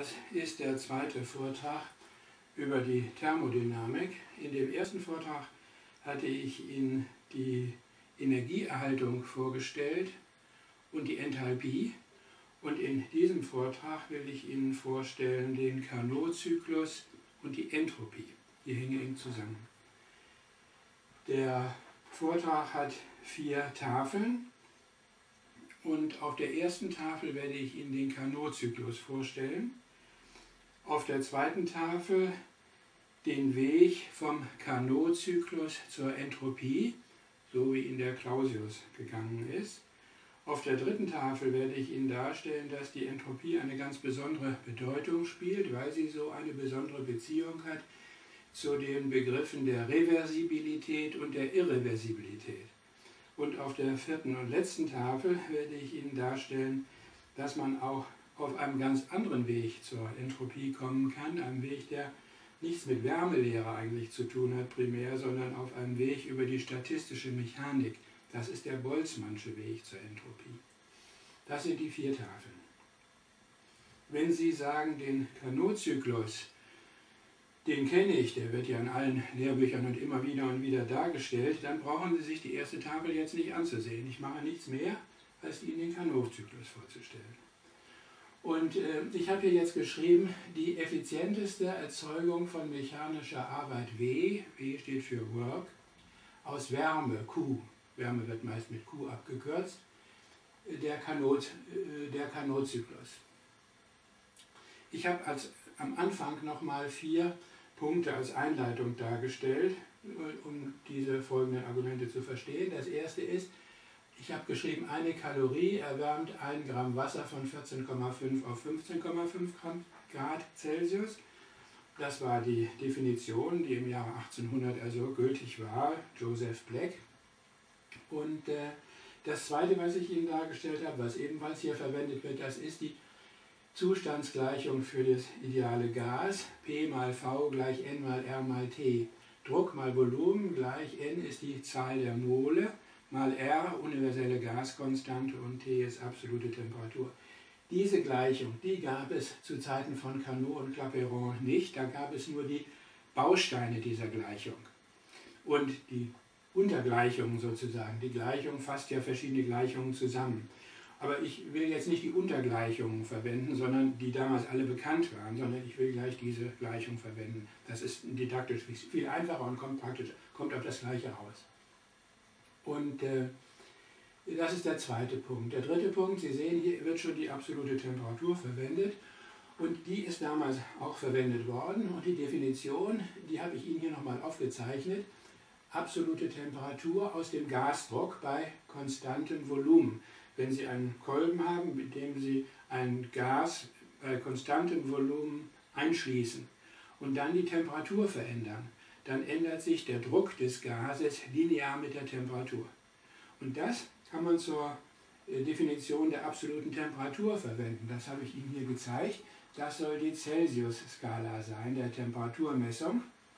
Das ist der zweite Vortrag über die Thermodynamik. In dem ersten Vortrag hatte ich Ihnen die Energieerhaltung vorgestellt und die Enthalpie. Und in diesem Vortrag will ich Ihnen vorstellen den Carnot-Zyklus und die Entropie. Die hängen eng zusammen. Der Vortrag hat 4 Tafeln. Und auf der ersten Tafel werde ich Ihnen den Carnot-Zyklus vorstellen. Auf der zweiten Tafel den Weg vom Carnot-Zyklus zur Entropie, so wie ihn der Clausius gegangen ist. Auf der dritten Tafel werde ich Ihnen darstellen, dass die Entropie eine ganz besondere Bedeutung spielt, weil sie so eine besondere Beziehung hat zu den Begriffen der Reversibilität und der Irreversibilität. Und auf der vierten und letzten Tafel werde ich Ihnen darstellen, dass man auch auf einem ganz anderen Weg zur Entropie kommen kann, einem Weg, der nichts mit Wärmelehre eigentlich zu tun hat primär, sondern auf einem Weg über die statistische Mechanik. Das ist der Boltzmannsche Weg zur Entropie. Das sind die 4 Tafeln. Wenn Sie sagen, den Carnot-Zyklus, den kenne ich, der wird ja in allen Lehrbüchern und immer wieder dargestellt, dann brauchen Sie sich die erste Tafel jetzt nicht anzusehen. Ich mache nichts mehr, als Ihnen den Carnot-Zyklus vorzustellen. Und ich habe hier jetzt geschrieben, die effizienteste Erzeugung von mechanischer Arbeit W, W steht für Work, aus Wärme, Q, Wärme wird meist mit Q abgekürzt, der Carnot-Zyklus. Ich habe am Anfang nochmal 4 Punkte als Einleitung dargestellt, um diese folgenden Argumente zu verstehen. Das erste ist, ich habe geschrieben, eine Kalorie erwärmt 1 Gramm Wasser von 14,5 auf 15,5 Grad Celsius. Das war die Definition, die im Jahre 1800 also gültig war, Joseph Black. Und das zweite, was ich Ihnen dargestellt habe, was ebenfalls hier verwendet wird, das ist die Zustandsgleichung für das ideale Gas, P mal V gleich N mal R mal T. Druck mal Volumen gleich N ist die Zahl der Mole, mal R universelle Gaskonstante und T ist absolute Temperatur. Diese Gleichung, die gab es zu Zeiten von Carnot und Clapeyron nicht, da gab es nur die Bausteine dieser Gleichung. Und die Untergleichungen sozusagen, die Gleichung fasst ja verschiedene Gleichungen zusammen. Aber ich will jetzt nicht die Untergleichungen verwenden, sondern die damals alle bekannt waren, sondern ich will gleich diese Gleichung verwenden. Das ist didaktisch viel einfacher und kommt auf das Gleiche raus. Und das ist der zweite Punkt. Der dritte Punkt, Sie sehen, hier wird schon die absolute Temperatur verwendet. Und die ist damals auch verwendet worden. Und die Definition, die habe ich Ihnen hier nochmal aufgezeichnet. Absolute Temperatur aus dem Gasdruck bei konstantem Volumen. Wenn Sie einen Kolben haben, mit dem Sie ein Gas bei konstantem Volumen einschließen und dann die Temperatur verändern, dann ändert sich der Druck des Gases linear mit der Temperatur. Und das kann man zur Definition der absoluten Temperatur verwenden. Das habe ich Ihnen hier gezeigt. Das soll die Celsius-Skala sein, der Temperaturmessung.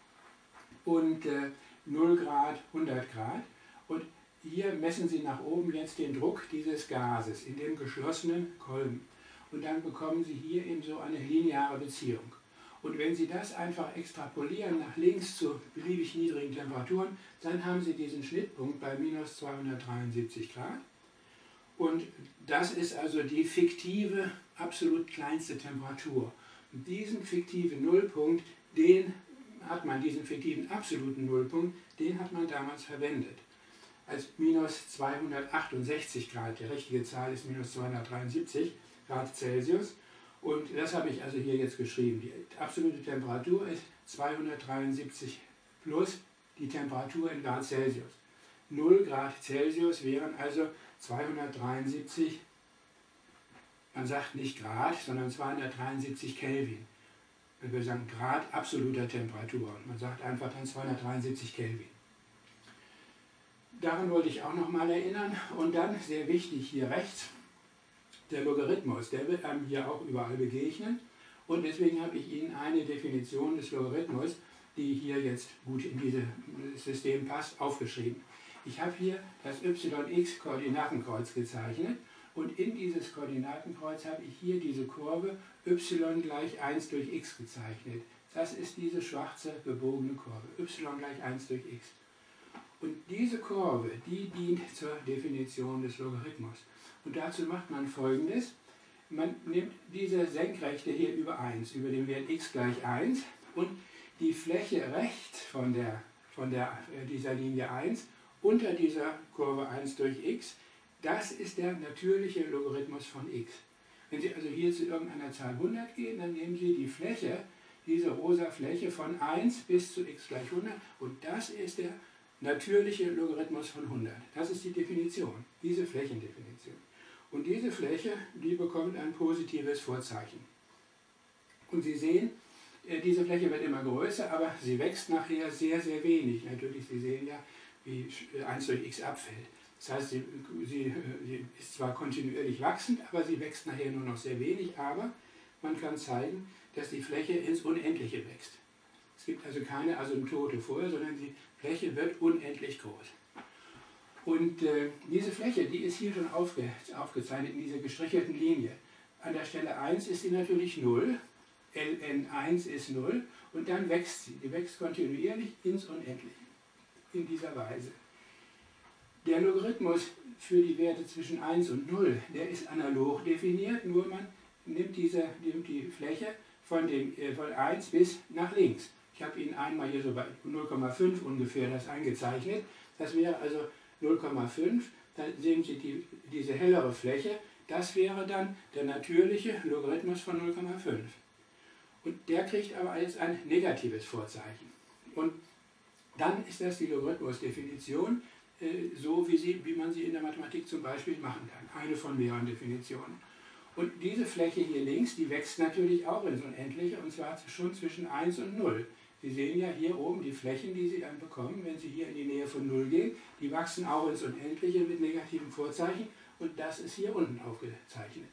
Und 0 Grad, 100 Grad. Und hier messen Sie nach oben jetzt den Druck dieses Gases in dem geschlossenen Kolben. Und dann bekommen Sie hier eben so eine lineare Beziehung. Und wenn Sie das einfach extrapolieren nach links zu beliebig niedrigen Temperaturen, dann haben Sie diesen Schnittpunkt bei minus 273 Grad. Und das ist also die fiktive, absolut kleinste Temperatur. Und diesen fiktiven Nullpunkt, diesen fiktiven absoluten Nullpunkt, den hat man damals verwendet. Als minus 268 Grad, die richtige Zahl ist minus 273 Grad Celsius. Und das habe ich also hier jetzt geschrieben. Die absolute Temperatur ist 273 plus die Temperatur in Grad Celsius. 0 Grad Celsius wären also 273, man sagt nicht Grad, sondern 273 Kelvin. Man würde sagen Grad absoluter Temperatur. Man sagt einfach dann 273 Kelvin. Daran wollte ich auch nochmal erinnern. Und dann, sehr wichtig hier rechts, der Logarithmus, der wird einem hier auch überall begegnen. Und deswegen habe ich Ihnen eine Definition des Logarithmus, die hier jetzt gut in dieses System passt, aufgeschrieben. Ich habe hier das YX-Koordinatenkreuz gezeichnet Und in dieses Koordinatenkreuz habe ich hier diese Kurve y gleich 1 durch x gezeichnet. Das ist diese schwarze gebogene Kurve, y gleich 1 durch x. Und diese Kurve, die dient zur Definition des Logarithmus. Und dazu macht man Folgendes. Man nimmt diese Senkrechte hier über 1, über den Wert x gleich 1 und die Fläche rechts von dieser Linie 1 unter dieser Kurve 1 durch x, das ist der natürliche Logarithmus von x. Wenn Sie also hier zu irgendeiner Zahl 100 gehen, dann nehmen Sie die Fläche, diese rosa Fläche von 1 bis zu x gleich 100 und das ist der natürliche Logarithmus von 100. Das ist die Definition, diese Flächendefinition. Und diese Fläche, die bekommt ein positives Vorzeichen. Und Sie sehen, diese Fläche wird immer größer, aber sie wächst nachher sehr, sehr wenig. Natürlich, Sie sehen ja, wie 1 durch x abfällt. Das heißt, sie ist zwar kontinuierlich wachsend, aber sie wächst nachher nur noch sehr wenig, aber man kann zeigen, dass die Fläche ins Unendliche wächst. Es gibt also keine Asymptote vorher, sondern die Fläche wird unendlich groß. Und diese Fläche, die ist hier schon aufgezeichnet in dieser gestrichelten Linie. An der Stelle 1 ist sie natürlich 0, ln1 ist 0 und dann wächst sie. Die wächst kontinuierlich ins Unendliche, in dieser Weise. Der Logarithmus für die Werte zwischen 1 und 0, der ist analog definiert, nur man nimmt die Fläche von 1 bis nach links. Ich habe Ihnen einmal hier so bei 0,5 ungefähr das eingezeichnet. Das wäre also 0,5, dann sehen Sie diese hellere Fläche, das wäre dann der natürliche Logarithmus von 0,5. Und der kriegt aber jetzt ein negatives Vorzeichen. Und dann ist das die Logarithmusdefinition, so wie man sie in der Mathematik zum Beispiel machen kann. Eine von mehreren Definitionen. Und diese Fläche hier links, die wächst natürlich auch ins Unendliche, und zwar schon zwischen 1 und 0. Sie sehen ja hier oben die Flächen, die Sie dann bekommen, wenn Sie hier in die Nähe von 0 gehen, die wachsen auch ins Unendliche mit negativem Vorzeichen und das ist hier unten aufgezeichnet.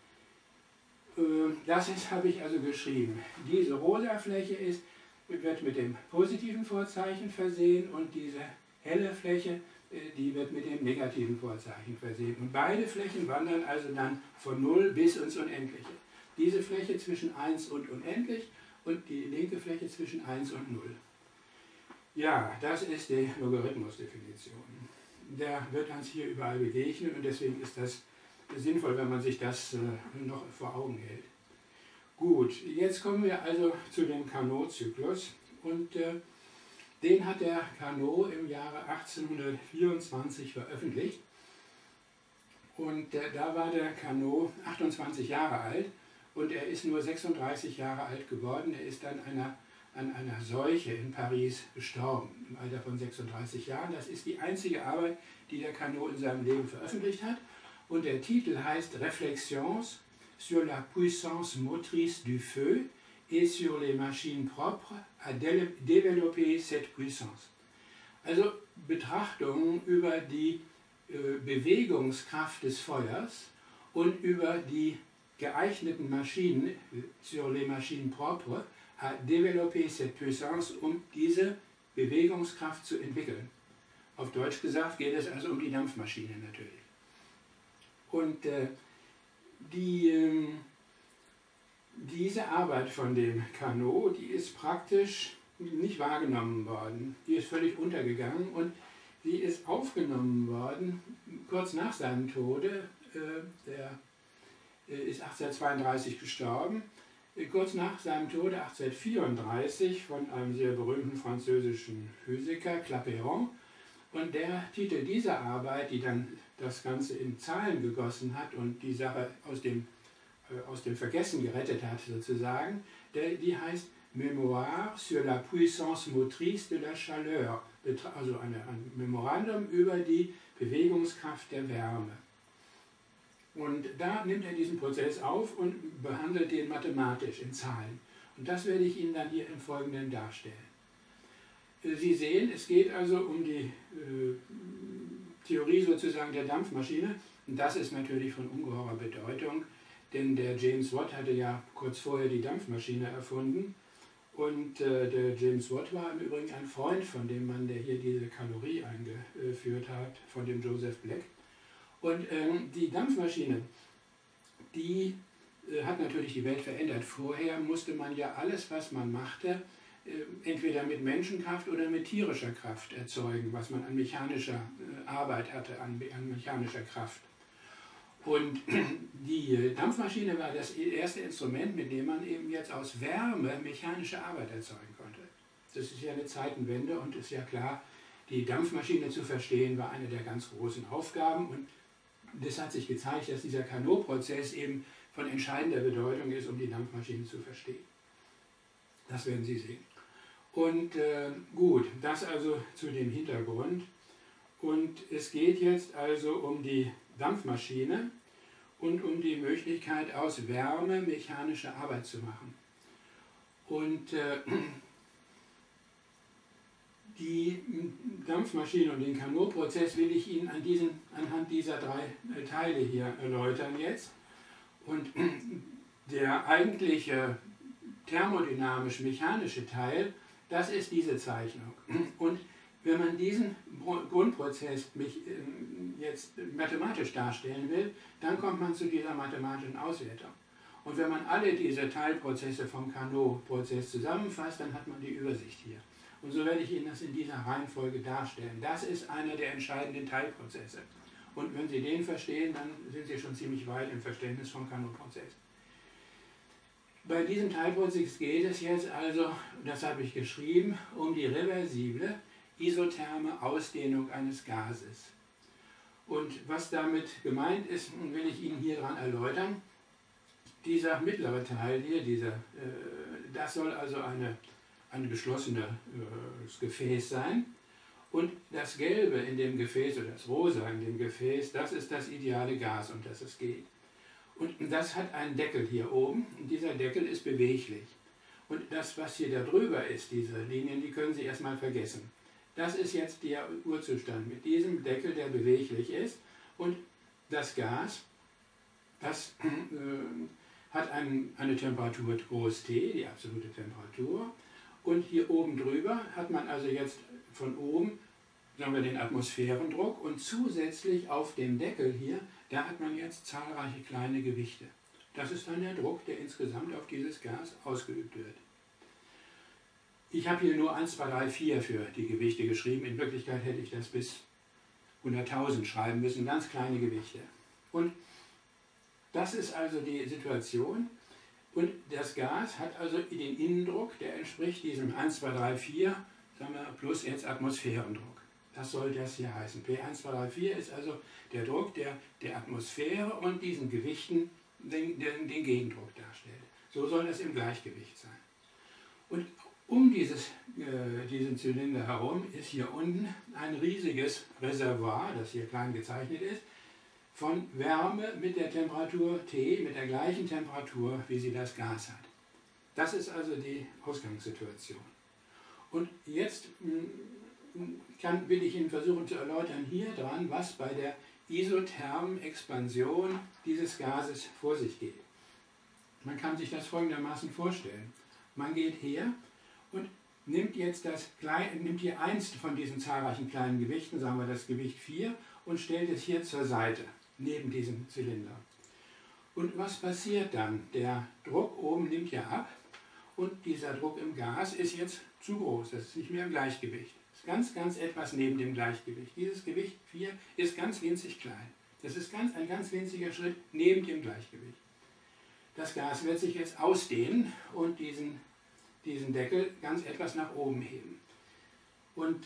Das habe ich also geschrieben. Diese rosa Fläche wird mit dem positiven Vorzeichen versehen und diese helle Fläche, die wird mit dem negativen Vorzeichen versehen. Und beide Flächen wandern also dann von 0 bis ins Unendliche. Diese Fläche zwischen 1 und unendlich und die linke Fläche zwischen 1 und 0. Ja, das ist die Logarithmusdefinition. Der wird uns hier überall begegnen und deswegen ist das sinnvoll, wenn man sich das noch vor Augen hält. Gut, jetzt kommen wir also zu dem Carnot-Zyklus und den hat der Carnot im Jahre 1824 veröffentlicht und da war der Carnot 28 Jahre alt und er ist nur 36 Jahre alt geworden. Er ist dann an einer Seuche in Paris gestorben, im Alter von 36 Jahren. Das ist die einzige Arbeit, die der Carnot in seinem Leben veröffentlicht hat. Und der Titel heißt Réflexions sur la puissance motrice du feu et sur les machines propres à développer cette puissance. Also Betrachtungen über die Bewegungskraft des Feuers und über die geeigneten Maschinen, sur les machines propres, à développer cette puissance, um diese Bewegungskraft zu entwickeln. Auf Deutsch gesagt geht es also um die Dampfmaschine natürlich. Und diese Arbeit von dem Carnot, die ist praktisch nicht wahrgenommen worden. Die ist völlig untergegangen und sie ist aufgenommen worden kurz nach seinem Tode. Der ist 1832 gestorben. Kurz nach seinem Tode 1834 von einem sehr berühmten französischen Physiker, Clapeyron. Und der Titel dieser Arbeit, die dann das Ganze in Zahlen gegossen hat und die Sache aus dem Vergessen gerettet hat sozusagen, die heißt Mémoire sur la puissance motrice de la chaleur, also ein Memorandum über die Bewegungskraft der Wärme. Und da nimmt er diesen Prozess auf und behandelt den mathematisch in Zahlen. Und das werde ich Ihnen dann hier im Folgenden darstellen. Sie sehen, es geht also um die Theorie sozusagen der Dampfmaschine. Und das ist natürlich von ungeheurer Bedeutung, denn der James Watt hatte ja kurz vorher die Dampfmaschine erfunden. Und der James Watt war im Übrigen ein Freund von dem Mann, der hier diese Kalorie eingeführt hat, von dem Joseph Black. Und die Dampfmaschine, die hat natürlich die Welt verändert. Vorher musste man ja alles, was man machte, entweder mit Menschenkraft oder mit tierischer Kraft erzeugen, was man an mechanischer Arbeit hatte, an mechanischer Kraft. Und die Dampfmaschine war das erste Instrument, mit dem man eben jetzt aus Wärme mechanische Arbeit erzeugen konnte. Das ist ja eine Zeitenwende und ist ja klar, die Dampfmaschine zu verstehen war eine der ganz großen Aufgaben. Und das hat sich gezeigt, dass dieser Carnot-Prozess eben von entscheidender Bedeutung ist, um die Dampfmaschine zu verstehen. Das werden Sie sehen. Und gut, das also zu dem Hintergrund. Und es geht jetzt also um die Dampfmaschine und um die Möglichkeit, aus Wärme mechanische Arbeit zu machen. Und die Dampfmaschine und den Carnot-Prozess will ich Ihnen anhand dieser drei Teile hier erläutern jetzt. Und der eigentliche thermodynamisch-mechanische Teil, das ist diese Zeichnung. Und wenn man diesen Grundprozess jetzt mathematisch darstellen will, dann kommt man zu dieser mathematischen Auswertung. Und wenn man alle diese Teilprozesse vom Carnot-Prozess zusammenfasst, dann hat man die Übersicht hier. Und so werde ich Ihnen das in dieser Reihenfolge darstellen. Das ist einer der entscheidenden Teilprozesse. Und wenn Sie den verstehen, dann sind Sie schon ziemlich weit im Verständnis vom Carnot-Prozess. Bei diesem Teilprozess geht es jetzt also, das habe ich geschrieben, um die reversible isotherme Ausdehnung eines Gases. Und was damit gemeint ist, will ich Ihnen hier dran erläutern. Dieser mittlere Teil hier, das soll also ein geschlossenes Gefäß sein. Und das Gelbe in dem Gefäß oder das Rosa in dem Gefäß, das ist das ideale Gas, um das es geht. Und das hat einen Deckel hier oben und dieser Deckel ist beweglich. Und das, was hier da drüber ist, diese Linien, die können Sie erstmal vergessen. Das ist jetzt der Urzustand mit diesem Deckel, der beweglich ist. Und das Gas, das hat eine Temperatur groß T, die absolute Temperatur. Und hier oben drüber hat man also jetzt von oben, sagen wir, den Atmosphärendruck und zusätzlich auf dem Deckel hier, da hat man jetzt zahlreiche kleine Gewichte. Das ist dann der Druck, der insgesamt auf dieses Gas ausgeübt wird. Ich habe hier nur 1, 2, 3, 4 für die Gewichte geschrieben. In Wirklichkeit hätte ich das bis 100.000 schreiben müssen, ganz kleine Gewichte. Und das ist also die Situation. Und das Gas hat also den Innendruck, der entspricht diesem 1, 2, 3, 4, sagen wir, plus jetzt Atmosphärendruck. Das soll das hier heißen. P1, 2, 3, 4 ist also der Druck der Atmosphäre und diesen Gewichten den Gegendruck darstellt. So soll das im Gleichgewicht sein. Und um diesen Zylinder herum ist hier unten ein riesiges Reservoir, das hier klein gezeichnet ist, von Wärme mit der Temperatur T, mit der gleichen Temperatur, wie sie das Gas hat. Das ist also die Ausgangssituation. Und jetzt will ich Ihnen versuchen zu erläutern hier dran, was bei der isothermen Expansion dieses Gases vor sich geht. Man kann sich das folgendermaßen vorstellen. Man geht her und nimmt hier eins von diesen zahlreichen kleinen Gewichten, sagen wir das Gewicht 4, und stellt es hier zur Seite, neben diesem Zylinder. Und was passiert dann? Der Druck oben nimmt ja ab und dieser Druck im Gas ist jetzt zu groß, das ist nicht mehr im Gleichgewicht. Das ist ganz etwas neben dem Gleichgewicht. Dieses Gewicht 4 ist ganz winzig klein. Das ist ein ganz winziger Schritt neben dem Gleichgewicht. Das Gas wird sich jetzt ausdehnen und diesen Deckel ganz etwas nach oben heben. Und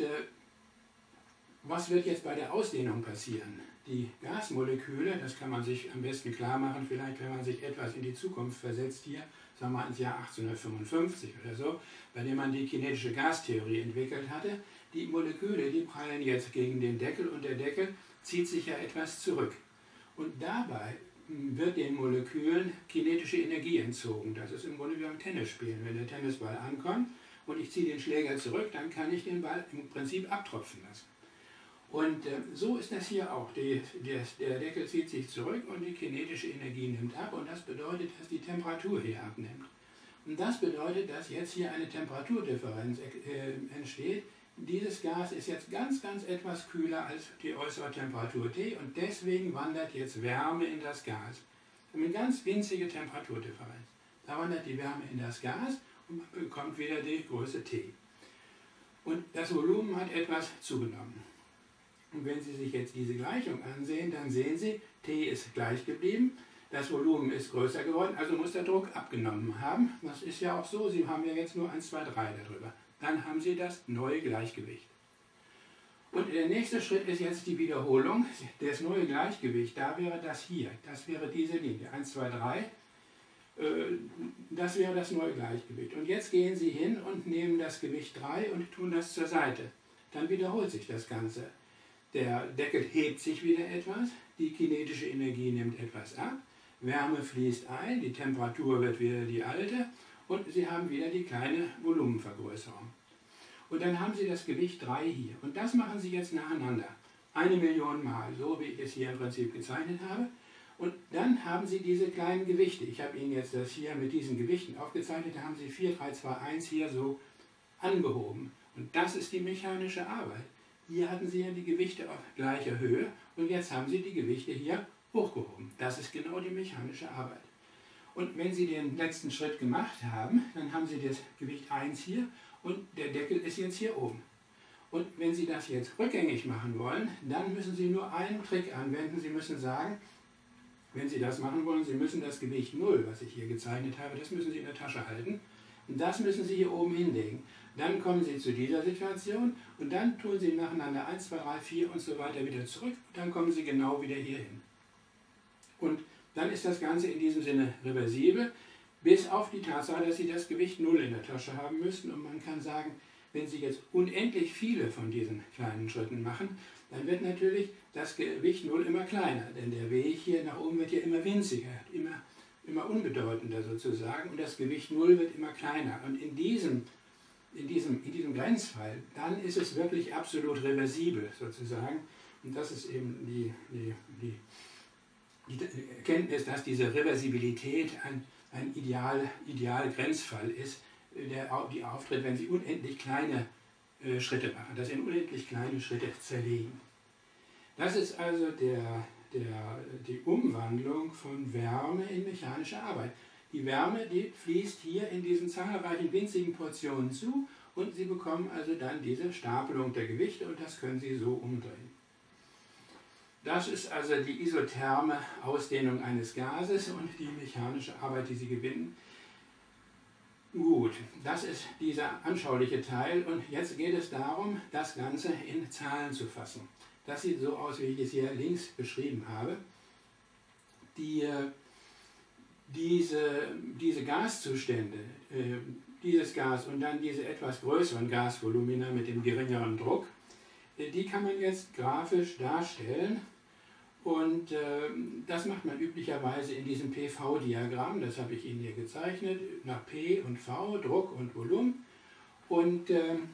was wird jetzt bei der Ausdehnung passieren? Die Gasmoleküle, das kann man sich am besten klar machen, vielleicht wenn man sich etwas in die Zukunft versetzt hier, sagen wir mal ins Jahr 1855 oder so, bei dem man die kinetische Gastheorie entwickelt hatte. Die Moleküle, die prallen jetzt gegen den Deckel und der Deckel zieht sich ja etwas zurück. Und dabei wird den Molekülen kinetische Energie entzogen. Das ist im Grunde wie beim Tennisspielen. Wenn der Tennisball ankommt und ich ziehe den Schläger zurück, dann kann ich den Ball im Prinzip abtropfen lassen. Und so ist das hier auch. Der Deckel zieht sich zurück und die kinetische Energie nimmt ab und das bedeutet, dass die Temperatur hier abnimmt. Und das bedeutet, dass jetzt hier eine Temperaturdifferenz entsteht, dieses Gas ist jetzt ganz etwas kühler als die äußere Temperatur T und deswegen wandert jetzt Wärme in das Gas. Eine ganz winzige Temperaturdifferenz. Da wandert die Wärme in das Gas und man bekommt wieder die Größe T. Und das Volumen hat etwas zugenommen. Und wenn Sie sich jetzt diese Gleichung ansehen, dann sehen Sie, T ist gleich geblieben, das Volumen ist größer geworden, also muss der Druck abgenommen haben. Das ist ja auch so, Sie haben ja jetzt nur 1, 2, 3 darüber. Dann haben Sie das neue Gleichgewicht. Und der nächste Schritt ist jetzt die Wiederholung. Das neue Gleichgewicht, da wäre das hier, das wäre diese Linie, 1, 2, 3. Das wäre das neue Gleichgewicht. Und jetzt gehen Sie hin und nehmen das Gewicht 3 und tun das zur Seite. Dann wiederholt sich das Ganze. Der Deckel hebt sich wieder etwas, die kinetische Energie nimmt etwas ab, Wärme fließt ein, die Temperatur wird wieder die alte und Sie haben wieder die kleine Volumenvergrößerung. Und dann haben Sie das Gewicht 3 hier. Und das machen Sie jetzt nacheinander. 1 Million Mal, so wie ich es hier im Prinzip gezeichnet habe. Und dann haben Sie diese kleinen Gewichte. Ich habe Ihnen jetzt das hier mit diesen Gewichten aufgezeichnet. Da haben Sie 4, 3, 2, 1 hier so angehoben. Und das ist die mechanische Arbeit. Hier hatten Sie ja die Gewichte auf gleicher Höhe und jetzt haben Sie die Gewichte hier hochgehoben. Das ist genau die mechanische Arbeit. Und wenn Sie den letzten Schritt gemacht haben, dann haben Sie das Gewicht 1 hier und der Deckel ist jetzt hier oben. Und wenn Sie das jetzt rückgängig machen wollen, dann müssen Sie nur einen Trick anwenden. Sie müssen sagen, wenn Sie das machen wollen, Sie müssen das Gewicht 0, was ich hier gezeichnet habe, das müssen Sie in der Tasche halten. Und das müssen Sie hier oben hinlegen. Dann kommen Sie zu dieser Situation und dann tun Sie nacheinander 1, 2, 3, 4 und so weiter wieder zurück. Und dann kommen Sie genau wieder hier hin. Und dann ist das Ganze in diesem Sinne reversibel, bis auf die Tatsache, dass Sie das Gewicht 0 in der Tasche haben müssen. Und man kann sagen, wenn Sie jetzt unendlich viele von diesen kleinen Schritten machen, dann wird natürlich das Gewicht 0 immer kleiner. Denn der Weg hier nach oben wird ja immer winziger, immer unbedeutender sozusagen. Und das Gewicht 0 wird immer kleiner. Und in diesem Grenzfall, dann ist es wirklich absolut reversibel sozusagen. Und das ist eben die Erkenntnis, dass diese Reversibilität ein Idealgrenzfall ist, die auftritt, wenn Sie unendlich kleine Schritte machen, dass Sie in unendlich kleine Schritte zerlegen. Das ist also die Umwandlung von Wärme in mechanische Arbeit. Die Wärme, die fließt hier in diesen zahlreichen winzigen Portionen zu und Sie bekommen also dann diese Stapelung der Gewichte und das können Sie so umdrehen. Das ist also die isotherme Ausdehnung eines Gases und die mechanische Arbeit, die Sie gewinnen. Gut, das ist dieser anschauliche Teil und jetzt geht es darum, das Ganze in Zahlen zu fassen. Das sieht so aus, wie ich es hier links beschrieben habe. Diese Gaszustände, dieses Gas und dann diese etwas größeren Gasvolumina mit dem geringeren Druck, die kann man jetzt grafisch darstellen und das macht man üblicherweise in diesem PV-Diagramm, das habe ich Ihnen hier gezeichnet, nach P und V, Druck und Volumen. Und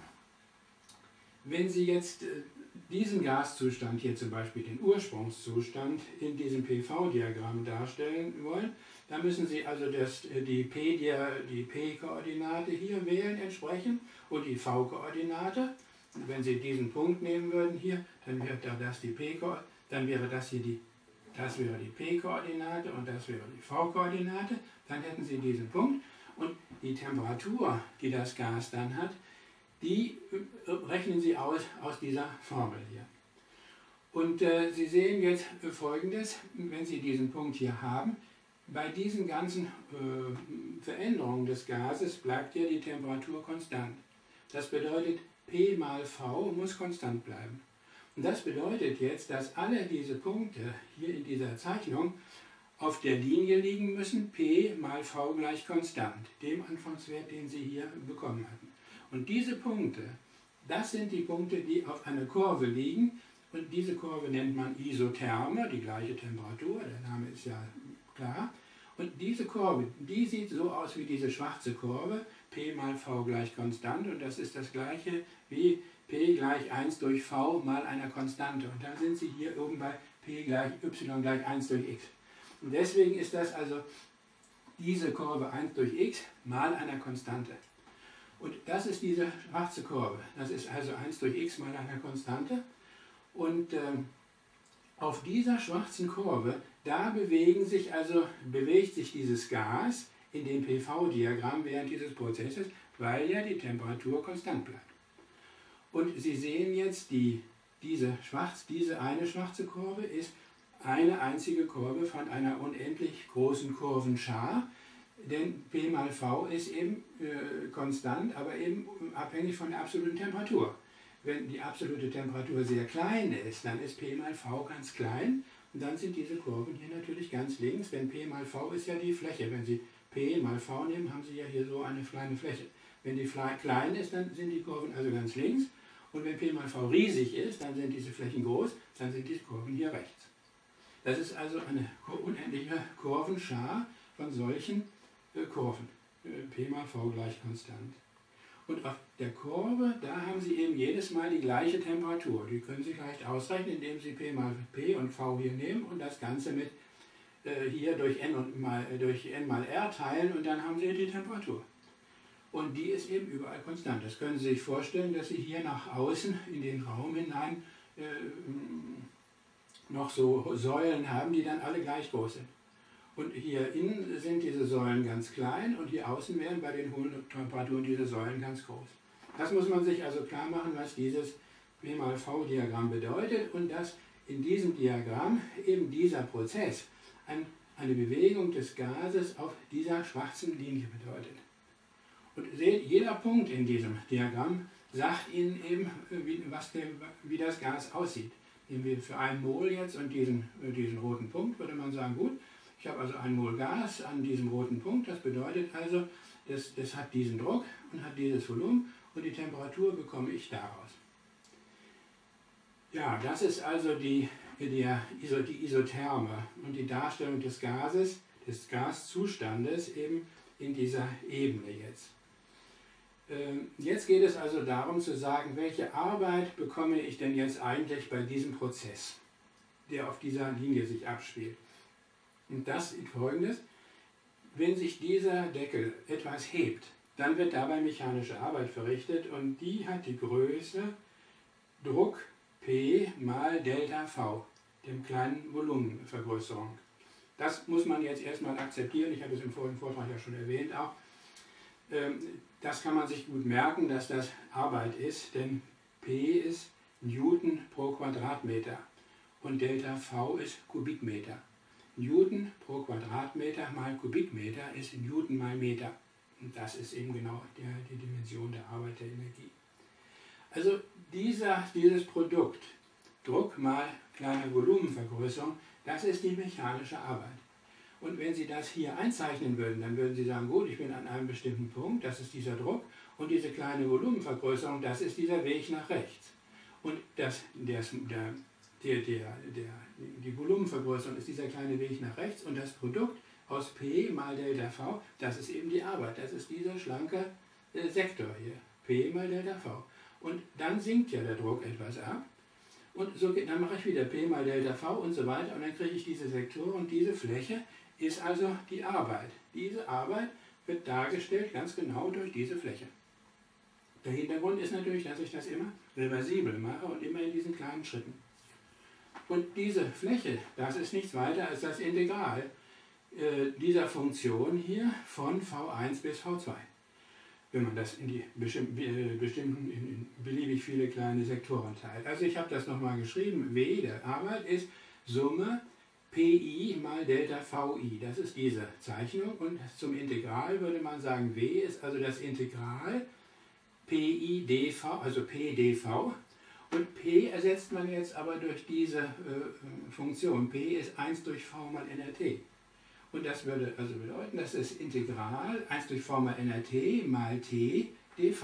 wenn Sie jetzt diesen Gaszustand hier zum Beispiel den Ursprungszustand in diesem PV-Diagramm darstellen wollen, dann müssen Sie also die P-Koordinate hier wählen entsprechend und die V-Koordinate. Wenn Sie diesen Punkt nehmen würden hier, dann wäre das die P-Koordinate, dann wäre das hier das wäre die P-Koordinate und das wäre die V-Koordinate. Dann hätten Sie diesen Punkt und die Temperatur, die das Gas dann hat, die rechnen Sie aus dieser Formel hier. Und Sie sehen jetzt Folgendes, wenn Sie diesen Punkt hier haben, bei diesen ganzen Veränderungen des Gases bleibt ja die Temperatur konstant. Das bedeutet, P mal V muss konstant bleiben. Und das bedeutet jetzt, dass alle diese Punkte hier in dieser Zeichnung auf der Linie liegen müssen, P mal V gleich konstant, dem Anfangswert, den Sie hier bekommen hatten. Und diese Punkte, das sind die Punkte, die auf einer Kurve liegen. Und diese Kurve nennt man Isotherme, die gleiche Temperatur, der Name ist ja klar. Und diese Kurve, die sieht so aus wie diese schwarze Kurve, P mal V gleich konstant. Und das ist das gleiche wie P gleich 1 durch V mal einer Konstante. Und dann sind Sie hier oben bei P gleich Y gleich 1 durch X. Und deswegen ist das also diese Kurve 1 durch X mal einer Konstante. Und das ist diese schwarze Kurve. Das ist also 1 durch x mal eine Konstante. Und auf dieser schwarzen Kurve, da bewegt sich dieses Gas in dem PV-Diagramm während dieses Prozesses, weil ja die Temperatur konstant bleibt. Und Sie sehen jetzt, diese eine schwarze Kurve ist eine einzige Kurve von einer unendlich großen Kurvenschar, denn P mal V ist eben konstant, aber eben abhängig von der absoluten Temperatur. Wenn die absolute Temperatur sehr klein ist, dann ist P mal V ganz klein und dann sind diese Kurven hier natürlich ganz links, denn P mal V ist ja die Fläche. Wenn Sie P mal V nehmen, haben Sie ja hier so eine kleine Fläche. Wenn die klein ist, dann sind die Kurven also ganz links und wenn P mal V riesig ist, dann sind diese Flächen groß, dann sind die Kurven hier rechts. Das ist also eine unendliche Kurvenschar von solchen Kurven. P mal V gleich konstant. Und auf der Kurve, da haben Sie eben jedes Mal die gleiche Temperatur. Die können Sie leicht ausrechnen, indem Sie P mal P und V hier nehmen und das Ganze mit hier durch N mal R teilen und dann haben Sie die Temperatur. Und die ist eben überall konstant. Das können Sie sich vorstellen, dass Sie hier nach außen in den Raum hinein noch so Säulen haben, die dann alle gleich groß sind. Und hier innen sind diese Säulen ganz klein und hier außen werden bei den hohen Temperaturen diese Säulen ganz groß. Das muss man sich also klar machen, was dieses P mal V-Diagramm bedeutet und dass in diesem Diagramm eben dieser Prozess eine Bewegung des Gases auf dieser schwarzen Linie bedeutet. Und seht, jeder Punkt in diesem Diagramm sagt Ihnen eben, wie das Gas aussieht. Nehmen wir für 1 Mol jetzt und diesen roten Punkt, würde man sagen, gut, ich habe also 1 Mol Gas an diesem roten Punkt, das bedeutet also, das hat diesen Druck und hat dieses Volumen und die Temperatur bekomme ich daraus. Ja, das ist also die Isotherme und die Darstellung des Gases, des Gaszustandes eben in dieser Ebene jetzt. Jetzt geht es also darum zu sagen, welche Arbeit bekomme ich denn jetzt eigentlich bei diesem Prozess, der auf dieser Linie sich abspielt. Und das ist Folgendes: Wenn sich dieser Deckel etwas hebt, dann wird dabei mechanische Arbeit verrichtet und die hat die Größe Druck P mal Delta V, dem kleinen Volumenvergrößerung. Das muss man jetzt erstmal akzeptieren, ich habe es im vorigen Vortrag ja schon erwähnt auch. Das kann man sich gut merken, dass das Arbeit ist, denn P ist Newton pro Quadratmeter und Delta V ist Kubikmeter. Newton pro Quadratmeter mal Kubikmeter ist Newton mal Meter. Und das ist eben genau die Dimension der Arbeit der Energie. Also dieses Produkt, Druck mal kleine Volumenvergrößerung, das ist die mechanische Arbeit. Und wenn Sie das hier einzeichnen würden, dann würden Sie sagen, gut, ich bin an einem bestimmten Punkt, das ist dieser Druck, und diese kleine Volumenvergrößerung, das ist dieser Weg nach rechts. Und die Volumenvergrößerung ist dieser kleine Weg nach rechts und das Produkt aus P mal Delta V, das ist eben die Arbeit, das ist dieser schlanke Sektor hier, P mal Delta V. Und dann sinkt ja der Druck etwas ab. Und so dann mache ich wieder P mal Delta V und so weiter und dann kriege ich diese Sektoren und diese Fläche ist also die Arbeit. Diese Arbeit wird dargestellt ganz genau durch diese Fläche. Der Hintergrund ist natürlich, dass ich das immer reversibel mache und immer in diesen kleinen Schritten. Und diese Fläche, das ist nichts weiter als das Integral dieser Funktion hier von V1 bis V2. Wenn man das in beliebig viele kleine Sektoren teilt. Also ich habe das nochmal geschrieben, W der Arbeit ist Summe Pi mal Delta Vi. Das ist diese Zeichnung und zum Integral würde man sagen, W ist also das Integral Pi dv, also P dv. Und P ersetzt man jetzt aber durch diese Funktion. P ist 1 durch V mal nRT. Und das würde also bedeuten, dass das Integral 1 durch V mal nRT mal T dv.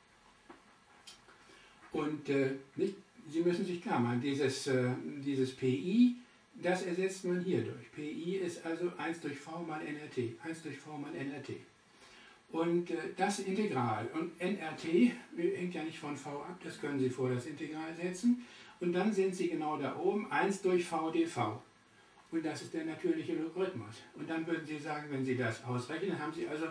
Und Sie müssen sich klar machen, dieses Pi, das ersetzt man hier durch. Pi ist also 1 durch V mal nRT. 1 durch V mal nRT. Und das Integral, und nRT hängt ja nicht von V ab, das können Sie vor das Integral setzen. Und dann sind Sie genau da oben, 1 durch V dv. Und das ist der natürliche Logarithmus. Und dann würden Sie sagen, wenn Sie das ausrechnen, haben Sie also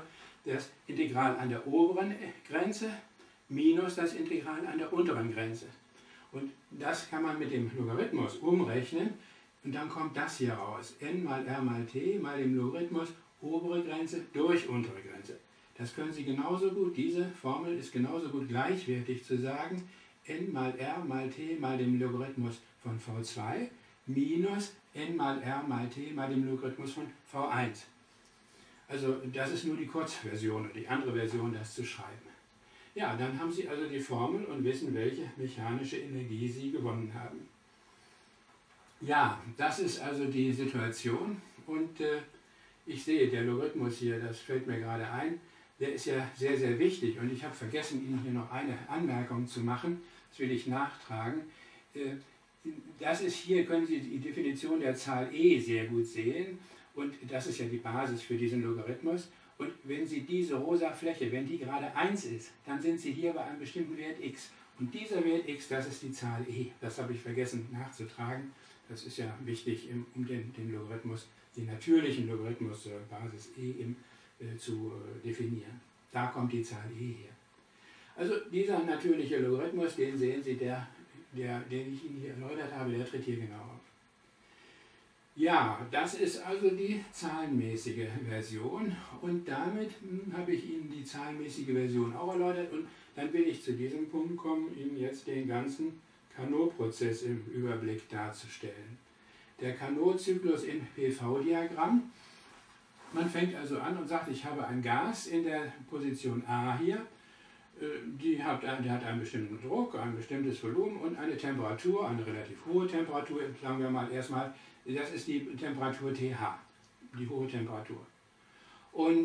das Integral an der oberen Grenze minus das Integral an der unteren Grenze. Und das kann man mit dem Logarithmus umrechnen und dann kommt das hier raus. N mal r mal t mal dem Logarithmus obere Grenze durch untere Grenze. Das können Sie genauso gut, diese Formel ist genauso gut gleichwertig zu sagen, n mal r mal t mal dem Logarithmus von v2 minus n mal r mal t mal dem Logarithmus von v1. Also das ist nur die Kurzversion oder die andere Version, das zu schreiben. Ja, dann haben Sie also die Formel und wissen, welche mechanische Energie Sie gewonnen haben. Ja, das ist also die Situation und ich sehe, der Logarithmus hier, das fällt mir gerade ein, der ist ja sehr, sehr wichtig und ich habe vergessen, Ihnen hier noch eine Anmerkung zu machen, das will ich nachtragen. Das ist hier, können Sie die Definition der Zahl e sehr gut sehen und das ist ja die Basis für diesen Logarithmus. Und wenn Sie diese rosa Fläche, wenn die gerade 1 ist, dann sind Sie hier bei einem bestimmten Wert x. Und dieser Wert x, das ist die Zahl e. Das habe ich vergessen nachzutragen. Das ist ja wichtig, um den Logarithmus, den natürlichen Logarithmus Basis e zu definieren. Da kommt die Zahl e her. Also dieser natürliche Logarithmus, den sehen Sie, den ich Ihnen hier erläutert habe, der tritt hier genau auf. Ja, das ist also die zahlenmäßige Version und damit habe ich Ihnen die zahlenmäßige Version auch erläutert und dann will ich zu diesem Punkt kommen, Ihnen jetzt den ganzen Carnot-Prozess im Überblick darzustellen. Der Carnot-Zyklus im PV-Diagramm. Man fängt also an und sagt, ich habe ein Gas in der Position A hier, der hat einen bestimmten Druck, ein bestimmtes Volumen und eine Temperatur, eine relativ hohe Temperatur, sagen wir mal erstmal, das ist die Temperatur TH, die hohe Temperatur. Und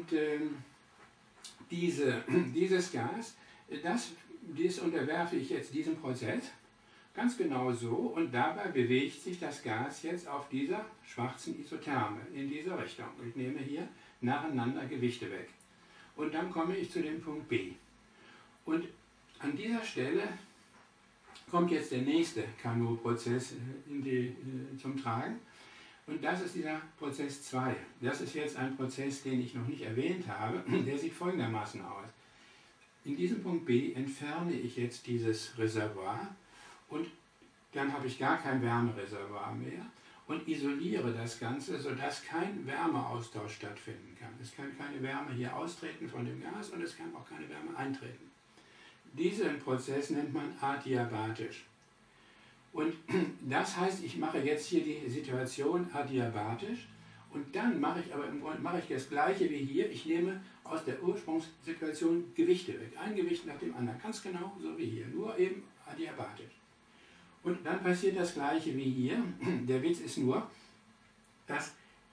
dieses Gas, das unterwerfe ich jetzt diesem Prozess, ganz genau so, und dabei bewegt sich das Gas jetzt auf dieser schwarzen Isotherme in diese Richtung. Ich nehme hier nacheinander Gewichte weg. Und dann komme ich zu dem Punkt B. Und an dieser Stelle kommt jetzt der nächste Carnot-Prozess zum Tragen. Und das ist dieser Prozess 2. Das ist jetzt ein Prozess, den ich noch nicht erwähnt habe. Der sieht folgendermaßen aus. In diesem Punkt B entferne ich jetzt dieses Reservoir und dann habe ich gar kein Wärmereservoir mehr und isoliere das Ganze, sodass kein Wärmeaustausch stattfinden kann. Es kann keine Wärme hier austreten von dem Gas und es kann auch keine Wärme eintreten. Diesen Prozess nennt man adiabatisch. Und das heißt, ich mache jetzt hier die Situation adiabatisch und dann mache ich aber im Grunde das Gleiche wie hier. Ich nehme aus der Ursprungssituation Gewichte weg. Ein Gewicht nach dem anderen, ganz genau so wie hier, nur eben adiabatisch. Und dann passiert das Gleiche wie hier. Der Witz ist nur, dass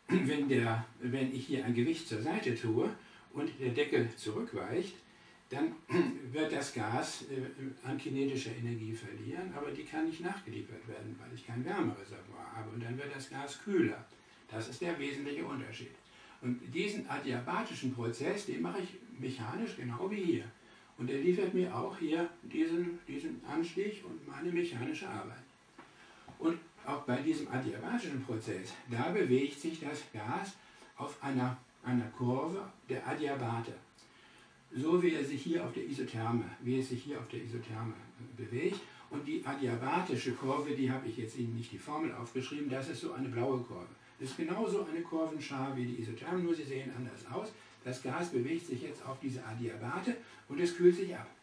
wenn ich hier ein Gewicht zur Seite tue und der Deckel zurückweicht, dann wird das Gas an kinetischer Energie verlieren, aber die kann nicht nachgeliefert werden, weil ich kein Wärmereservoir habe. Und dann wird das Gas kühler. Das ist der wesentliche Unterschied. Und diesen adiabatischen Prozess, den mache ich mechanisch genau wie hier. Und er liefert mir auch hier diesen Anstieg und meine mechanische Arbeit. Und auch bei diesem adiabatischen Prozess, da bewegt sich das Gas auf einer Kurve der Adiabate. So wie es sich hier auf der Isotherme bewegt. Und die adiabatische Kurve, die habe ich jetzt Ihnen nicht die Formel aufgeschrieben, das ist so eine blaue Kurve. Das ist genauso eine Kurvenschar wie die Isotherme, nur sie sehen anders aus. Das Gas bewegt sich jetzt auf diese Adiabate und es kühlt sich ab.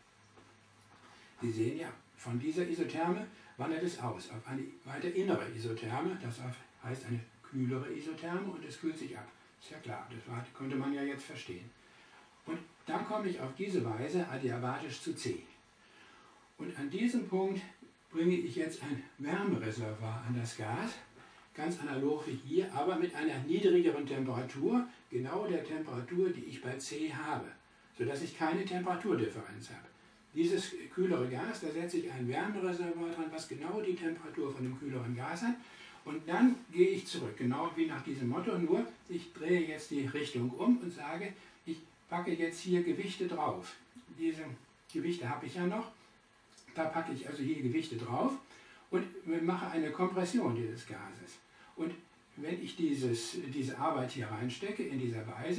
Sie sehen ja, von dieser Isotherme wandert es aus auf eine weiter innere Isotherme, das heißt eine kühlere Isotherme und es kühlt sich ab. Ist ja klar, das konnte man ja jetzt verstehen. Und dann komme ich auf diese Weise adiabatisch zu C. Und an diesem Punkt bringe ich jetzt ein Wärmereservoir an das Gas, ganz analog wie hier, aber mit einer niedrigeren Temperatur, genau der Temperatur, die ich bei C habe, sodass ich keine Temperaturdifferenz habe. Dieses kühlere Gas, da setze ich ein Wärmereservoir dran, was genau die Temperatur von dem kühleren Gas hat. Und dann gehe ich zurück, genau wie nach diesem Motto, nur ich drehe jetzt die Richtung um und sage, ich packe jetzt hier Gewichte drauf. Diese Gewichte habe ich ja noch. Da packe ich also hier Gewichte drauf und mache eine Kompression dieses Gases. Und wenn ich diese Arbeit hier reinstecke, in dieser Weise,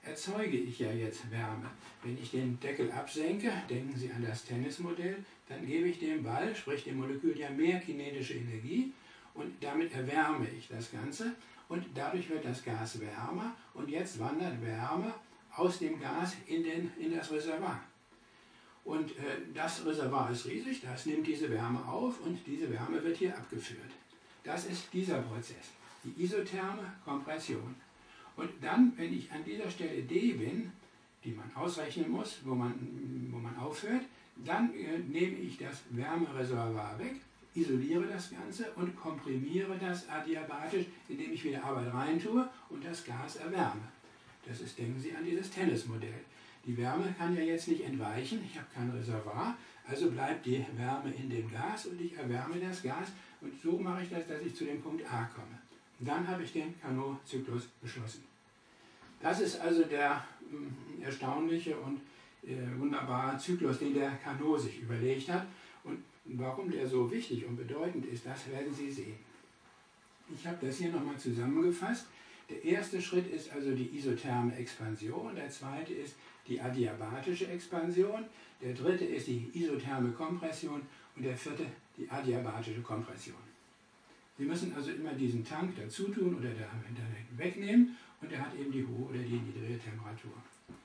erzeuge ich ja jetzt Wärme. Wenn ich den Deckel absenke, denken Sie an das Tennismodell, dann gebe ich dem Ball, sprich dem Molekül, ja mehr kinetische Energie und damit erwärme ich das Ganze und dadurch wird das Gas wärmer und jetzt wandert Wärme aus dem Gas in das Reservoir. Und das Reservoir ist riesig, das nimmt diese Wärme auf und diese Wärme wird hier abgeführt. Das ist dieser Prozess, die isotherme Kompression. Und dann, wenn ich an dieser Stelle D bin, die man ausrechnen muss, wo man aufhört, dann nehme ich das Wärmereservoir weg, isoliere das Ganze und komprimiere das adiabatisch, indem ich wieder Arbeit reintue und das Gas erwärme. Das ist, denken Sie an dieses Tennismodell. Die Wärme kann ja jetzt nicht entweichen, ich habe kein Reservoir, also bleibt die Wärme in dem Gas und ich erwärme das Gas und so mache ich das, dass ich zu dem Punkt A komme. Und dann habe ich den Carnot-Zyklus beschlossen. Das ist also der erstaunliche und wunderbare Zyklus, den der Carnot sich überlegt hat. Und warum der so wichtig und bedeutend ist, das werden Sie sehen. Ich habe das hier nochmal zusammengefasst. Der erste Schritt ist also die isotherme Expansion, der zweite ist die adiabatische Expansion, der dritte ist die isotherme Kompression und der vierte die adiabatische Kompression. Sie müssen also immer diesen Tank dazu tun oder da wegnehmen und der hat eben die hohe oder die niedrige Temperatur.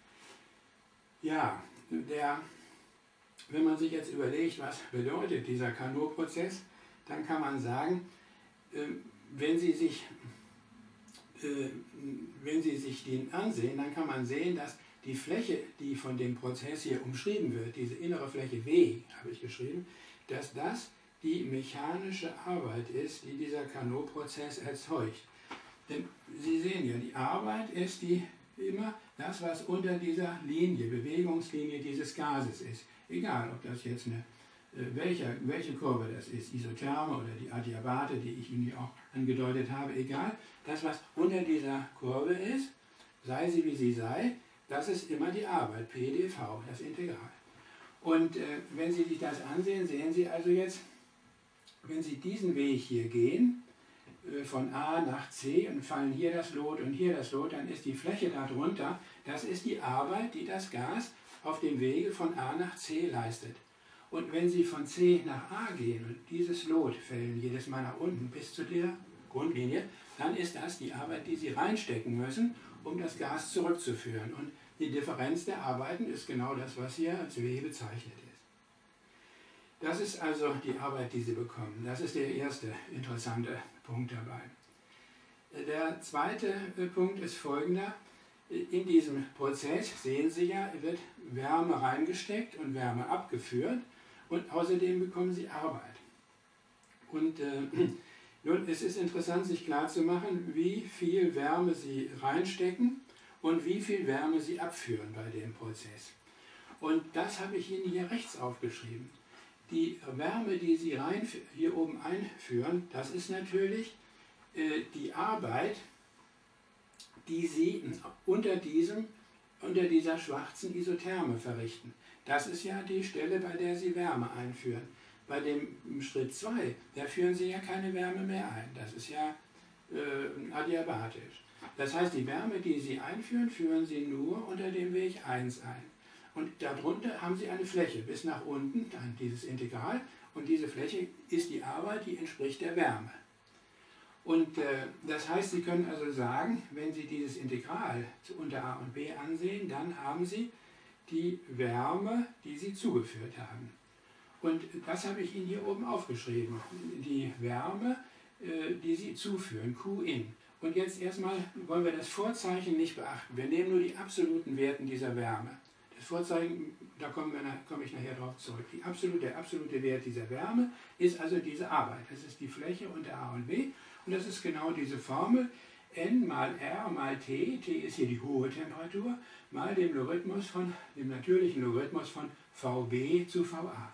Ja, wenn man sich jetzt überlegt, was bedeutet dieser Carnot-Prozess, dann kann man sagen, wenn Sie sich den ansehen, dann kann man sehen, dass die Fläche, die von dem Prozess hier umschrieben wird, diese innere Fläche W, habe ich geschrieben, dass das die mechanische Arbeit ist, die dieser Carnot-Prozess erzeugt. Denn Sie sehen ja, die Arbeit ist immer das, was unter dieser Linie, Bewegungslinie dieses Gases ist. Egal, ob das jetzt welche Kurve das ist, isotherme oder die Adiabate, die ich Ihnen auch angedeutet habe, egal. Das, was unter dieser Kurve ist, sei sie wie sie sei, das ist immer die Arbeit, PdV, das Integral. Und wenn Sie sich das ansehen, sehen Sie also jetzt, wenn Sie diesen Weg hier gehen, von A nach C und fallen hier das Lot und hier das Lot, dann ist die Fläche darunter, das ist die Arbeit, die das Gas auf dem Wege von A nach C leistet. Und wenn Sie von C nach A gehen und dieses Lot fällen jedes Mal nach unten bis zu der Grundlinie, dann ist das die Arbeit, die Sie reinstecken müssen, um das Gas zurückzuführen. Und die Differenz der Arbeiten ist genau das, was hier als W bezeichnet ist. Das ist also die Arbeit, die Sie bekommen. Das ist der erste interessante Punkt dabei. Der zweite Punkt ist folgender. In diesem Prozess, sehen Sie ja, wird Wärme reingesteckt und Wärme abgeführt und außerdem bekommen Sie Arbeit. Und nun, es ist interessant, sich klarzumachen, wie viel Wärme Sie reinstecken und wie viel Wärme Sie abführen bei dem Prozess. Und das habe ich Ihnen hier rechts aufgeschrieben. Die Wärme, die Sie hier oben einführen, das ist natürlich die Arbeit, die Sie unter dieser schwarzen Isotherme verrichten. Das ist ja die Stelle, bei der Sie Wärme einführen. Bei dem Schritt 2, da führen Sie ja keine Wärme mehr ein. Das ist ja adiabatisch. Das heißt, die Wärme, die Sie einführen, führen Sie nur unter dem Weg 1 ein. Und darunter haben Sie eine Fläche bis nach unten, dann dieses Integral. Und diese Fläche ist die Arbeit, die entspricht der Wärme. Und das heißt, Sie können also sagen, wenn Sie dieses Integral unter a und b ansehen, dann haben Sie die Wärme, die Sie zugeführt haben. Und das habe ich Ihnen hier oben aufgeschrieben. Die Wärme, die Sie zuführen, Qin. Und jetzt erstmal wollen wir das Vorzeichen nicht beachten. Wir nehmen nur die absoluten Werten dieser Wärme. Das Vorzeichen, da komme ich nachher drauf zurück. Der absolute Wert dieser Wärme ist also diese Arbeit. Das ist die Fläche unter a und b. Und das ist genau diese Formel, N mal R mal T, T ist hier die hohe Temperatur, mal dem natürlichen Logarithmus von VB zu VA.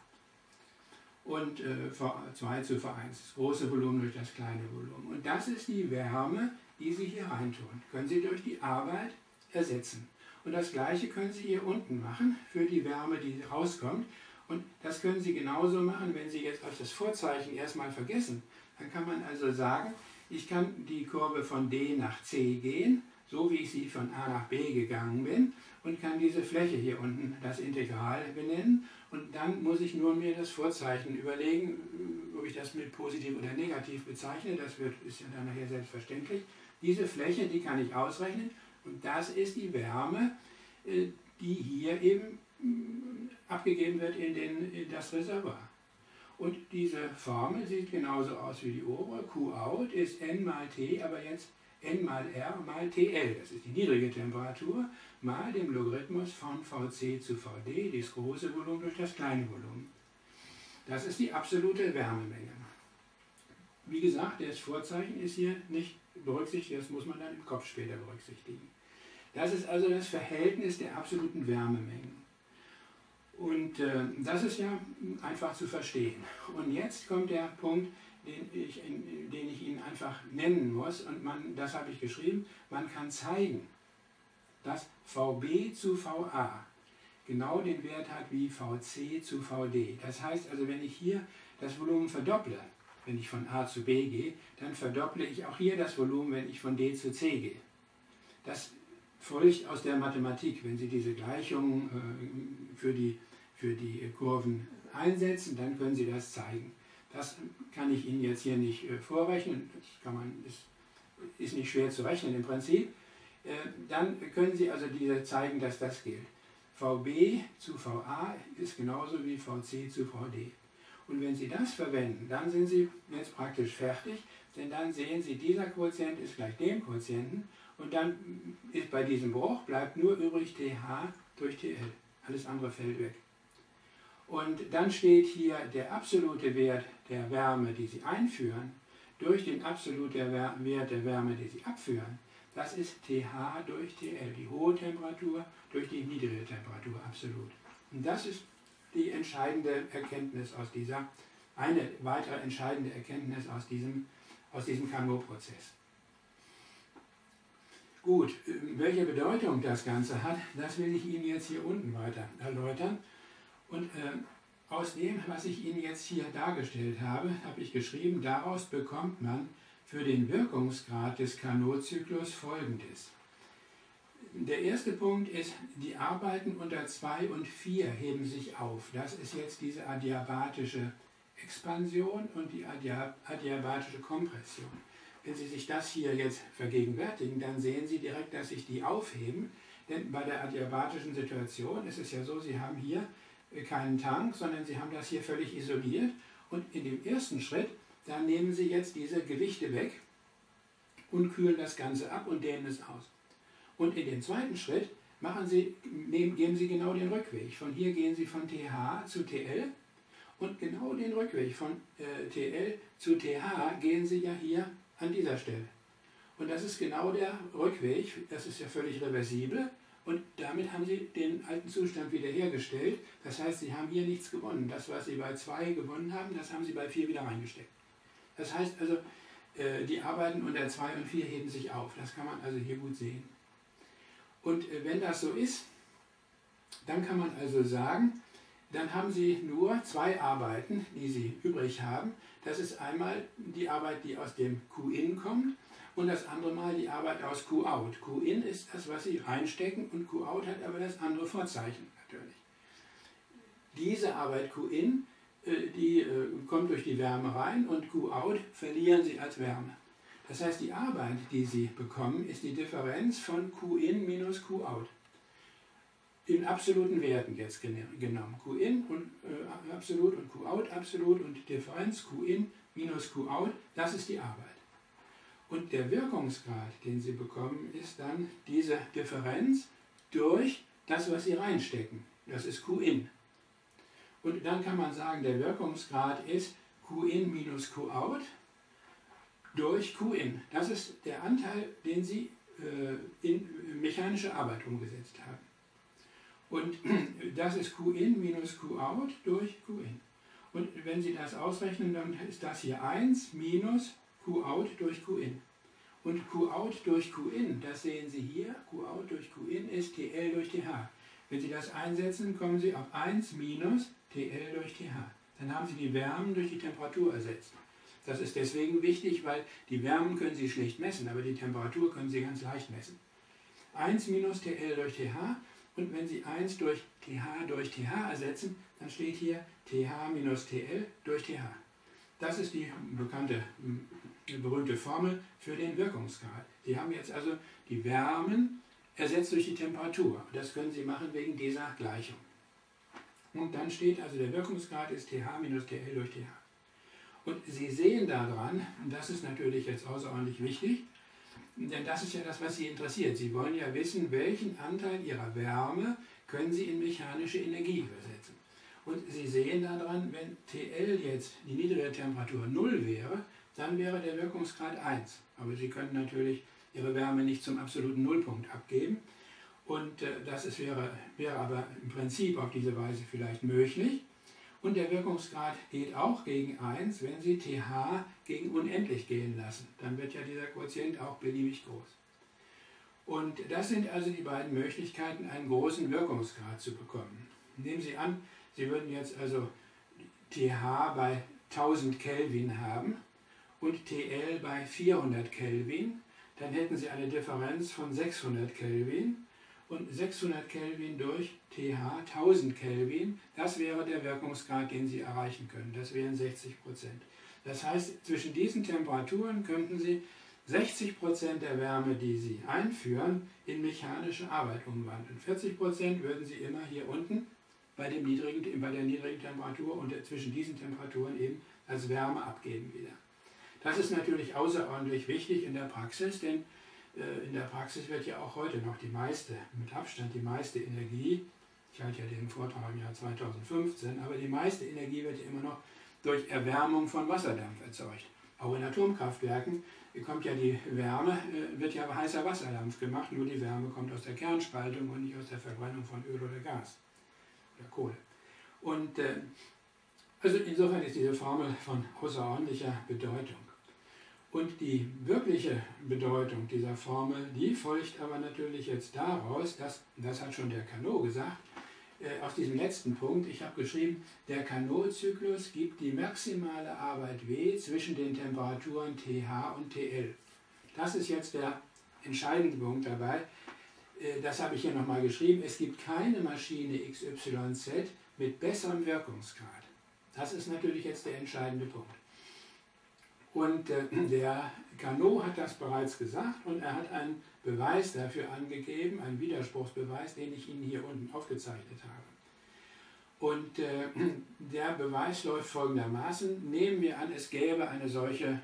Und V2 zu V1, das große Volumen durch das kleine Volumen. Und das ist die Wärme, die Sie hier reintun. Können Sie durch die Arbeit ersetzen. Und das Gleiche können Sie hier unten machen für die Wärme, die rauskommt. Und das können Sie genauso machen, wenn Sie jetzt auf das Vorzeichen erstmal vergessen. Dann kann man also sagen, ich kann die Kurve von D nach C gehen, so wie ich sie von A nach B gegangen bin, und kann diese Fläche hier unten das Integral benennen. Und dann muss ich nur mir das Vorzeichen überlegen, ob ich das mit positiv oder negativ bezeichne. Das ist ja dann nachher selbstverständlich. Diese Fläche, die kann ich ausrechnen. Und das ist die Wärme, die hier eben abgegeben wird in das Reservoir. Und diese Formel sieht genauso aus wie die obere. Qout ist N mal T, aber jetzt N mal R mal TL. Das ist die niedrige Temperatur, mal dem Logarithmus von Vc zu Vd, das große Volumen durch das kleine Volumen. Das ist die absolute Wärmemenge. Wie gesagt, das Vorzeichen ist hier nicht berücksichtigt, das muss man dann im Kopf später berücksichtigen. Das ist also das Verhältnis der absoluten Wärmemengen. Und das ist ja einfach zu verstehen. Und jetzt kommt der Punkt, den ich Ihnen einfach nennen muss. Und das habe ich geschrieben, man kann zeigen, dass Vb zu Va genau den Wert hat wie Vc zu Vd. Das heißt also, wenn ich hier das Volumen verdopple, wenn ich von A zu B gehe, dann verdopple ich auch hier das Volumen, wenn ich von D zu C gehe. Das folgt aus der Mathematik. Wenn Sie diese Gleichungen für die Kurven einsetzen, dann können Sie das zeigen. Das kann ich Ihnen jetzt hier nicht vorrechnen, das ist nicht schwer zu rechnen im Prinzip. Dann können Sie also zeigen, dass das gilt. Vb zu Va ist genauso wie Vc zu Vd. Und wenn Sie das verwenden, dann sind Sie jetzt praktisch fertig, denn dann sehen Sie, dieser Quotient ist gleich dem Quotienten und dann ist bei diesem Bruch bleibt nur übrig TH durch TL. Alles andere fällt weg. Und dann steht hier der absolute Wert der Wärme, die Sie einführen, durch den absoluten Wert der Wärme, die Sie abführen. Das ist TH durch TL, die hohe Temperatur durch die niedrige Temperatur, absolut. Und das ist die entscheidende Erkenntnis aus eine weitere entscheidende Erkenntnis aus diesem Carnot-Prozess. Gut, welche Bedeutung das Ganze hat, das will ich Ihnen jetzt hier unten weiter erläutern. Und aus dem, was ich Ihnen jetzt hier dargestellt habe, habe ich geschrieben, daraus bekommt man für den Wirkungsgrad des Carnot-Zyklus Folgendes. Der erste Punkt ist, die Arbeiten unter 2 und 4 heben sich auf. Das ist jetzt diese adiabatische Expansion und die adiabatische Kompression. Wenn Sie sich das hier jetzt vergegenwärtigen, dann sehen Sie direkt, dass sich die aufheben. Denn bei der adiabatischen Situation ist es ja so, Sie haben hier keinen Tank, sondern Sie haben das hier völlig isoliert. Und in dem ersten Schritt, da nehmen Sie jetzt diese Gewichte weg und kühlen das Ganze ab und dehnen es aus. Und in dem zweiten Schritt geben Sie genau den Rückweg. Von hier gehen Sie von TH zu TL und genau den Rückweg von TL zu TH gehen Sie ja hier an dieser Stelle. Und das ist genau der Rückweg, das ist ja völlig reversibel und damit haben Sie den alten Zustand wiederhergestellt. Das heißt, Sie haben hier nichts gewonnen. Das, was Sie bei 2 gewonnen haben, das haben Sie bei 4 wieder reingesteckt. Das heißt also, die Arbeiten unter 2 und 4 heben sich auf. Das kann man also hier gut sehen. Und wenn das so ist, dann kann man also sagen, dann haben Sie nur 2 Arbeiten, die Sie übrig haben. Das ist einmal die Arbeit, die aus dem Qin kommt und das andere Mal die Arbeit aus Qout. Qin ist das, was Sie reinstecken und Qout hat aber das andere Vorzeichen natürlich. Diese Arbeit Qin, die kommt durch die Wärme rein und Qout verlieren Sie als Wärme. Das heißt, die Arbeit, die Sie bekommen, ist die Differenz von Qin minus Qout. In absoluten Werten jetzt genommen. Qin und absolut und Qout absolut und die Differenz Qin minus Qout, das ist die Arbeit. Und der Wirkungsgrad, den Sie bekommen, ist dann diese Differenz durch das, was Sie reinstecken. Das ist Qin. Und dann kann man sagen, der Wirkungsgrad ist Qin minus Qout durch Qin. Das ist der Anteil, den Sie in mechanische Arbeit umgesetzt haben. Und das ist Qin minus Qout durch Qin. Und wenn Sie das ausrechnen, dann ist das hier 1 minus Qout durch Qin. Und Qout durch Qin, das sehen Sie hier, Qout durch Qin ist TL durch TH. Wenn Sie das einsetzen, kommen Sie auf 1 minus TL durch TH. Dann haben Sie die Wärmen durch die Temperatur ersetzt. Das ist deswegen wichtig, weil die Wärmen können Sie schlecht messen, aber die Temperatur können Sie ganz leicht messen. 1 minus TL durch TH. Und wenn Sie 1 durch TH ersetzen, dann steht hier TH minus TL durch TH. Das ist die bekannte, berühmte Formel für den Wirkungsgrad. Sie haben jetzt also die Wärmen ersetzt durch die Temperatur. Das können Sie machen wegen dieser Gleichung. Und dann steht also, der Wirkungsgrad ist TH minus TL durch TH. Und Sie sehen daran, und das ist natürlich jetzt außerordentlich wichtig, denn das ist ja das, was Sie interessiert. Sie wollen ja wissen, welchen Anteil Ihrer Wärme können Sie in mechanische Energie übersetzen. Und Sie sehen daran, wenn TL jetzt die niedrige Temperatur 0 wäre, dann wäre der Wirkungsgrad 1. Aber Sie können natürlich Ihre Wärme nicht zum absoluten Nullpunkt abgeben. Und wäre aber im Prinzip auf diese Weise vielleicht möglich. Und der Wirkungsgrad geht auch gegen 1, wenn Sie TH gegen unendlich gehen lassen. Dann wird ja dieser Quotient auch beliebig groß. Und das sind also die beiden Möglichkeiten, einen großen Wirkungsgrad zu bekommen. Nehmen Sie an, Sie würden jetzt also TH bei 1000 Kelvin haben und TL bei 400 Kelvin. Dann hätten Sie eine Differenz von 600 Kelvin. Und 600 Kelvin durch TH 1000 Kelvin, das wäre der Wirkungsgrad, den Sie erreichen können. Das wären 60%. Das heißt, zwischen diesen Temperaturen könnten Sie 60% der Wärme, die Sie einführen, in mechanische Arbeit umwandeln. 40% würden Sie immer hier unten bei der niedrigen Temperatur und zwischen diesen Temperaturen eben als Wärme abgeben wieder. Das ist natürlich außerordentlich wichtig in der Praxis, denn in der Praxis wird ja auch heute noch mit Abstand die meiste Energie, ich halte ja den Vortrag im Jahr 2015, aber die meiste Energie wird ja immer noch durch Erwärmung von Wasserdampf erzeugt. Auch in Atomkraftwerken kommt ja die Wärme, wird ja heißer Wasserdampf gemacht, nur die Wärme kommt aus der Kernspaltung und nicht aus der Verbrennung von Öl oder Gas oder Kohle. Und also insofern ist diese Formel von außerordentlicher Bedeutung. Und die wirkliche Bedeutung dieser Formel, die folgt aber natürlich jetzt daraus, das hat schon der Carnot gesagt, aus diesem letzten Punkt, ich habe geschrieben, der Carnot-Zyklus gibt die maximale Arbeit W zwischen den Temperaturen TH und TL. Das ist jetzt der entscheidende Punkt dabei. Das habe ich hier nochmal geschrieben. Es gibt keine Maschine XYZ mit besserem Wirkungsgrad. Das ist natürlich jetzt der entscheidende Punkt. Und der Carnot hat das bereits gesagt und er hat einen Beweis dafür angegeben, einen Widerspruchsbeweis, den ich Ihnen hier unten aufgezeichnet habe. Und der Beweis läuft folgendermaßen. Nehmen wir an, es gäbe eine solche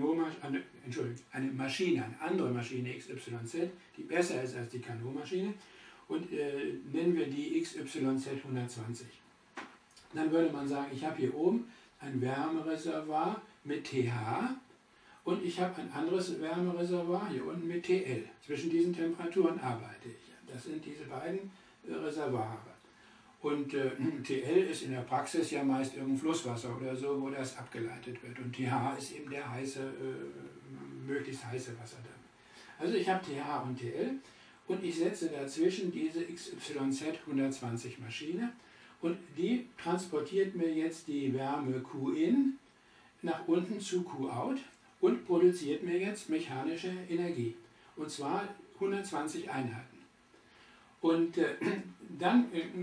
eine Maschine, eine andere Maschine XYZ, die besser ist als die Carnot-Maschine und nennen wir die XYZ 120. Dann würde man sagen, ich habe hier oben ein Wärmereservoir mit TH und ich habe ein anderes Wärmereservoir hier unten mit TL. Zwischen diesen Temperaturen arbeite ich. Das sind diese beiden Reservoire. Und TL ist in der Praxis ja meist irgendein Flusswasser oder so, wo das abgeleitet wird. Und TH ist eben der möglichst heiße Wasserdampf. Also ich habe TH und TL und ich setze dazwischen diese XYZ 120 Maschine und die transportiert mir jetzt die Wärme Q-in nach unten zu Q-out und produziert mir jetzt mechanische Energie. Und zwar 120 Einheiten. Und dann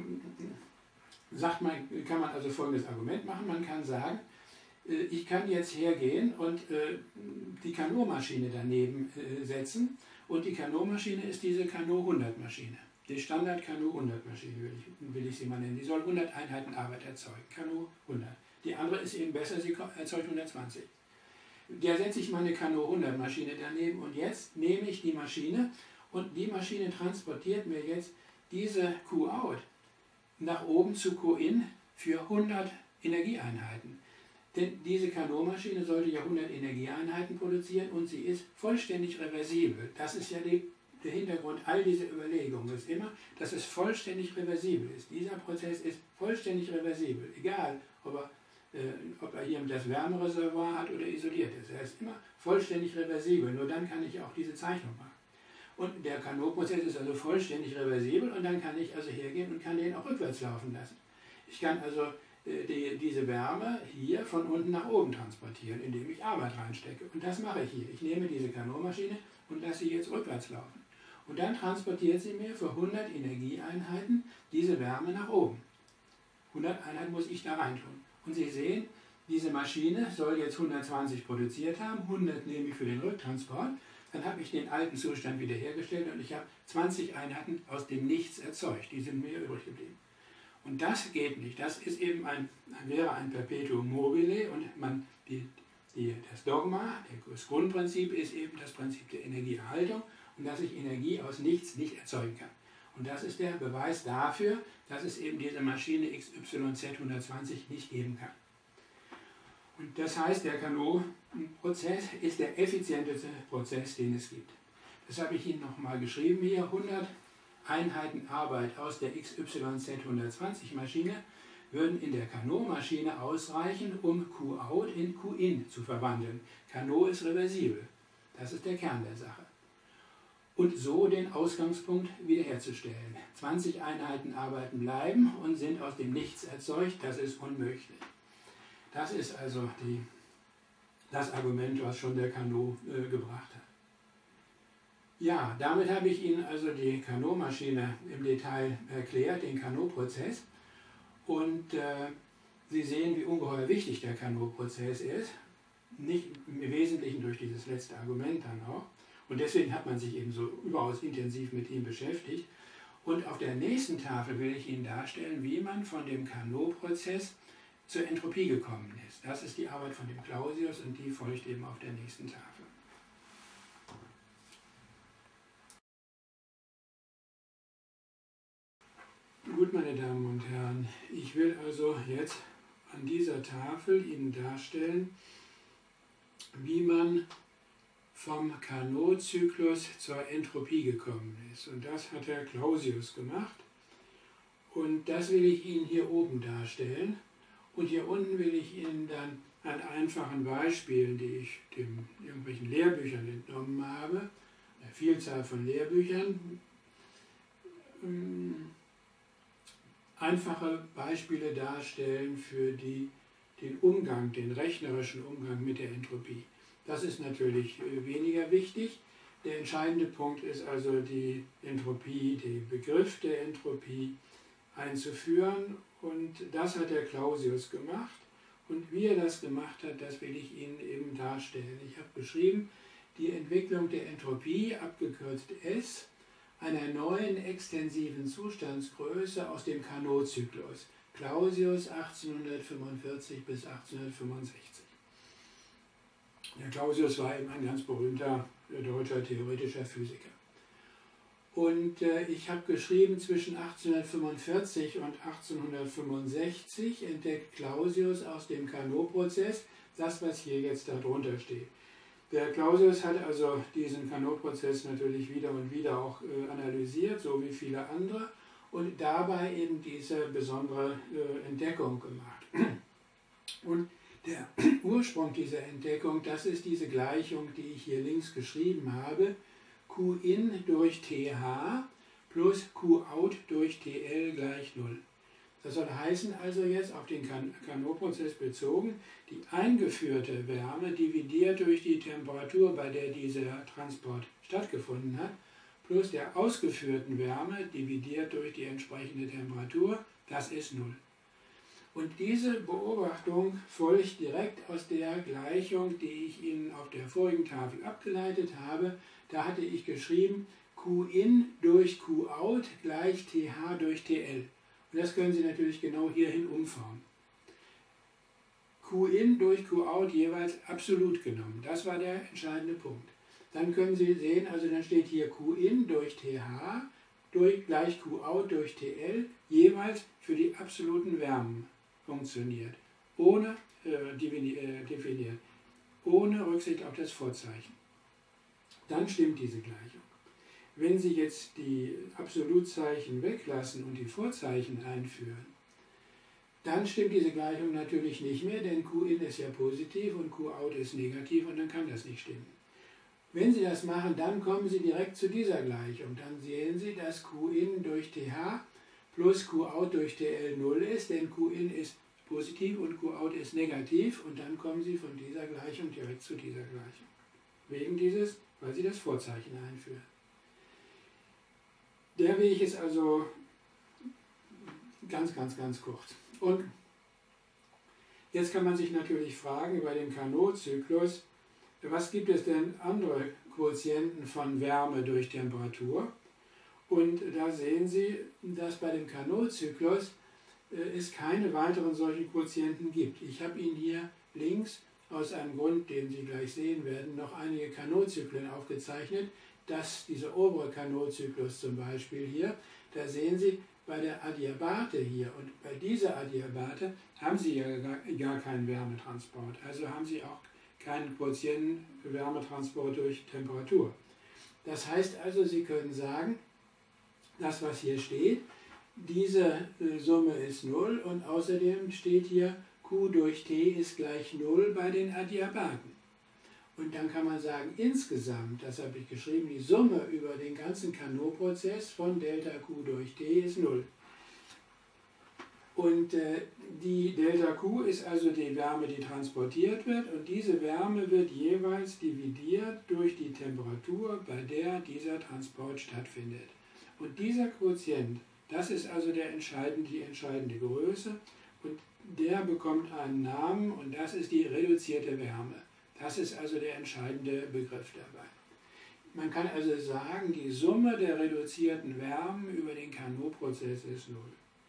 kann man also folgendes Argument machen. Man kann sagen, ich kann jetzt hergehen und die Carnot-Maschine daneben setzen. Und die Carnot-Maschine ist diese Carnot-100-Maschine. Die Standard-Carnot-100-Maschine will ich sie mal nennen. Die soll 100 Einheiten Arbeit erzeugen. Carnot 100. Die andere ist eben besser, sie erzeugt 120. Da setze ich meine Carnot-100-Maschine daneben und jetzt nehme ich die Maschine und die Maschine transportiert mir jetzt diese Q-out nach oben zu Q-in für 100 Energieeinheiten. Denn diese Carnot-Maschine sollte ja 100 Energieeinheiten produzieren und sie ist vollständig reversibel. Das ist ja der Hintergrund all dieser Überlegungen, ist immer, dass es vollständig reversibel ist. Dieser Prozess ist vollständig reversibel, egal ob er hier das Wärmereservoir hat oder isoliert ist. Er ist immer vollständig reversibel, nur dann kann ich auch diese Zeichnung machen. Und der Carnot-Prozess ist also vollständig reversibel und dann kann ich also hergehen und kann den auch rückwärts laufen lassen. Ich kann also diese Wärme hier von unten nach oben transportieren, indem ich Arbeit reinstecke. Und das mache ich hier. Ich nehme diese Carnot-Maschine und lasse sie jetzt rückwärts laufen. Und dann transportiert sie mir für 100 Energieeinheiten diese Wärme nach oben. 100 Einheiten muss ich da reintun. Und Sie sehen, diese Maschine soll jetzt 120 produziert haben, 100 nehme ich für den Rücktransport, dann habe ich den alten Zustand wiederhergestellt und ich habe 20 Einheiten aus dem Nichts erzeugt, die sind mir übrig geblieben. Und das geht nicht, das ist eben wäre ein Perpetuum mobile und das Dogma, das Grundprinzip ist eben das Prinzip der Energieerhaltung und dass ich Energie aus nichts nicht erzeugen kann. Und das ist der Beweis dafür, dass es eben diese Maschine XYZ 120 nicht geben kann. Und das heißt, der Carnot-Prozess ist der effizienteste Prozess, den es gibt. Das habe ich Ihnen nochmal geschrieben hier. 100 Einheiten Arbeit aus der XYZ 120 Maschine würden in der Carnot-Maschine ausreichen, um Q-out in Q-in zu verwandeln. Carnot ist reversibel. Das ist der Kern der Sache. Und so den Ausgangspunkt wiederherzustellen. 20 Einheiten Arbeiten bleiben und sind aus dem Nichts erzeugt, das ist unmöglich. Das ist also das Argument, was schon der Carnot gebracht hat. Ja, damit habe ich Ihnen also die Carnot-Maschine im Detail erklärt, den Carnot-Prozess. Und Sie sehen, wie ungeheuer wichtig der Carnot-Prozess ist. Nicht im Wesentlichen durch dieses letzte Argument dann auch. Und deswegen hat man sich eben so überaus intensiv mit ihm beschäftigt. Und auf der nächsten Tafel will ich Ihnen darstellen, wie man von dem Carnot-Prozess zur Entropie gekommen ist. Das ist die Arbeit von dem Clausius und die folgt eben auf der nächsten Tafel. Gut, meine Damen und Herren, ich will also jetzt an dieser Tafel Ihnen darstellen, wie man vom Carnot-Zyklus zur Entropie gekommen ist. Und das hat Herr Clausius gemacht. Und das will ich Ihnen hier oben darstellen. Und hier unten will ich Ihnen dann an einfachen Beispielen, die ich irgendwelchen Lehrbüchern entnommen habe, eine Vielzahl von Lehrbüchern, einfache Beispiele darstellen für den Umgang, den rechnerischen Umgang mit der Entropie. Das ist natürlich weniger wichtig. Der entscheidende Punkt ist also die Entropie, den Begriff der Entropie einzuführen. Und das hat der Clausius gemacht. Und wie er das gemacht hat, das will ich Ihnen eben darstellen. Ich habe beschrieben, die Entwicklung der Entropie, abgekürzt S, einer neuen extensiven Zustandsgröße aus dem Carnot-Zyklus. Clausius 1845 bis 1865. Der Clausius war eben ein ganz berühmter deutscher theoretischer Physiker. Und ich habe geschrieben, zwischen 1845 und 1865 entdeckt Clausius aus dem Carnot-Prozess das, was hier jetzt darunter steht. Der Clausius hat also diesen Carnot-Prozess natürlich wieder und wieder auch analysiert, so wie viele andere, und dabei eben diese besondere Entdeckung gemacht. Und der Ursprung dieser Entdeckung, das ist diese Gleichung, die ich hier links geschrieben habe, Qin durch TH plus Qout durch TL gleich 0. Das soll heißen, also jetzt auf den Carnot-Prozess bezogen, die eingeführte Wärme dividiert durch die Temperatur, bei der dieser Transport stattgefunden hat, plus der ausgeführten Wärme dividiert durch die entsprechende Temperatur, das ist 0. Und diese Beobachtung folgt direkt aus der Gleichung, die ich Ihnen auf der vorigen Tafel abgeleitet habe. Da hatte ich geschrieben, Qin durch Qout gleich TH durch TL. Und das können Sie natürlich genau hierhin umformen. Qin durch Qout jeweils absolut genommen. Das war der entscheidende Punkt. Dann können Sie sehen, also dann steht hier Qin durch TH gleich Qout durch TL jeweils für die absoluten Wärmen funktioniert, ohne definiert, ohne Rücksicht auf das Vorzeichen. Dann stimmt diese Gleichung. Wenn Sie jetzt die Absolutzeichen weglassen und die Vorzeichen einführen, dann stimmt diese Gleichung natürlich nicht mehr, denn Qin ist ja positiv und Qout ist negativ und dann kann das nicht stimmen. Wenn Sie das machen, dann kommen Sie direkt zu dieser Gleichung. Dann sehen Sie, dass Qin durch TH plus Qout durch TL 0 ist, denn Qin ist positiv und Qout ist negativ und dann kommen Sie von dieser Gleichung direkt zu dieser Gleichung. Weil Sie das Vorzeichen einführen. Der Weg ist also ganz kurz. Und jetzt kann man sich natürlich fragen bei dem Carnot-Zyklus, was gibt es denn andere Quotienten von Wärme durch Temperatur? Und da sehen Sie, dass bei dem Carnot-Zyklus es keine weiteren solchen Quotienten gibt. Ich habe Ihnen hier links aus einem Grund, den Sie gleich sehen werden, noch einige Carnot-Zyklen aufgezeichnet. Dieser obere Carnot-Zyklus zum Beispiel hier, da sehen Sie bei der Adiabate hier und bei dieser Adiabate haben Sie ja gar keinen Wärmetransport. Also haben Sie auch keinen Quotienten für Wärmetransport durch Temperatur. Das heißt also, Sie können sagen, das, was hier steht, diese Summe ist 0 und außerdem steht hier Q durch T ist gleich 0 bei den Adiabaten. Und dann kann man sagen, insgesamt, das habe ich geschrieben, die Summe über den ganzen Carnot-Prozess von Delta Q durch T ist 0. Und die Delta Q ist also die Wärme, die transportiert wird und diese Wärme wird jeweils dividiert durch die Temperatur, bei der dieser Transport stattfindet. Und dieser Quotient, das ist also die entscheidende Größe und der bekommt einen Namen und das ist die reduzierte Wärme. Das ist also der entscheidende Begriff dabei. Man kann also sagen, die Summe der reduzierten Wärmen über den Carnot-Prozess ist 0.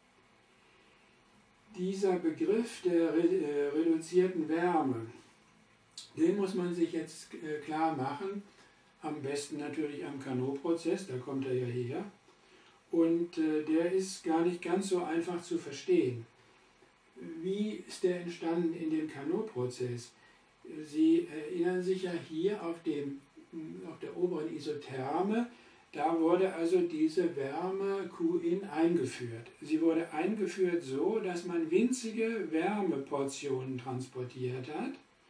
Dieser Begriff der reduzierten Wärme, den muss man sich jetzt klar machen, am besten natürlich am Carnot-Prozess, da kommt er ja her. Und der ist gar nicht ganz so einfach zu verstehen. Wie ist der entstanden in dem Carnot-Prozess? Sie erinnern sich ja hier auf der oberen Isotherme, da wurde also diese Wärme Qin eingeführt. Sie wurde eingeführt so, dass man winzige Wärmeportionen transportiert hat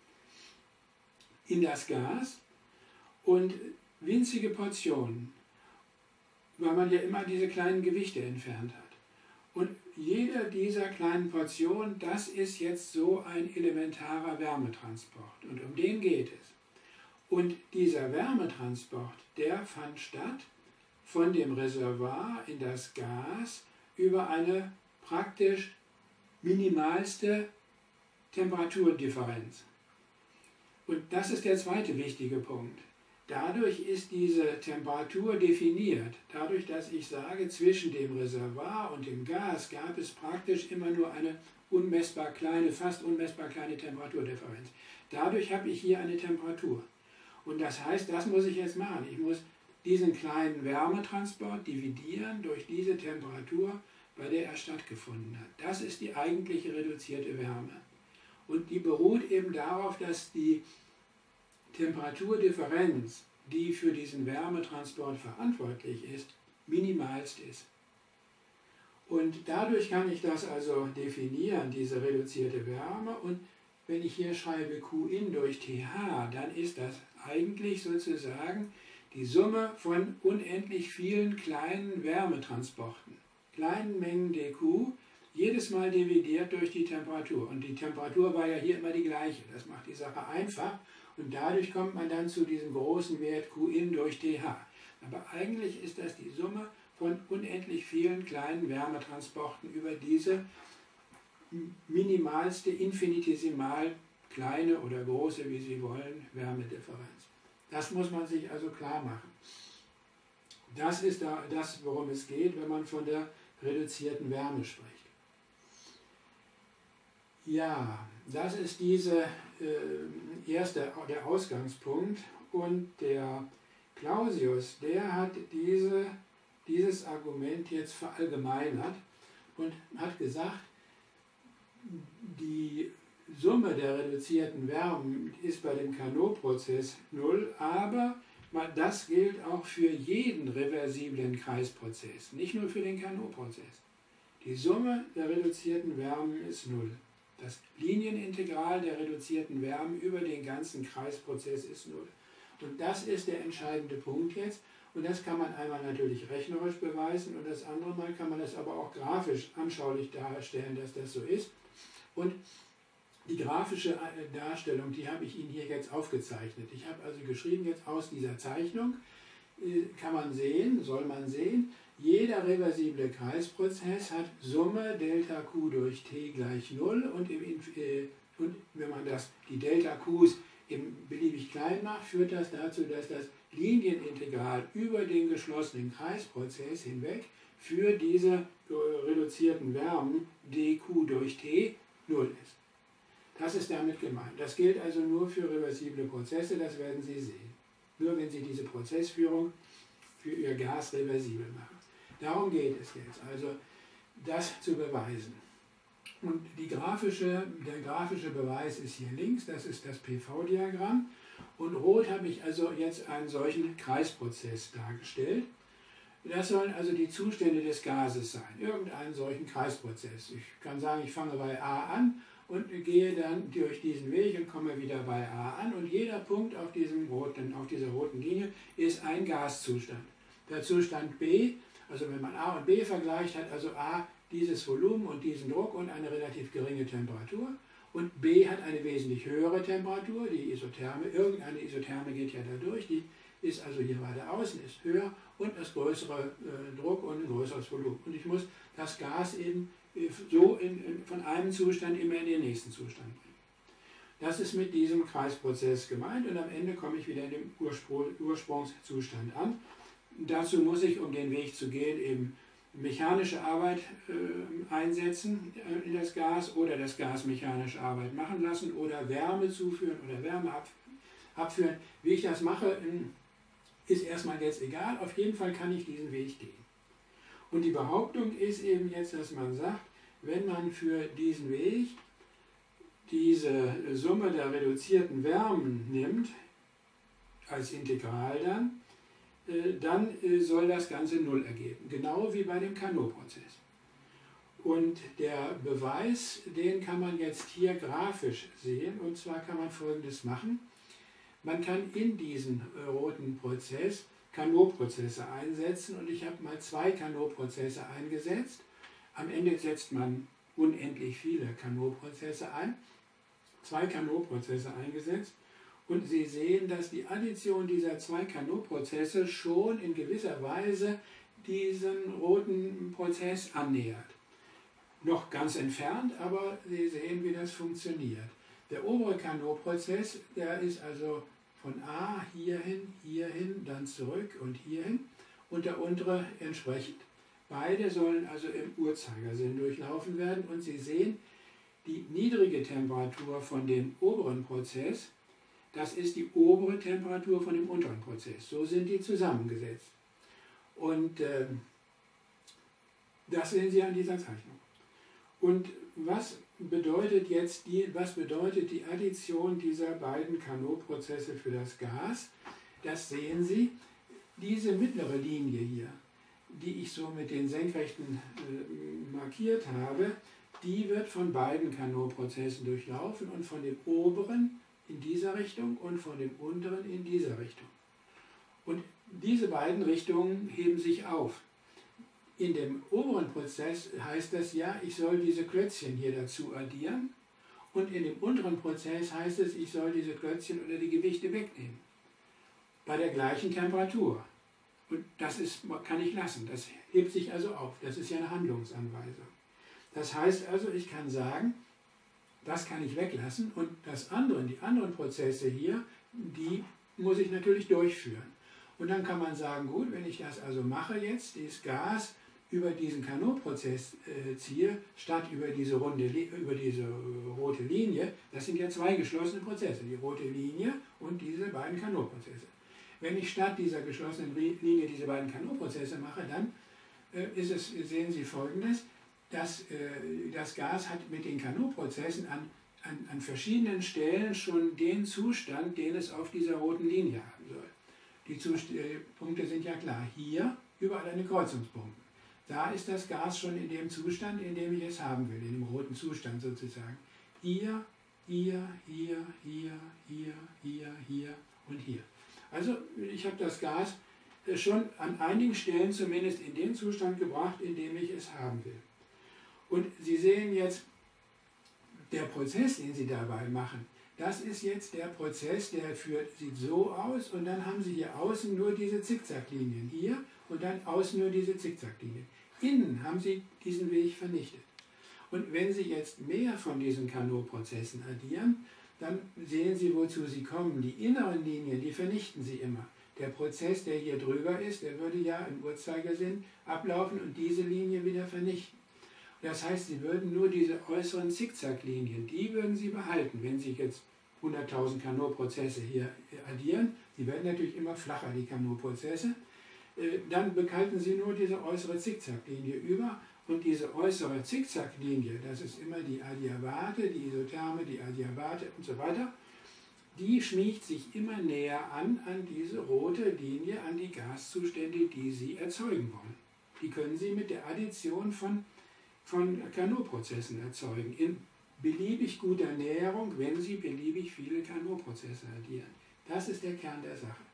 in das Gas und winzige Portionen, weil man ja immer diese kleinen Gewichte entfernt hat. Und jede dieser kleinen Portionen, das ist jetzt so ein elementarer Wärmetransport und um den geht es. Und dieser Wärmetransport, der fand statt von dem Reservoir in das Gas über eine praktisch minimalste Temperaturdifferenz. Und das ist der zweite wichtige Punkt. Dadurch ist diese Temperatur definiert. Dadurch, dass ich sage, zwischen dem Reservoir und dem Gas gab es praktisch immer nur eine unmessbar kleine, fast unmessbar kleine Temperaturdifferenz. Dadurch habe ich hier eine Temperatur. Und das heißt, das muss ich jetzt machen. Ich muss diesen kleinen Wärmetransport dividieren durch diese Temperatur, bei der er stattgefunden hat. Das ist die eigentliche reduzierte Wärme. Und die beruht eben darauf, dass die Temperaturdifferenz, die für diesen Wärmetransport verantwortlich ist, minimalst ist. Und dadurch kann ich das also definieren, diese reduzierte Wärme. Und wenn ich hier schreibe Qin durch TH, dann ist das eigentlich sozusagen die Summe von unendlich vielen kleinen Wärmetransporten, kleinen Mengen dQ, jedes Mal dividiert durch die Temperatur. Und die Temperatur war ja hier immer die gleiche. Das macht die Sache einfach. Und dadurch kommt man dann zu diesem großen Wert Qin durch TH. Aber eigentlich ist das die Summe von unendlich vielen kleinen Wärmetransporten über diese minimalste, infinitesimal kleine oder große, wie Sie wollen, Wärmedifferenz. Das muss man sich also klar machen. Das ist das, worum es geht, wenn man von der reduzierten Wärme spricht. Ja, das ist der Ausgangspunkt und der Clausius, der hat dieses Argument jetzt verallgemeinert und hat gesagt, die Summe der reduzierten Wärmen ist bei dem Carnot-Prozess 0, aber das gilt auch für jeden reversiblen Kreisprozess, nicht nur für den Carnot-Prozess. Die Summe der reduzierten Wärmen ist 0. Das Linienintegral der reduzierten Wärmen über den ganzen Kreisprozess ist 0. Und das ist der entscheidende Punkt jetzt. Und das kann man einmal natürlich rechnerisch beweisen und das andere Mal kann man das aber auch grafisch anschaulich darstellen, dass das so ist. Und die grafische Darstellung, die habe ich Ihnen hier jetzt aufgezeichnet. Ich habe also geschrieben, jetzt aus dieser Zeichnung kann man sehen, soll man sehen, jeder reversible Kreisprozess hat Summe Delta Q durch T gleich 0 und, und wenn man die Delta Qs beliebig klein macht, führt das dazu, dass das Linienintegral über den geschlossenen Kreisprozess hinweg für diese reduzierten Wärmen dq durch T 0 ist. Das ist damit gemeint. Das gilt also nur für reversible Prozesse, das werden Sie sehen. Nur wenn Sie diese Prozessführung für Ihr Gas reversibel machen. Darum geht es jetzt, also das zu beweisen. Und der grafische Beweis ist hier links, das ist das PV-Diagramm. Und rot habe ich also jetzt einen solchen Kreisprozess dargestellt. Das sollen also die Zustände des Gases sein, irgendeinen solchen Kreisprozess. Ich kann sagen, ich fange bei A an und gehe dann durch diesen Weg und komme wieder bei A an. Und jeder Punkt auf dieser roten Linie ist ein Gaszustand. Der Zustand B, also wenn man A und B vergleicht, hat also A dieses Volumen und diesen Druck und eine relativ geringe Temperatur. Und B hat eine wesentlich höhere Temperatur, die Isotherme. Irgendeine Isotherme geht ja da durch, die ist also hier weiter außen, ist höher und das größere Druck und ein größeres Volumen. Und ich muss das Gas eben so von einem Zustand immer in den nächsten Zustand bringen. Das ist mit diesem Kreisprozess gemeint und am Ende komme ich wieder in den Ursprungszustand an. Dazu muss ich, um den Weg zu gehen, eben mechanische Arbeit einsetzen in das Gas oder das Gas mechanische Arbeit machen lassen oder Wärme zuführen oder Wärme abführen. Wie ich das mache, ist erstmal jetzt egal. Auf jeden Fall kann ich diesen Weg gehen. Und die Behauptung ist eben jetzt, dass man sagt, wenn man für diesen Weg diese Summe der reduzierten Wärmen nimmt, als Integral dann soll das Ganze 0 ergeben. Genau wie bei dem Carnot-Prozess. Und der Beweis, den kann man jetzt hier grafisch sehen. Und zwar kann man Folgendes machen. Man kann in diesen roten Prozess Carnot-Prozesse einsetzen. Und ich habe mal 2 Carnot-Prozesse eingesetzt. Am Ende setzt man unendlich viele Carnot-Prozesse ein. 2 Carnot-Prozesse eingesetzt. Und Sie sehen, dass die Addition dieser 2 Carnot-Prozesse schon in gewisser Weise diesen roten Prozess annähert. Noch ganz entfernt, aber Sie sehen, wie das funktioniert. Der obere Carnot-Prozess, der ist also von A hierhin, dann zurück und hierhin und der untere entsprechend. Beide sollen also im Uhrzeigersinn durchlaufen werden und Sie sehen, die niedrige Temperatur von dem oberen Prozess, das ist die obere Temperatur von dem unteren Prozess. So sind die zusammengesetzt. Und das sehen Sie an dieser Zeichnung. Und was bedeutet jetzt die Addition dieser beiden Carnot-Prozesse für das Gas? Das sehen Sie, diese mittlere Linie hier, die ich so mit den Senkrechten markiert habe, die wird von beiden Carnot-Prozessen durchlaufen und von dem oberen in dieser Richtung und von dem unteren in dieser Richtung. Und diese beiden Richtungen heben sich auf. In dem oberen Prozess heißt das ja, ich soll diese Klötzchen hier dazu addieren und in dem unteren Prozess heißt es, ich soll diese Klötzchen oder die Gewichte wegnehmen. Bei der gleichen Temperatur. Und das kann ich lassen, das hebt sich also auf. Das ist ja eine Handlungsanweisung. Das heißt also, ich kann sagen, das kann ich weglassen und die anderen Prozesse hier, die muss ich natürlich durchführen. Und dann kann man sagen, gut, wenn ich das also mache jetzt, dieses Gas über diesen Carnot-Prozess ziehe, statt über diese rote Linie, das sind ja 2 geschlossene Prozesse, die rote Linie und diese beiden Carnot-Prozesse. Wenn ich statt dieser geschlossenen Linie diese beiden Carnot-Prozesse mache, dann sehen Sie Folgendes, dass das Gas hat mit den Carnot-Prozessen an verschiedenen Stellen schon den Zustand, den es auf dieser roten Linie haben soll. Die Punkte sind ja klar. Hier überall eine Kreuzungspunkt. Da ist das Gas schon in dem Zustand, in dem ich es haben will, in dem roten Zustand sozusagen. Hier und hier. Also ich habe das Gas schon an einigen Stellen zumindest in den Zustand gebracht, in dem ich es haben will. Und Sie sehen jetzt, der Prozess, den Sie dabei machen, das ist jetzt der Prozess, der sieht so aus und dann haben Sie hier außen nur diese Zickzacklinien hier und dann außen nur diese Zickzacklinie. Innen haben Sie diesen Weg vernichtet. Und wenn Sie jetzt mehr von diesen Carnot-Prozessen addieren, dann sehen Sie, wozu Sie kommen. Die inneren Linien, die vernichten Sie immer. Der Prozess, der hier drüber ist, der würde ja im Uhrzeigersinn ablaufen und diese Linie wieder vernichten. Das heißt, Sie würden nur diese äußeren Zickzacklinien, die würden Sie behalten, wenn Sie jetzt 100.000 Carnot-Prozesse hier addieren. Die werden natürlich immer flacher, die Carnot-Prozesse. Dann behalten Sie nur diese äußere Zickzacklinie über. Und diese äußere Zickzacklinie, das ist immer die Adiabate, die Isotherme, die Adiabate und so weiter, die schmiegt sich immer näher an diese rote Linie, an die Gaszustände, die Sie erzeugen wollen. Die können Sie mit der Addition von Carnot-Prozessen erzeugen, in beliebig guter Näherung, wenn Sie beliebig viele Carnot-Prozesse addieren. Das ist der Kern der Sache.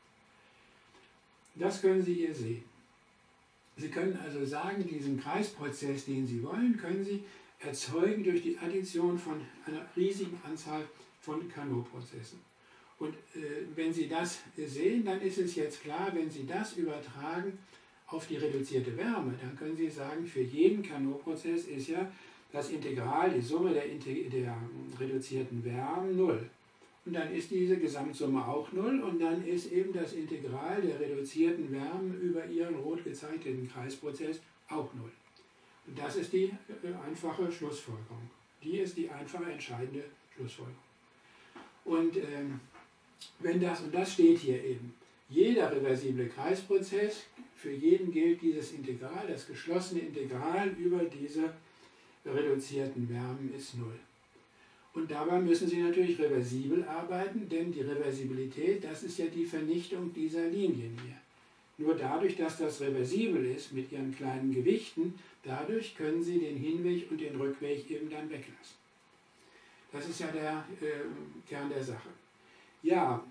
Das können Sie hier sehen. Sie können also sagen, diesen Kreisprozess, den Sie wollen, können Sie erzeugen durch die Addition von einer riesigen Anzahl von Carnot-Prozessen. Und wenn Sie das sehen, dann ist es jetzt klar, wenn Sie das übertragen auf die reduzierte Wärme, dann können Sie sagen, für jeden Carnot-Prozess ist ja das Integral, die Summe der reduzierten Wärme 0. Und dann ist diese Gesamtsumme auch 0 und dann ist eben das Integral der reduzierten Wärme über Ihren rot gezeichneten Kreisprozess auch 0. Und das ist die einfache Schlussfolgerung. Die ist die einfache entscheidende Schlussfolgerung. Und und das steht hier eben, jeder reversible Kreisprozess, für jeden gilt dieses Integral, das geschlossene Integral über diese reduzierten Wärmen ist 0. Und dabei müssen Sie natürlich reversibel arbeiten, denn die Reversibilität, das ist ja die Vernichtung dieser Linien hier. Nur dadurch, dass das reversibel ist mit Ihren kleinen Gewichten, dadurch können Sie den Hinweg und den Rückweg eben dann weglassen. Das ist ja der Kern der Sache. Ja,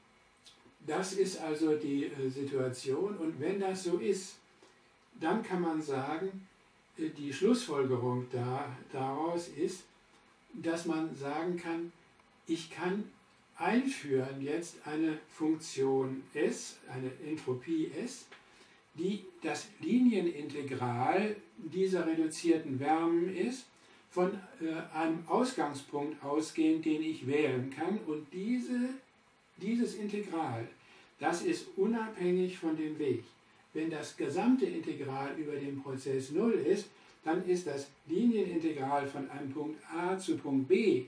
das ist also die Situation und wenn das so ist, dann kann man sagen, die Schlussfolgerung daraus ist, dass man sagen kann, ich kann einführen jetzt eine Funktion S, eine Entropie S, die das Linienintegral dieser reduzierten Wärmen ist, von einem Ausgangspunkt ausgehend, den ich wählen kann. Und dieses Integral, das ist unabhängig von dem Weg. Wenn das gesamte Integral über den Prozess 0 ist, dann ist das Linienintegral von einem Punkt A zu Punkt B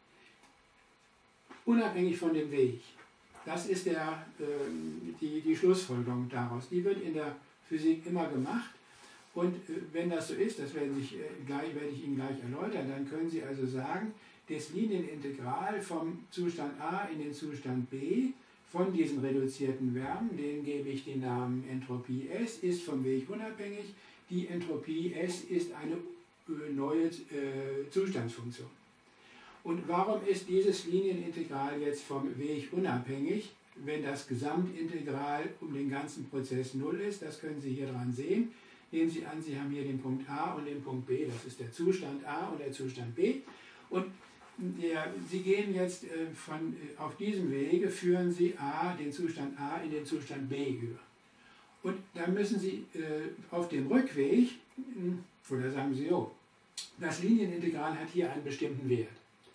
unabhängig von dem Weg. Das ist die Schlussfolgerung daraus. Die wird in der Physik immer gemacht. Und wenn das so ist, das werde ich Ihnen gleich erläutern, dann können Sie also sagen, das Linienintegral vom Zustand A in den Zustand B von diesen reduzierten Wärmen, denen gebe ich den Namen Entropie S, ist vom Weg unabhängig. Die Entropie S ist eine neue Zustandsfunktion. Und warum ist dieses Linienintegral jetzt vom Weg unabhängig, wenn das Gesamtintegral um den ganzen Prozess 0 ist? Das können Sie hier dran sehen. Nehmen Sie an, Sie haben hier den Punkt A und den Punkt B. Das ist der Zustand A und der Zustand B. Und Sie gehen jetzt auf diesem Wege, führen Sie den Zustand A in den Zustand B über. Und dann müssen Sie auf dem Rückweg, oder sagen Sie so, das Linienintegral hat hier einen bestimmten Wert.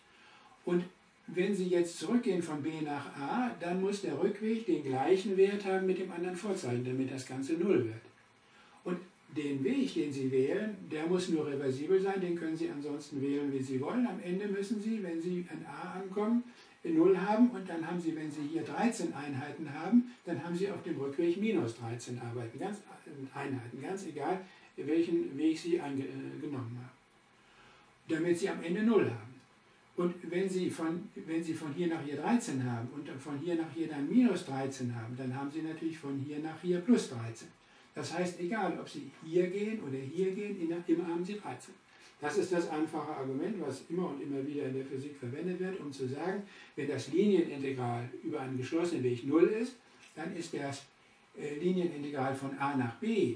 Und wenn Sie jetzt zurückgehen von B nach A, dann muss der Rückweg den gleichen Wert haben mit dem anderen Vorzeichen, damit das Ganze 0 wird. Und den Weg, den Sie wählen, der muss nur reversibel sein, den können Sie ansonsten wählen, wie Sie wollen. Am Ende müssen Sie, wenn Sie an A ankommen, 0 haben und dann haben Sie, wenn Sie hier 13 Einheiten haben, dann haben Sie auf dem Rückweg minus 13 Einheiten, ganz egal, welchen Weg Sie genommen haben, damit Sie am Ende 0 haben. Und wenn Sie von hier nach hier 13 haben und von hier nach hier dann minus 13 haben, dann haben Sie natürlich von hier nach hier plus 13. Das heißt, egal, ob Sie hier gehen oder hier gehen, immer haben Sie 13. Das ist das einfache Argument, was immer und immer wieder in der Physik verwendet wird, um zu sagen, wenn das Linienintegral über einen geschlossenen Weg 0 ist, dann ist das Linienintegral von A nach B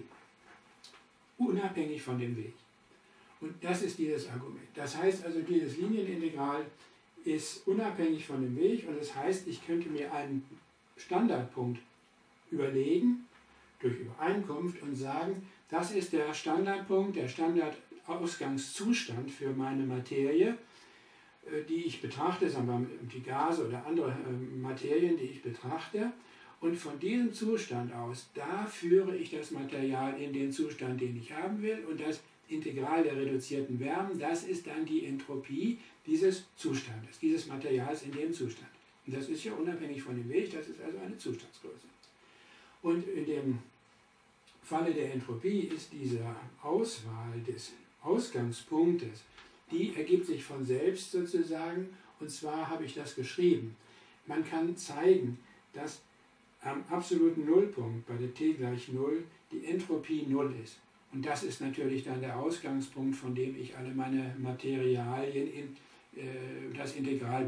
unabhängig von dem Weg. Und das ist dieses Argument. Das heißt also, dieses Linienintegral ist unabhängig von dem Weg und das heißt, ich könnte mir einen Standardpunkt überlegen, durch Übereinkunft und sagen, das ist der Standardpunkt, der Standardausgangszustand für meine Materie, die ich betrachte, sagen wir mal die Gase oder andere Materien, die ich betrachte. Und von diesem Zustand aus, da führe ich das Material in den Zustand, den ich haben will. Und das Integral der reduzierten Wärmen, das ist dann die Entropie dieses Zustandes, dieses Materials in dem Zustand. Und das ist ja unabhängig von dem Weg, das ist also eine Zustandsgröße. Und in dem Falle der Entropie ist diese Auswahl des Ausgangspunktes, die ergibt sich von selbst sozusagen, und zwar habe ich das geschrieben. Man kann zeigen, dass am absoluten Nullpunkt bei der t gleich 0 die Entropie 0 ist. Und das ist natürlich dann der Ausgangspunkt, von dem ich alle meine Materialien in das Integral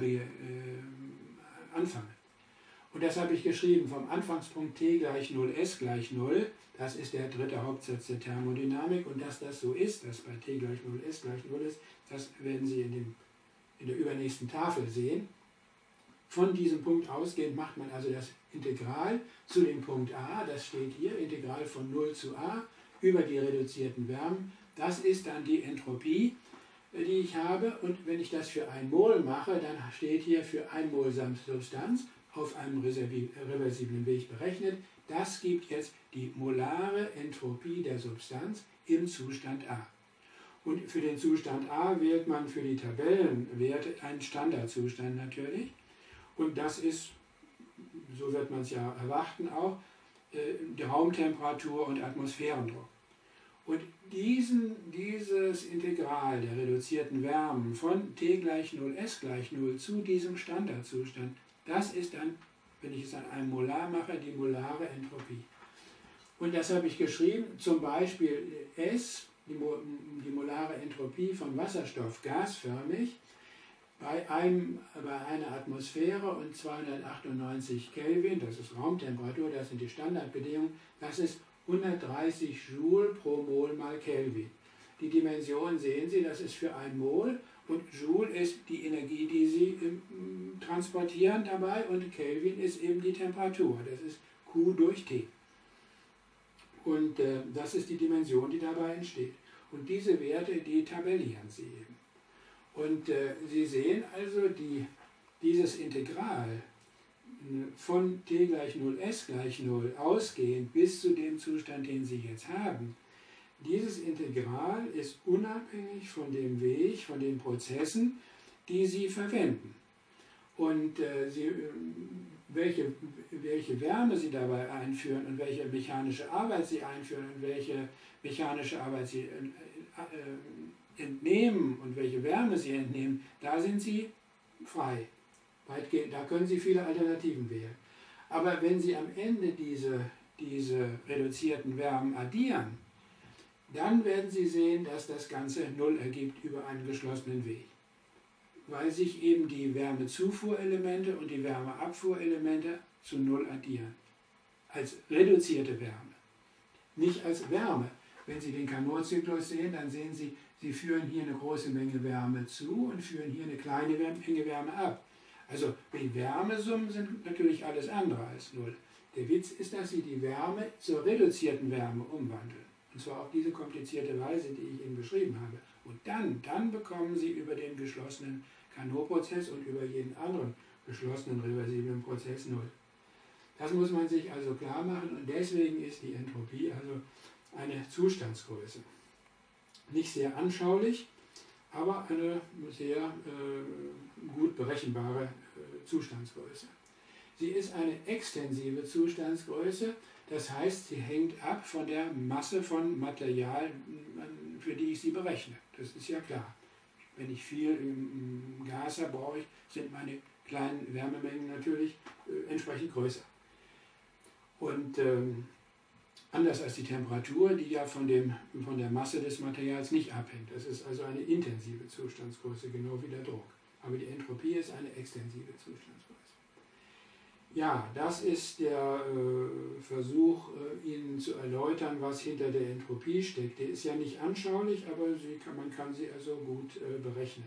anfange. Und das habe ich geschrieben vom Anfangspunkt t gleich 0, s gleich 0. Das ist der dritte Hauptsatz der Thermodynamik. Und dass das so ist, dass bei t gleich 0, s gleich 0 ist, das werden Sie in der übernächsten Tafel sehen. Von diesem Punkt ausgehend macht man also das Integral zu dem Punkt a, das steht hier, Integral von 0 zu a, über die reduzierten Wärmen. Das ist dann die Entropie, die ich habe. Und wenn ich das für 1 Mol mache, dann steht hier für 1 Mol Substanz auf einem reversiblen Weg berechnet. Das gibt jetzt die molare Entropie der Substanz im Zustand A. Und für den Zustand A wählt man für die Tabellenwerte einen Standardzustand natürlich. Und das ist, so wird man es ja erwarten auch, die Raumtemperatur und Atmosphärendruck. Und dieses Integral der reduzierten Wärmen von t gleich 0, s gleich 0 zu diesem Standardzustand, das ist dann, wenn ich es an einem Molar mache, die molare Entropie. Und das habe ich geschrieben, zum Beispiel S, die molare Entropie von Wasserstoff gasförmig, bei einer Atmosphäre und 298 Kelvin, das ist Raumtemperatur, das sind die Standardbedingungen, das ist 130 Joule pro Mol mal Kelvin. Die Dimension sehen Sie, das ist für 1 Mol und Joule ist die Energie, die Sie transportieren dabei und Kelvin ist eben die Temperatur, das ist Q durch T. Und das ist die Dimension, die dabei entsteht. Und diese Werte, die tabellieren Sie eben. Und Sie sehen also, dieses Integral von t gleich 0, s gleich 0 ausgehend bis zu dem Zustand, den Sie jetzt haben, dieses Integral ist unabhängig von dem Weg, von den Prozessen, die Sie verwenden. Und welche Wärme Sie dabei einführen und welche mechanische Arbeit Sie einführen und welche mechanische Arbeit Sie entnehmen und welche Wärme Sie entnehmen, da sind Sie frei. Weitgehend, da können Sie viele Alternativen wählen. Aber wenn Sie am Ende diese reduzierten Wärmen addieren, dann werden Sie sehen, dass das Ganze 0 ergibt über einen geschlossenen Weg. Weil sich eben die Wärmezufuhrelemente und die Wärmeabfuhrelemente zu 0 addieren. Als reduzierte Wärme, nicht als Wärme. Wenn Sie den Carnot-Zyklus sehen, dann sehen Sie, Sie führen hier eine große Menge Wärme zu und führen hier eine kleine Menge Wärme ab. Also die Wärmesummen sind natürlich alles andere als 0. Der Witz ist, dass Sie die Wärme zur reduzierten Wärme umwandeln. Und zwar auf diese komplizierte Weise, die ich Ihnen beschrieben habe. Und dann bekommen Sie über den geschlossenen Carnot-Prozess und über jeden anderen geschlossenen reversiblen Prozess 0. Das muss man sich also klar machen und deswegen ist die Entropie also eine Zustandsgröße. Nicht sehr anschaulich, aber eine sehr gut berechenbare Zustandsgröße. Sie ist eine extensive Zustandsgröße, das heißt, sie hängt ab von der Masse von Material, für die ich sie berechne. Das ist ja klar. Wenn ich viel im Gas habe, sind meine kleinen Wärmemengen natürlich entsprechend größer. Und anders als die Temperatur, die ja von der Masse des Materials nicht abhängt. Das ist also eine intensive Zustandsgröße, genau wie der Druck. Aber die Entropie ist eine extensive Zustandsgröße. Ja, das ist der Versuch, Ihnen zu erläutern, was hinter der Entropie steckt. Die ist ja nicht anschaulich, aber man kann sie also gut berechnen.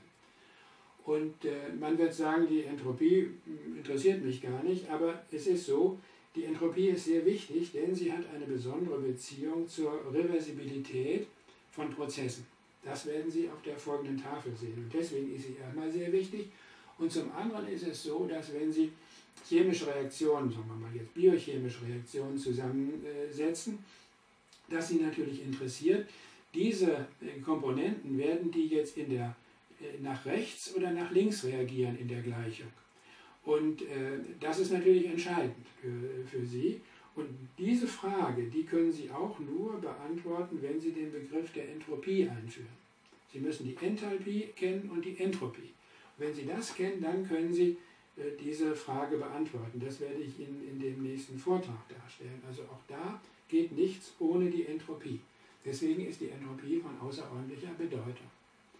Und man wird sagen, die Entropie interessiert mich gar nicht, aber es ist so, Die Entropie ist sehr wichtig, denn sie hat eine besondere Beziehung zur Reversibilität von Prozessen. Das werden Sie auf der folgenden Tafel sehen. Und deswegen ist sie erstmal sehr wichtig. Und zum anderen ist es so, dass wenn Sie chemische Reaktionen, sagen wir mal jetzt biochemische Reaktionen zusammensetzen, dass Sie natürlich interessiert, diese Komponenten, werden die jetzt nach rechts oder nach links reagieren in der Gleichung. Und das ist natürlich entscheidend für Sie. Und diese Frage, die können Sie auch nur beantworten, wenn Sie den Begriff der Entropie einführen. Sie müssen die Enthalpie kennen und die Entropie. Und wenn Sie das kennen, dann können Sie diese Frage beantworten. Das werde ich Ihnen in dem nächsten Vortrag darstellen. Also auch da geht nichts ohne die Entropie. Deswegen ist die Entropie von außerordentlicher Bedeutung.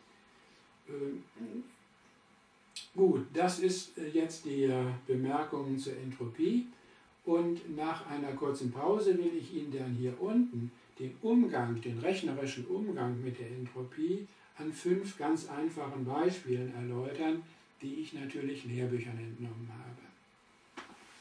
Gut, das ist jetzt die Bemerkung zur Entropie. Und nach einer kurzen Pause will ich Ihnen dann hier unten den rechnerischen Umgang mit der Entropie an 5 ganz einfachen Beispielen erläutern, die ich natürlich Lehrbüchern entnommen habe.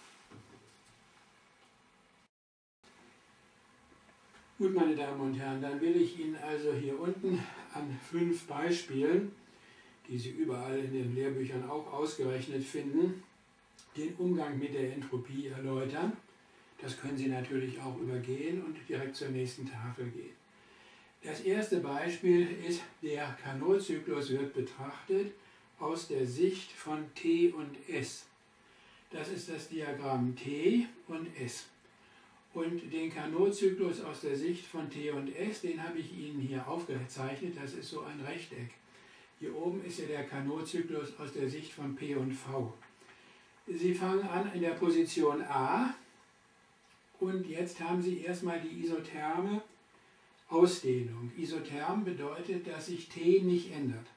Gut, meine Damen und Herren, dann will ich Ihnen also hier unten an 5 Beispielen, die Sie überall in den Lehrbüchern auch ausgerechnet finden, den Umgang mit der Entropie erläutern. Das können Sie natürlich auch übergehen und direkt zur nächsten Tafel gehen. Das erste Beispiel ist, der Carnot-Zyklus wird betrachtet aus der Sicht von T und S. Das ist das Diagramm T und S. Und den Carnot-Zyklus aus der Sicht von T und S, den habe ich Ihnen hier aufgezeichnet. Das ist so ein Rechteck. Hier oben ist ja der Carnot-Zyklus aus der Sicht von P und V. Sie fangen an in der Position A und jetzt haben Sie erstmal die isotherme Ausdehnung. Isotherm bedeutet, dass sich T nicht ändert.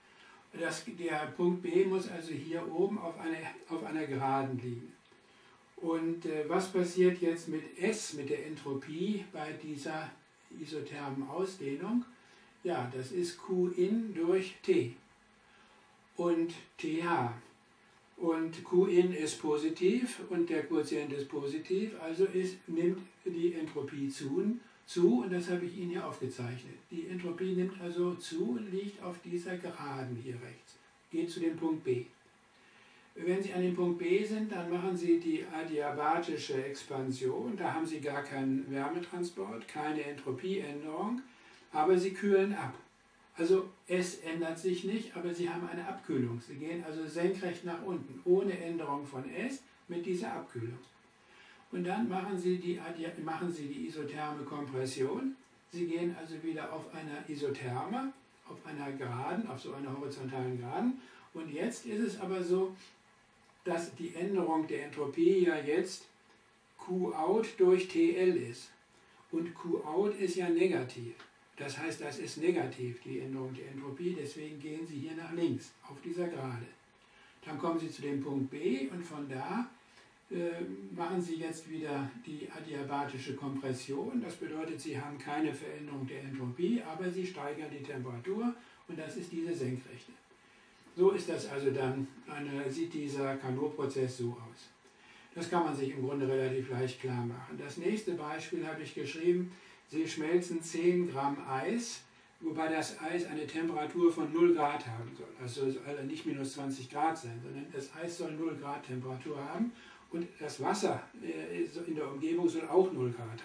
Der Punkt B muss also hier oben auf einer Geraden liegen. Und was passiert jetzt mit S, mit der Entropie bei dieser isothermen Ausdehnung? Ja, das ist Qin durch T und TH. Und Qin ist positiv und der Quotient ist positiv, also nimmt die Entropie zu und das habe ich Ihnen hier aufgezeichnet. Die Entropie nimmt also zu und liegt auf dieser Geraden hier rechts. Geht zu dem Punkt B. Wenn Sie an dem Punkt B sind, dann machen Sie die adiabatische Expansion. Da haben Sie gar keinen Wärmetransport, keine Entropieänderung, aber Sie kühlen ab. Also S ändert sich nicht, aber Sie haben eine Abkühlung. Sie gehen also senkrecht nach unten, ohne Änderung von S, mit dieser Abkühlung. Und dann machen Sie die isotherme Kompression. Sie gehen also wieder auf einer Isotherme, auf einer Geraden, auf so einer horizontalen Geraden. Und jetzt ist es aber so, dass die Änderung der Entropie ja jetzt Qout durch TL ist. Und Qout ist ja negativ. Das heißt, das ist negativ, die Änderung der Entropie, deswegen gehen Sie hier nach links, auf dieser Gerade. Dann kommen Sie zu dem Punkt B und von da machen Sie jetzt wieder die adiabatische Kompression. Das bedeutet, Sie haben keine Veränderung der Entropie, aber Sie steigern die Temperatur und das ist diese Senkrechte. So ist das also dann, sieht dieser Carnot-Prozess so aus. Das kann man sich im Grunde relativ leicht klar machen. Das nächste Beispiel habe ich geschrieben. Sie schmelzen 10 Gramm Eis, wobei das Eis eine Temperatur von 0 Grad haben soll. Also soll nicht minus 20 Grad sein, sondern das Eis soll 0 Grad Temperatur haben und das Wasser in der Umgebung soll auch 0 Grad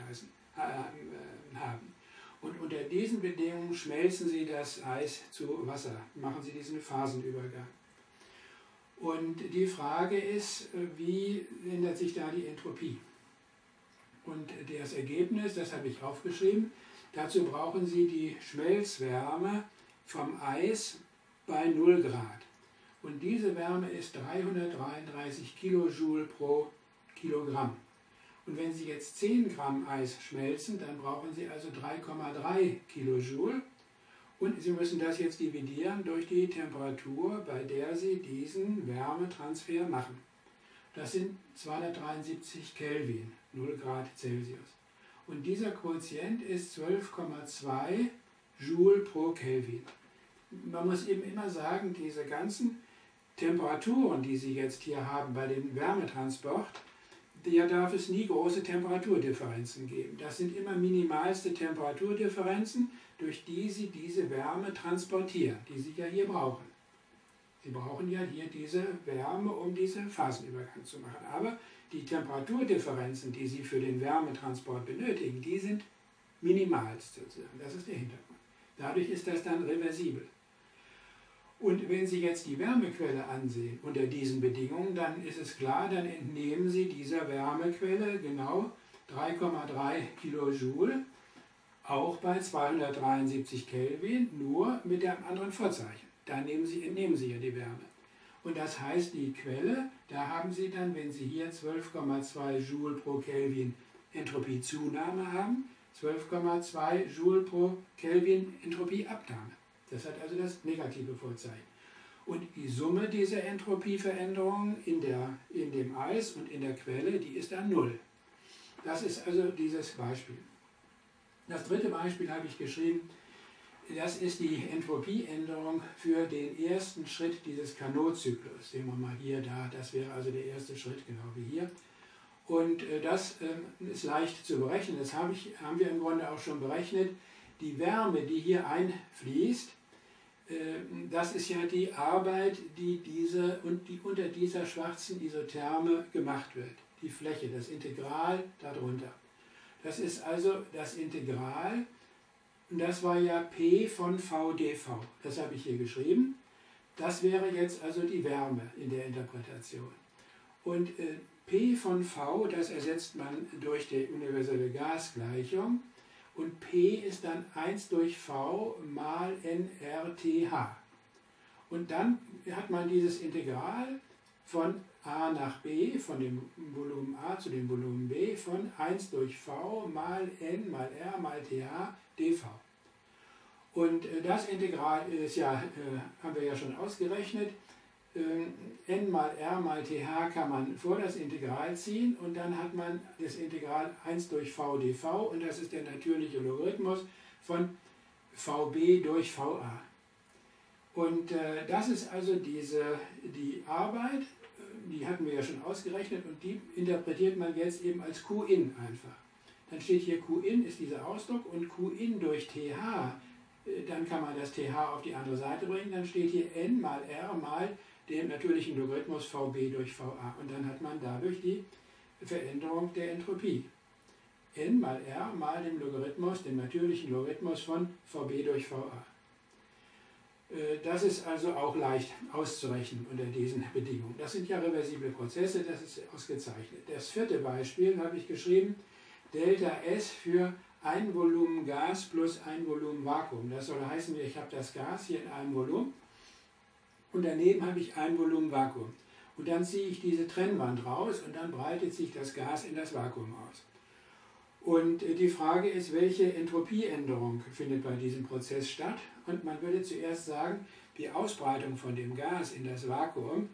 haben. Und unter diesen Bedingungen schmelzen Sie das Eis zu Wasser, machen Sie diesen Phasenübergang. Und die Frage ist, wie ändert sich da die Entropie? Und das Ergebnis, das habe ich aufgeschrieben, dazu brauchen Sie die Schmelzwärme vom Eis bei 0 Grad. Und diese Wärme ist 333 Kilojoule pro Kilogramm. Und wenn Sie jetzt 10 Gramm Eis schmelzen, dann brauchen Sie also 3,3 Kilojoule. Und Sie müssen das jetzt dividieren durch die Temperatur, bei der Sie diesen Wärmetransfer machen. Das sind 273 Kelvin, 0 Grad Celsius. Und dieser Quotient ist 12,2 Joule pro Kelvin. Man muss eben immer sagen, diese ganzen Temperaturen, die Sie jetzt hier haben bei dem Wärmetransport, der darf es nie große Temperaturdifferenzen geben. Das sind immer minimalste Temperaturdifferenzen, durch die Sie diese Wärme transportieren, die Sie ja hier brauchen. Sie brauchen ja hier diese Wärme, um diesen Phasenübergang zu machen. Aber die Temperaturdifferenzen, die Sie für den Wärmetransport benötigen, die sind minimalst sozusagen. Das ist der Hintergrund. Dadurch ist das dann reversibel. Und wenn Sie jetzt die Wärmequelle ansehen unter diesen Bedingungen, dann ist es klar, dann entnehmen Sie dieser Wärmequelle genau 3,3 Kilojoule, auch bei 273 Kelvin, nur mit einem anderen Vorzeichen. Da entnehmen Sie ja die Wärme. Und das heißt, die Quelle, da haben Sie dann, wenn Sie hier 12,2 Joule pro Kelvin Entropiezunahme haben, 12,2 Joule pro Kelvin Entropieabnahme. Das hat also das negative Vorzeichen. Und die Summe dieser Entropieveränderungen in dem Eis und in der Quelle, die ist dann 0. Das ist also dieses Beispiel. Das dritte Beispiel habe ich geschrieben. Das ist die Entropieänderung für den ersten Schritt dieses Carnot-Zyklus. Sehen wir mal hier, da, das wäre also der erste Schritt, genau wie hier. Und das ist leicht zu berechnen, das haben wir im Grunde auch schon berechnet. Die Wärme, die hier einfließt, das ist ja die Arbeit, die unter dieser schwarzen Isotherme gemacht wird. Die Fläche, das Integral darunter. Das ist also das Integral. Und das war ja P von VdV. Das habe ich hier geschrieben. Das wäre jetzt also die Wärme in der Interpretation. Und P von V, das ersetzt man durch die universelle Gasgleichung. Und P ist dann 1 durch V mal nRTH. Und dann hat man dieses Integral von A nach B, von dem Volumen A zu dem Volumen B, von 1 durch V mal N mal R mal TH dV. Und das Integral ist ja, haben wir ja schon ausgerechnet, N mal R mal TH kann man vor das Integral ziehen und dann hat man das Integral 1 durch V dV und das ist der natürliche Logarithmus von VB durch VA. Und das ist also die Arbeit, die hatten wir ja schon ausgerechnet und die interpretiert man jetzt eben als Qin einfach. Dann steht hier Qin ist dieser Ausdruck und Qin durch TH, dann kann man das TH auf die andere Seite bringen, dann steht hier N mal R mal dem natürlichen Logarithmus VB durch VA und dann hat man dadurch die Veränderung der Entropie. N mal R mal dem Logarithmus, dem natürlichen Logarithmus von VB durch VA. Das ist also auch leicht auszurechnen unter diesen Bedingungen. Das sind ja reversible Prozesse, das ist ausgezeichnet. Das vierte Beispiel habe ich geschrieben, Delta S für ein Volumen Gas plus ein Volumen Vakuum. Das soll heißen, ich habe das Gas hier in einem Volumen und daneben habe ich ein Volumen Vakuum. Und dann ziehe ich diese Trennwand raus und dann breitet sich das Gas in das Vakuum aus. Und die Frage ist, welche Entropieänderung findet bei diesem Prozess statt? Und man würde zuerst sagen, die Ausbreitung von dem Gas in das Vakuum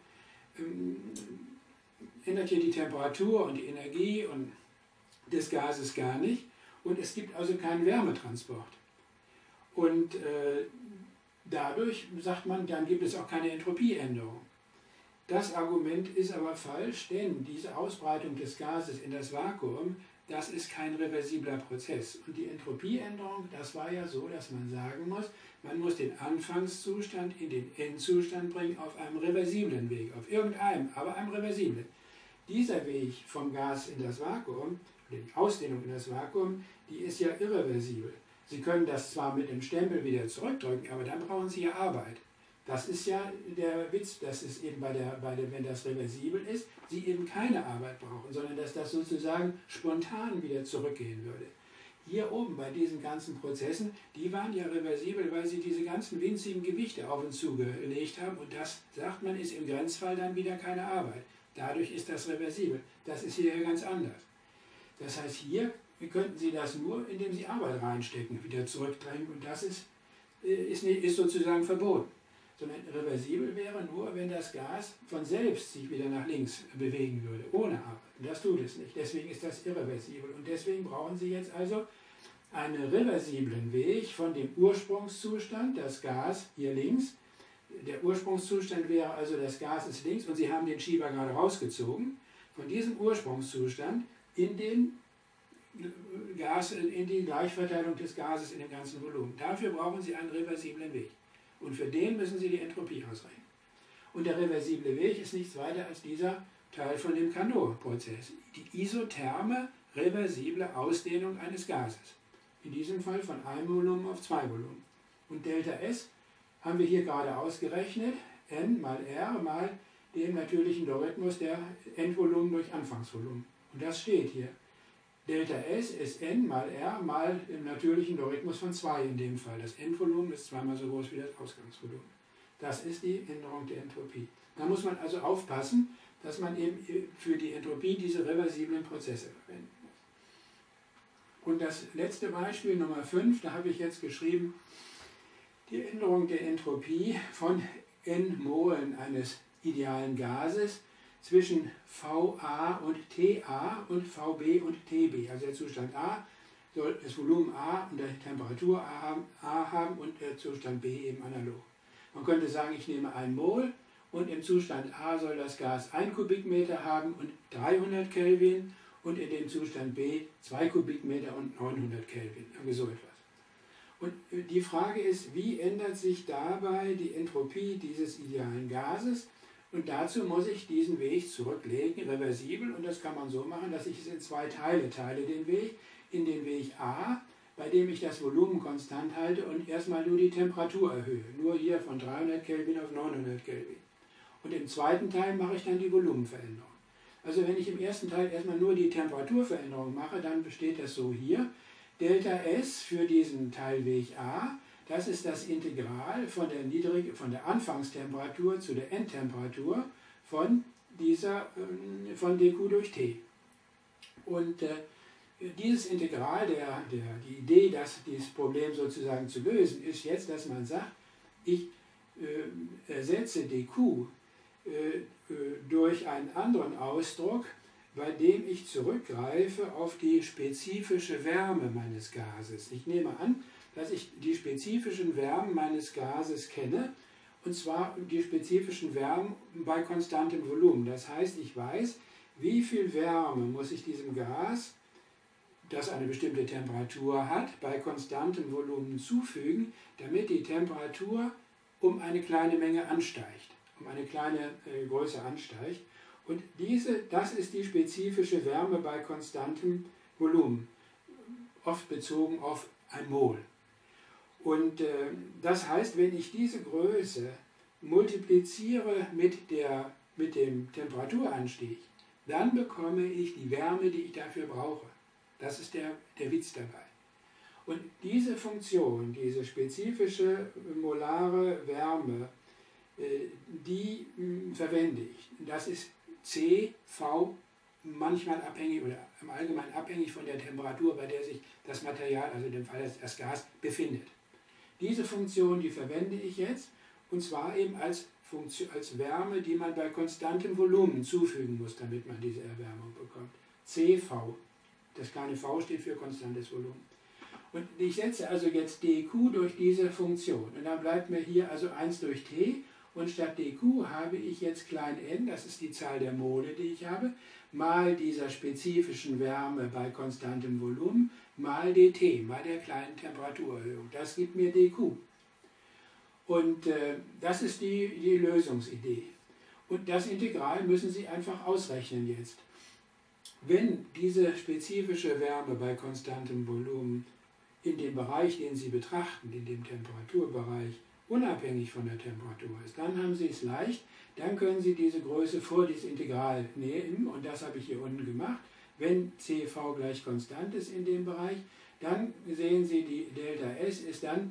ändert hier die Temperatur und die Energie des Gases gar nicht. Und es gibt also keinen Wärmetransport. Und dadurch sagt man, dann gibt es auch keine Entropieänderung. Das Argument ist aber falsch, denn diese Ausbreitung des Gases in das Vakuum, das ist kein reversibler Prozess. Und die Entropieänderung, das war ja so, dass man sagen muss, man muss den Anfangszustand in den Endzustand bringen auf einem reversiblen Weg, auf irgendeinem, aber einem reversiblen. Dieser Weg vom Gas in das Vakuum, die Ausdehnung in das Vakuum, die ist ja irreversibel. Sie können das zwar mit dem Stempel wieder zurückdrücken, aber dann brauchen Sie ja Arbeit. Das ist ja der Witz, dass es eben wenn das reversibel ist, Sie eben keine Arbeit brauchen, sondern dass das sozusagen spontan wieder zurückgehen würde. Hier oben bei diesen ganzen Prozessen, die waren ja reversibel, weil sie diese ganzen winzigen Gewichte auf und zu gelegt haben und das, sagt man, ist im Grenzfall dann wieder keine Arbeit. Dadurch ist das reversibel. Das ist hier ganz anders. Das heißt, hier könnten Sie das nur, indem Sie Arbeit reinstecken, wieder zurückdrängen und das ist sozusagen verboten. Sondern reversibel wäre nur, wenn das Gas von selbst sich wieder nach links bewegen würde, ohne Arbeit. Und das tut es nicht. Deswegen ist das irreversibel. Und deswegen brauchen Sie jetzt also einen reversiblen Weg von dem Ursprungszustand, das Gas hier links. Der Ursprungszustand wäre also, das Gas ist links und Sie haben den Schieber gerade rausgezogen. von diesem Ursprungszustand in die Gleichverteilung des Gases in dem ganzen Volumen. Dafür brauchen Sie einen reversiblen Weg. Und für den müssen Sie die Entropie ausrechnen. Und der reversible Weg ist nichts weiter als dieser Teil von dem Carnot-Prozess. Die isotherme, reversible Ausdehnung eines Gases. In diesem Fall von einem Volumen auf zwei Volumen. Und Delta S haben wir hier gerade ausgerechnet, n mal r mal dem natürlichen Logarithmus der Endvolumen durch Anfangsvolumen. Und das steht hier. Delta S ist n mal r mal dem natürlichen Logarithmus von 2 in dem Fall. Das Endvolumen ist zweimal so groß wie das Ausgangsvolumen. Das ist die Änderung der Entropie. Da muss man also aufpassen, dass man eben für die Entropie diese reversiblen Prozesse verwenden muss. Und das letzte Beispiel, Nummer 5, da habe ich jetzt geschrieben, die Änderung der Entropie von n Molen eines idealen Gases zwischen VA und TA und VB und TB. Also der Zustand A soll das Volumen A und die Temperatur A haben und der Zustand B eben analog. Man könnte sagen, ich nehme 1 Mol und im Zustand A soll das Gas 1 Kubikmeter haben und 300 Kelvin und in dem Zustand B 2 Kubikmeter und 900 Kelvin. Irgendwie so etwas. Und die Frage ist, wie ändert sich dabei die Entropie dieses idealen Gases? Und dazu muss ich diesen Weg zurücklegen, reversibel, und das kann man so machen, dass ich es in zwei Teile teile, den Weg. In den Weg A, bei dem ich das Volumen konstant halte und erstmal nur die Temperatur erhöhe. Nur hier von 300 Kelvin auf 900 Kelvin. Und im zweiten Teil mache ich dann die Volumenveränderung. Also wenn ich im ersten Teil erstmal nur die Temperaturveränderung mache, dann besteht das so hier. Delta S für diesen Teilweg A, das ist das Integral von der Anfangstemperatur zu der Endtemperatur von dq durch t. Und dieses Integral, die Idee, dieses Problem sozusagen zu lösen, ist jetzt, dass man sagt, ich ersetze dq durch einen anderen Ausdruck, bei dem ich zurückgreife auf die spezifische Wärme meines Gases. Ich nehme an, dass ich die spezifischen Wärmen meines Gases kenne, und zwar die spezifischen Wärmen bei konstantem Volumen. Das heißt, ich weiß, wie viel Wärme muss ich diesem Gas, das eine bestimmte Temperatur hat, bei konstantem Volumen zufügen, damit die Temperatur um eine kleine Menge ansteigt, um eine kleine Größe ansteigt. Und das ist die spezifische Wärme bei konstantem Volumen, oft bezogen auf ein Mol. Und das heißt, wenn ich diese Größe multipliziere mit dem Temperaturanstieg, dann bekomme ich die Wärme, die ich dafür brauche. Das ist der Witz dabei. Und diese Funktion, diese spezifische molare Wärme, die verwende ich. Das ist CV, manchmal abhängig oder im Allgemeinen abhängig von der Temperatur, bei der sich das Material, also in dem Fall das Gas, befindet. Diese Funktion, die verwende ich jetzt, und zwar eben als Wärme, die man bei konstantem Volumen zufügen muss, damit man diese Erwärmung bekommt. CV, das kleine v steht für konstantes Volumen. Und ich setze also jetzt dq durch diese Funktion. Und dann bleibt mir hier also 1 durch t. Und statt dq habe ich jetzt klein n, das ist die Zahl der Mole, die ich habe, mal dieser spezifischen Wärme bei konstantem Volumen, mal dt, mal der kleinen Temperaturerhöhung. Das gibt mir dq. Und das ist die Lösungsidee. Und das Integral müssen Sie einfach ausrechnen jetzt. Wenn diese spezifische Wärme bei konstantem Volumen in dem Bereich, den Sie betrachten, in dem Temperaturbereich, unabhängig von der Temperatur ist, dann haben Sie es leicht, dann können Sie diese Größe vor dieses Integral nehmen, und das habe ich hier unten gemacht. Wenn CV gleich konstant ist in dem Bereich, dann sehen Sie, die Delta S ist dann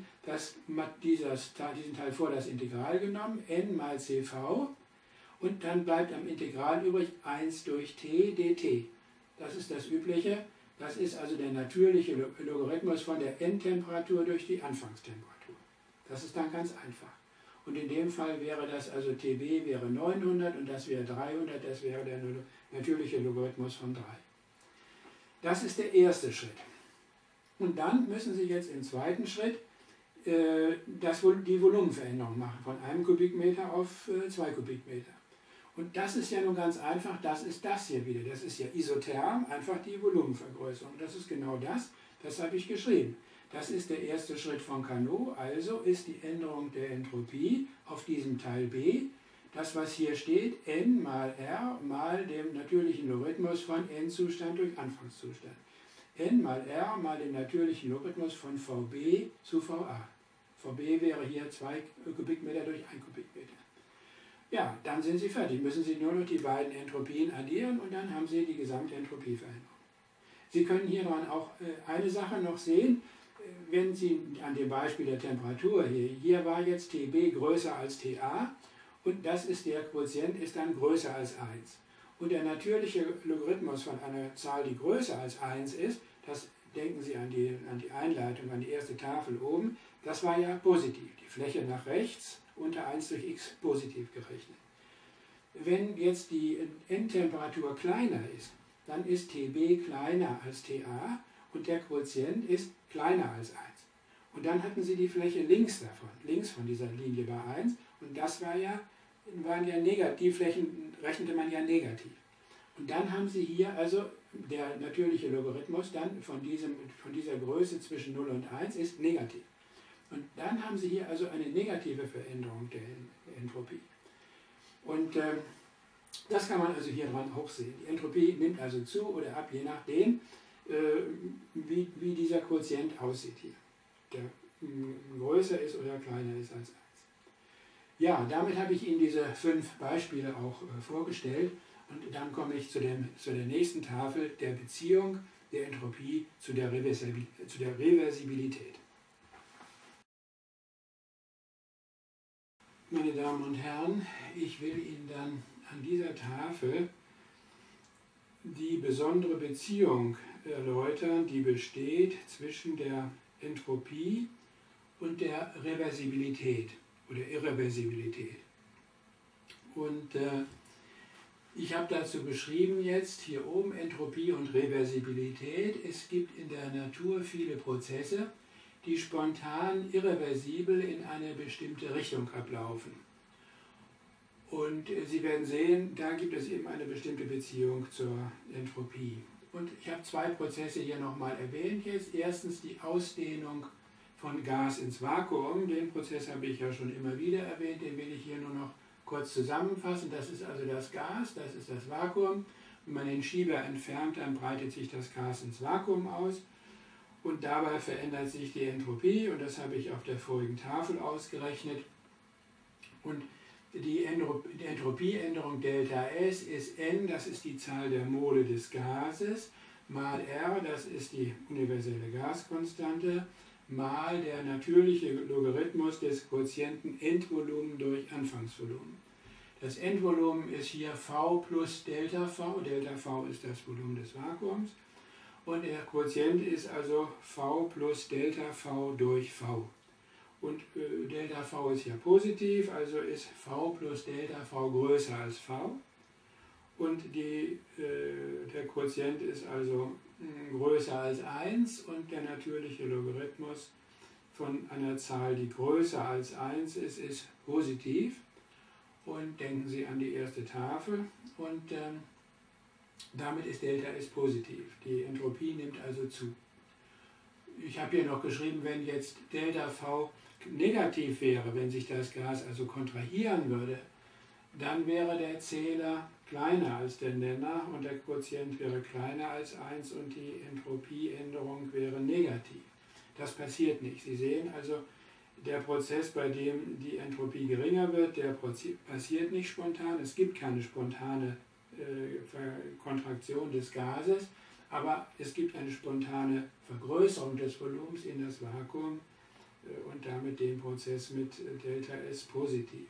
diesen Teil vor das Integral genommen, n mal CV, und dann bleibt am Integral übrig 1 durch t dt. Das ist das Übliche, das ist also der natürliche Logarithmus von der Endtemperatur durch die Anfangstemperatur. Das ist dann ganz einfach. Und in dem Fall wäre das, also TB wäre 900 und das wäre 300, das wäre der natürliche Logarithmus von 3. Das ist der erste Schritt. Und dann müssen Sie jetzt im zweiten Schritt die Volumenveränderung machen, von 1 Kubikmeter auf 2 Kubikmeter. Und das ist ja nun ganz einfach, das ist das hier wieder. Das ist ja isotherm, einfach die Volumenvergrößerung. Das ist genau das habe ich geschrieben. Das ist der erste Schritt von Carnot, also ist die Änderung der Entropie auf diesem Teil B, das was hier steht, n mal r mal dem natürlichen Logarithmus von n-Zustand durch Anfangszustand. N mal r mal dem natürlichen Logarithmus von Vb zu Va. Vb wäre hier 2 Kubikmeter durch 1 Kubikmeter. Ja, dann sind Sie fertig. Müssen Sie nur noch die beiden Entropien addieren und dann haben Sie die Gesamtentropieveränderung. Sie können hier dran auch eine Sache noch sehen, wenn Sie an dem Beispiel der Temperatur hier war jetzt Tb größer als Ta und das ist der Quotient ist dann größer als 1. Und der natürliche Logarithmus von einer Zahl, die größer als 1 ist, das denken Sie an die Einleitung, an die erste Tafel oben, das war ja positiv. Die Fläche nach rechts unter 1 durch x positiv gerechnet. Wenn jetzt die Endtemperatur kleiner ist, dann ist Tb kleiner als Ta und der Quotient ist kleiner als 1. Und dann hatten Sie die Fläche links davon, links von dieser Linie bei 1 und das waren ja negativ, die Flächen rechnete man ja negativ. Und dann haben Sie hier also der natürliche Logarithmus dann von dieser Größe zwischen 0 und 1 ist negativ. Und dann haben Sie hier also eine negative Veränderung der Entropie. Und das kann man also hier dran auch sehen. Die Entropie nimmt also zu oder ab, je nachdem, wie dieser Quotient aussieht hier. Der größer ist oder kleiner ist als 1. Ja, damit habe ich Ihnen diese 5 Beispiele auch vorgestellt. Und dann komme ich zu der nächsten Tafel, der Beziehung der Entropie zu der Reversibilität. Meine Damen und Herren, ich will Ihnen dann an dieser Tafel die besondere Beziehung erläutern, die besteht zwischen der Entropie und der Reversibilität oder Irreversibilität. Und ich habe dazu beschrieben jetzt hier oben Entropie und Reversibilität. Es gibt in der Natur viele Prozesse, die spontan irreversibel in eine bestimmte Richtung ablaufen. Und Sie werden sehen, da gibt es eben eine bestimmte Beziehung zur Entropie. Und ich habe 2 Prozesse hier nochmal erwähnt jetzt. Erstens die Ausdehnung von Gas ins Vakuum. Den Prozess habe ich ja schon immer wieder erwähnt, den will ich hier nur noch kurz zusammenfassen. Das ist also das Gas, das ist das Vakuum. Wenn man den Schieber entfernt, dann breitet sich das Gas ins Vakuum aus. Und dabei verändert sich die Entropie, und das habe ich auf der vorigen Tafel ausgerechnet. Und die Entropieänderung ΔS ist n, das ist die Zahl der Mole des Gases, mal r, das ist die universelle Gaskonstante, mal der natürliche Logarithmus des Quotienten Endvolumen durch Anfangsvolumen. Das Endvolumen ist hier V plus Delta V. Delta V ist das Volumen des Vakuums. Und der Quotient ist also V plus Delta V durch V. Und Delta V ist ja positiv, also ist V plus Delta V größer als V. Und der Quotient ist also größer als 1 und der natürliche Logarithmus von einer Zahl, die größer als 1 ist positiv. Und denken Sie an die erste Tafel und damit ist Delta S positiv. Die Entropie nimmt also zu. Ich habe hier noch geschrieben, wenn jetzt Delta V negativ wäre, wenn sich das Gas also kontrahieren würde, dann wäre der Zähler kleiner als der Nenner und der Quotient wäre kleiner als 1 und die Entropieänderung wäre negativ. Das passiert nicht. Sie sehen also, der Prozess, bei dem die Entropie geringer wird, der passiert nicht spontan. Es gibt keine spontane Kontraktion des Gases, aber es gibt eine spontane Vergrößerung des Volumens in das Vakuum und damit den Prozess mit Delta S positiv.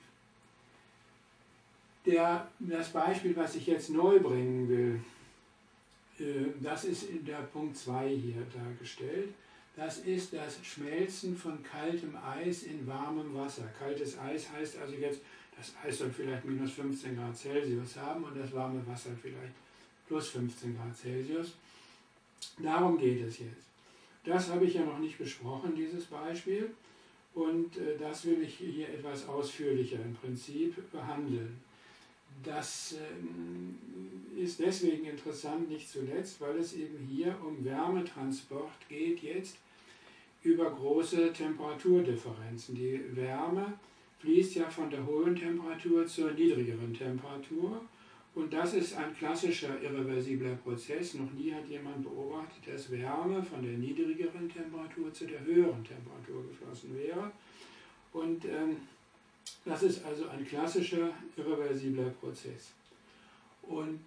Das Beispiel, was ich jetzt neu bringen will, das ist in der Punkt 2 hier dargestellt. Das ist das Schmelzen von kaltem Eis in warmem Wasser. Kaltes Eis heißt also jetzt, das Eis soll vielleicht minus 15 Grad Celsius haben und das warme Wasser vielleicht plus 15 Grad Celsius. Darum geht es jetzt. Das habe ich ja noch nicht besprochen, dieses Beispiel. Und das will ich hier etwas ausführlicher im Prinzip behandeln. Das ist deswegen interessant, nicht zuletzt, weil es eben hier um Wärmetransport geht jetzt über große Temperaturdifferenzen. Die Wärme fließt ja von der hohen Temperatur zur niedrigeren Temperatur und das ist ein klassischer irreversibler Prozess. Noch nie hat jemand beobachtet, dass Wärme von der niedrigeren Temperatur zu der höheren Temperatur geflossen wäre. Und das ist also ein klassischer irreversibler Prozess. Und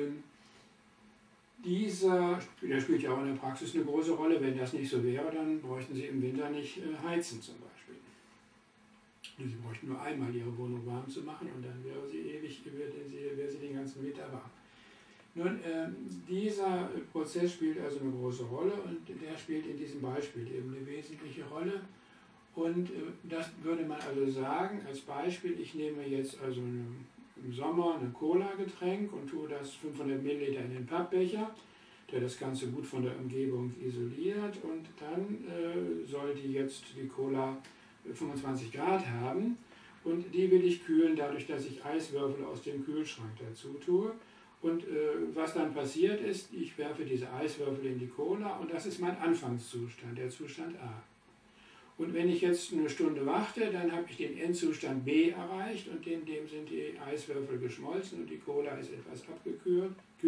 der spielt ja auch in der Praxis eine große Rolle. Wenn das nicht so wäre, dann bräuchten Sie im Winter nicht heizen zum Beispiel. Sie bräuchten nur einmal Ihre Wohnung warm zu machen und dann wäre sie den ganzen Winter warm. Nun, dieser Prozess spielt also eine große Rolle und der spielt in diesem Beispiel eben eine wesentliche Rolle. Und das würde man also sagen, als Beispiel, ich nehme jetzt also im Sommer ein Cola-Getränk und tue das 500 Milliliter in den Pappbecher, der das Ganze gut von der Umgebung isoliert und dann soll die Cola 25 Grad haben und die will ich kühlen dadurch, dass ich Eiswürfel aus dem Kühlschrank dazu tue. Und was dann passiert ist, ich werfe diese Eiswürfel in die Cola und das ist mein Anfangszustand, der Zustand A. Und wenn ich jetzt eine Stunde warte, dann habe ich den Endzustand B erreicht und in dem sind die Eiswürfel geschmolzen und die Cola ist etwas abgekühlt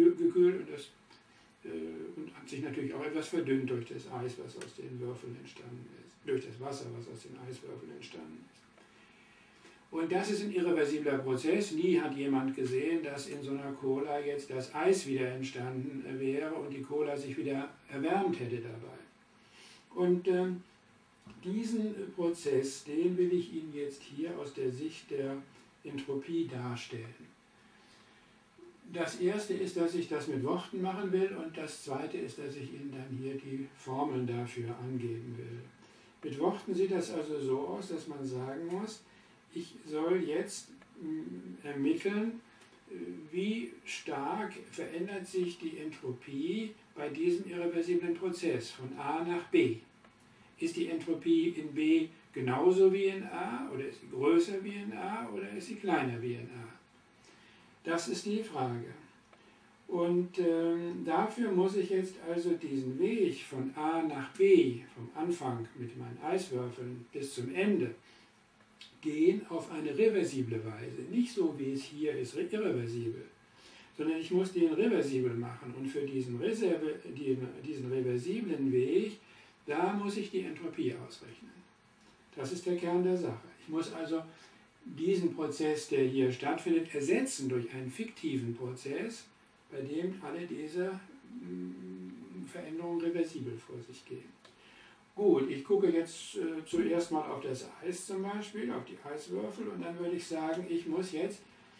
und hat sich natürlich auch etwas verdünnt durch das Eis, was aus den Würfeln entstanden ist, durch das Wasser, was aus den Eiswürfeln entstanden ist. Und das ist ein irreversibler Prozess. Nie hat jemand gesehen, dass in so einer Cola jetzt das Eis wieder entstanden wäre und die Cola sich wieder erwärmt hätte dabei. Und diesen Prozess, den will ich Ihnen jetzt hier aus der Sicht der Entropie darstellen. Das erste ist, dass ich das mit Worten machen will und das zweite ist, dass ich Ihnen dann hier die Formeln dafür angeben will. Mit Worten sieht das also so aus, dass man sagen muss, ich soll jetzt ermitteln, wie stark verändert sich die Entropie bei diesem irreversiblen Prozess von A nach B. Ist die Entropie in B genauso wie in A oder ist sie größer wie in A oder ist sie kleiner wie in A? Das ist die Frage. Und dafür muss ich jetzt also diesen Weg von A nach B, vom Anfang mit meinen Eiswürfeln bis zum Ende, gehen auf eine reversible Weise. Nicht so, wie es hier ist, irreversibel, sondern ich muss den reversibel machen. Und für diesen reversiblen Weg, da muss ich die Entropie ausrechnen. Das ist der Kern der Sache. Ich muss also diesen Prozess, der hier stattfindet, ersetzen durch einen fiktiven Prozess, bei dem alle diese Veränderungen reversibel vor sich gehen. Gut, ich gucke jetzt zuerst mal auf das Eis zum Beispiel, auf die Eiswürfel und dann würde ich sagen, ich muss jetzt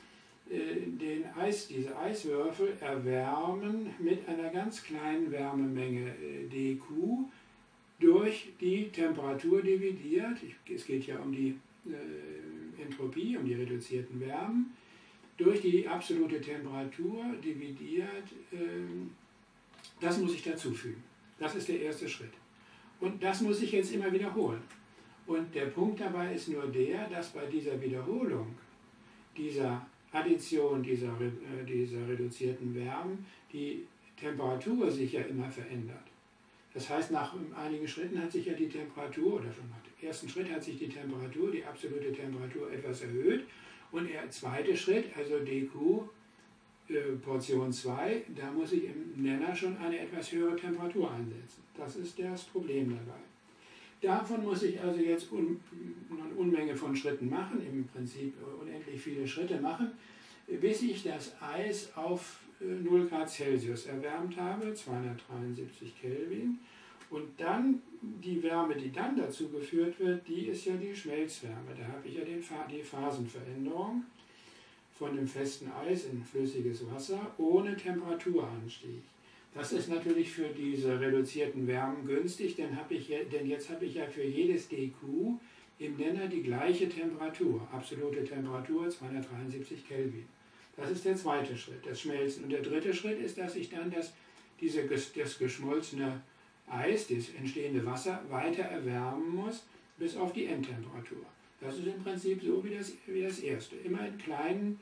diese Eiswürfel erwärmen mit einer ganz kleinen Wärmemenge dQ durch die Temperatur dividiert. Es geht ja um die Entropie, um die reduzierten Wärmen, durch die absolute Temperatur dividiert, das muss ich dazufügen. Das ist der erste Schritt. Und das muss ich jetzt immer wiederholen. Und der Punkt dabei ist nur der, dass bei dieser Wiederholung, dieser Addition dieser reduzierten Wärmen, die Temperatur sich ja immer verändert. Das heißt, nach einigen Schritten hat sich ja die Temperatur, oder schon nach dem ersten Schritt hat sich die Temperatur, die absolute Temperatur etwas erhöht. Und der zweite Schritt, also dQ Portion 2, da muss ich im Nenner schon eine etwas höhere Temperatur einsetzen. Das ist das Problem dabei. Davon muss ich also jetzt eine Unmenge von Schritten machen, im Prinzip unendlich viele Schritte machen, bis ich das Eis auf 0 Grad Celsius erwärmt habe, 273 Kelvin. Und dann die Wärme, die dann dazu geführt wird, die ist ja die Schmelzwärme. Da habe ich ja die Phasenveränderung von dem festen Eis in flüssiges Wasser ohne Temperaturanstieg. Das ist natürlich für diese reduzierten Wärmen günstig, denn jetzt habe ich ja für jedes dQ im Nenner die gleiche Temperatur, absolute Temperatur 273 Kelvin. Das ist der zweite Schritt, das Schmelzen. Und der dritte Schritt ist, dass ich dann das geschmolzene Eis, das entstehende Wasser, weiter erwärmen muss bis auf die Endtemperatur. Das ist im Prinzip so wie das erste. Immer in kleinen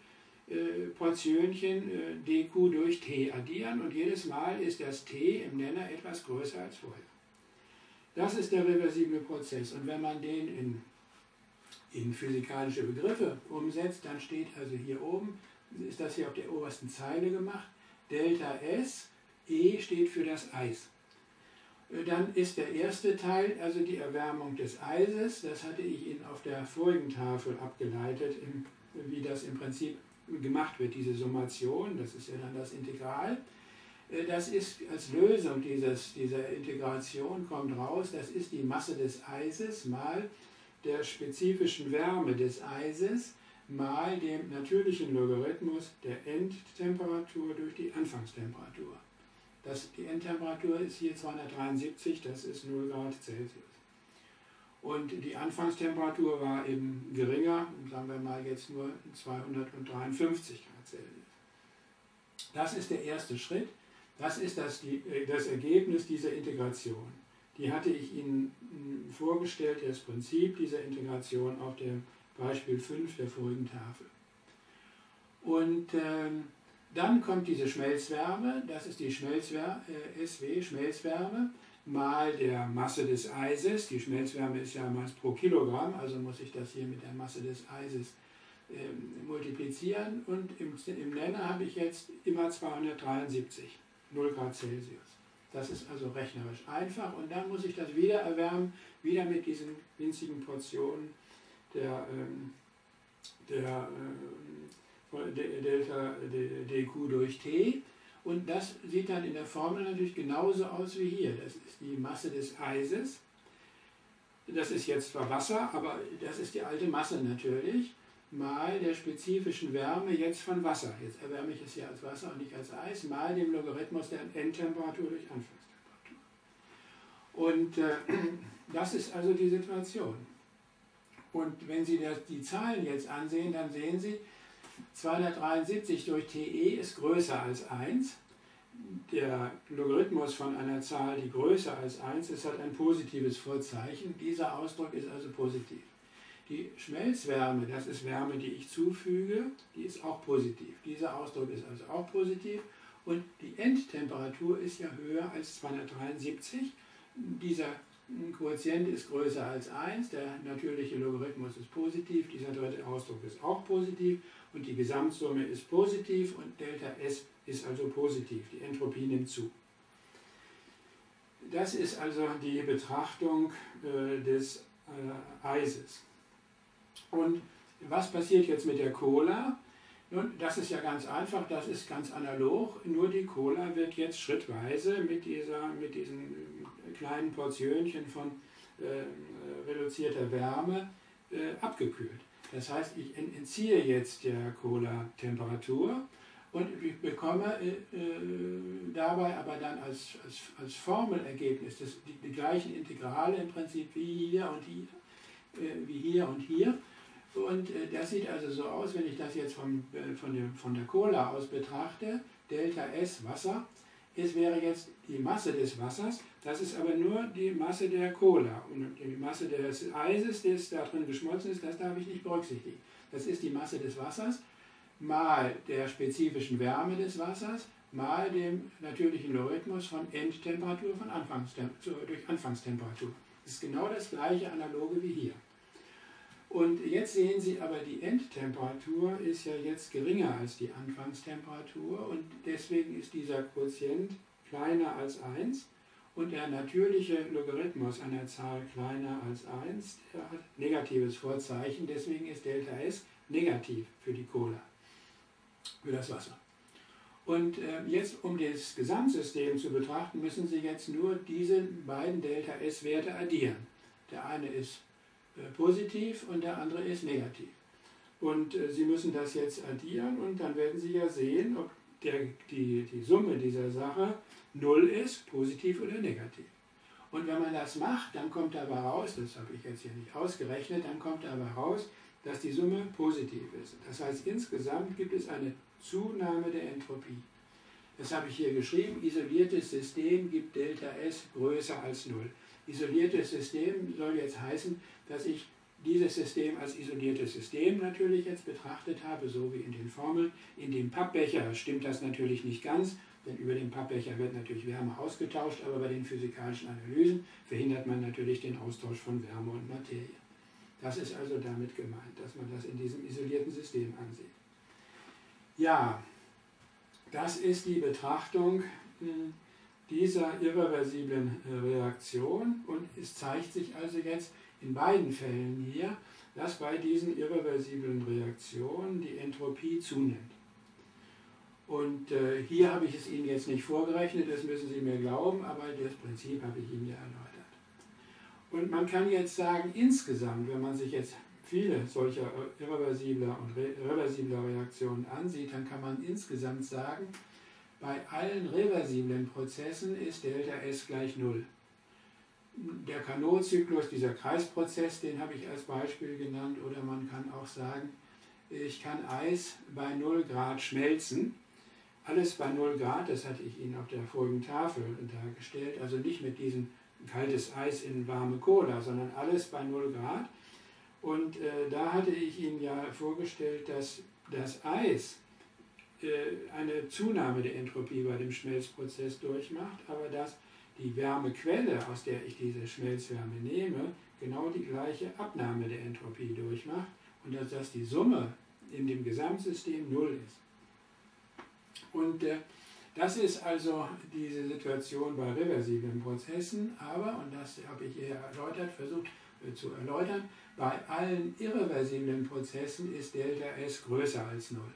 Portionchen dq durch t addieren und jedes Mal ist das t im Nenner etwas größer als vorher. Das ist der reversible Prozess und wenn man den in physikalische Begriffe umsetzt, dann steht also hier oben, ist das hier auf der obersten Zeile gemacht, Delta S, E steht für das Eis. Dann ist der erste Teil, also die Erwärmung des Eises, das hatte ich Ihnen auf der vorigen Tafel abgeleitet, wie das im Prinzip gemacht wird, diese Summation, das ist ja dann das Integral. Das ist als Lösung dieser Integration, kommt raus, das ist die Masse des Eises mal der spezifischen Wärme des Eises mal dem natürlichen Logarithmus der Endtemperatur durch die Anfangstemperatur. Die Endtemperatur ist hier 273, das ist 0 Grad Celsius. Und die Anfangstemperatur war eben geringer, sagen wir mal jetzt nur 253 Grad Celsius. Das ist der erste Schritt, das ist das Ergebnis dieser Integration. Die hatte ich Ihnen vorgestellt, das Prinzip dieser Integration auf dem Beispiel 5 der vorigen Tafel. Und dann kommt diese Schmelzwärme, das ist die SW, Schmelzwärme, mal der Masse des Eises. Die Schmelzwärme ist ja Maß pro Kilogramm, also muss ich das hier mit der Masse des Eises multiplizieren. Und im Nenner habe ich jetzt immer 273, 0 Grad Celsius. Das ist also rechnerisch einfach und dann muss ich das wieder erwärmen, wieder mit diesen winzigen Portionen der Delta dq durch t und das sieht dann in der Formel natürlich genauso aus wie hier. Das ist die Masse des Eises, das ist jetzt zwar Wasser, aber das ist die alte Masse natürlich, mal der spezifischen Wärme jetzt von Wasser. Jetzt erwärme ich es hier als Wasser und nicht als Eis, mal dem Logarithmus der Endtemperatur durch Anfangstemperatur. Und das ist also die Situation. Und wenn Sie die Zahlen jetzt ansehen, dann sehen Sie, 273 durch TE ist größer als 1. Der Logarithmus von einer Zahl, die größer als 1 ist, hat ein positives Vorzeichen. Dieser Ausdruck ist also positiv. Die Schmelzwärme, das ist Wärme, die ich zufüge, die ist auch positiv. Dieser Ausdruck ist also auch positiv und die Endtemperatur ist ja höher als 273. Dieser Quotient ist größer als 1, der natürliche Logarithmus ist positiv, dieser dritte Ausdruck ist auch positiv und die Gesamtsumme ist positiv und Delta S ist also positiv, die Entropie nimmt zu. Das ist also die Betrachtung des Eises. Und was passiert jetzt mit der Cola? Nun, das ist ja ganz einfach, das ist ganz analog, nur die Cola wird jetzt schrittweise mit diesen kleinen Portionchen von reduzierter Wärme abgekühlt. Das heißt, ich entziehe jetzt der Cola Temperatur und ich bekomme dabei aber dann als Formelergebnis die gleichen Integrale im Prinzip wie hier und hier. Und das sieht also so aus, wenn ich das jetzt von der Cola aus betrachte, Delta S Wasser, es wäre jetzt die Masse des Wassers, das ist aber nur die Masse der Cola. Und die Masse des Eises, das da drin geschmolzen ist, das darf ich nicht berücksichtigen. Das ist die Masse des Wassers mal der spezifischen Wärme des Wassers mal dem natürlichen Logarithmus von Endtemperatur durch Anfangstemperatur. Das ist genau das gleiche Analoge wie hier. Und jetzt sehen Sie aber, die Endtemperatur ist ja jetzt geringer als die Anfangstemperatur und deswegen ist dieser Quotient kleiner als 1 und der natürliche Logarithmus einer Zahl kleiner als 1, der hat negatives Vorzeichen, deswegen ist Delta S negativ für die Cola, für das Wasser. Und jetzt, um das Gesamtsystem zu betrachten, müssen Sie jetzt nur diese beiden Delta S-Werte addieren. Der eine ist positiv und der andere ist negativ. Und Sie müssen das jetzt addieren und dann werden Sie ja sehen, ob die Summe dieser Sache 0 ist, positiv oder negativ. Und wenn man das macht, dann kommt dabei raus, das habe ich jetzt hier nicht ausgerechnet, dann kommt dabei raus, dass die Summe positiv ist. Das heißt, insgesamt gibt es eine Zunahme der Entropie. Das habe ich hier geschrieben, isoliertes System gibt Delta S größer als 0. Isoliertes System soll jetzt heißen, dass ich dieses System als isoliertes System natürlich jetzt betrachtet habe, so wie in den Formeln. In dem Pappbecher stimmt das natürlich nicht ganz, denn über den Pappbecher wird natürlich Wärme ausgetauscht, aber bei den physikalischen Analysen verhindert man natürlich den Austausch von Wärme und Materie. Das ist also damit gemeint, dass man das in diesem isolierten System ansieht. Ja, das ist die Betrachtung dieser irreversiblen Reaktion und es zeigt sich also jetzt in beiden Fällen hier, dass bei diesen irreversiblen Reaktionen die Entropie zunimmt. Und hier habe ich es Ihnen jetzt nicht vorgerechnet, das müssen Sie mir glauben, aber das Prinzip habe ich Ihnen ja erläutert. Und man kann jetzt sagen, insgesamt, wenn man sich jetzt viele solcher irreversibler und reversibler Reaktionen ansieht, dann kann man insgesamt sagen, bei allen reversiblen Prozessen ist ΔS gleich 0. Der Carnot-Zyklus, dieser Kreisprozess, den habe ich als Beispiel genannt, oder man kann auch sagen, ich kann Eis bei 0 Grad schmelzen. Alles bei 0 Grad, das hatte ich Ihnen auf der vorigen Tafel dargestellt, also nicht mit diesem kaltes Eis in warme Cola, sondern alles bei 0 Grad. Und da hatte ich Ihnen ja vorgestellt, dass das Eis eine Zunahme der Entropie bei dem Schmelzprozess durchmacht, aber dass die Wärmequelle, aus der ich diese Schmelzwärme nehme, genau die gleiche Abnahme der Entropie durchmacht und dass die Summe in dem Gesamtsystem 0 ist. Und das ist also diese Situation bei reversiblen Prozessen, aber, und das habe ich hier erläutert, versucht zu erläutern, bei allen irreversiblen Prozessen ist ΔS größer als 0.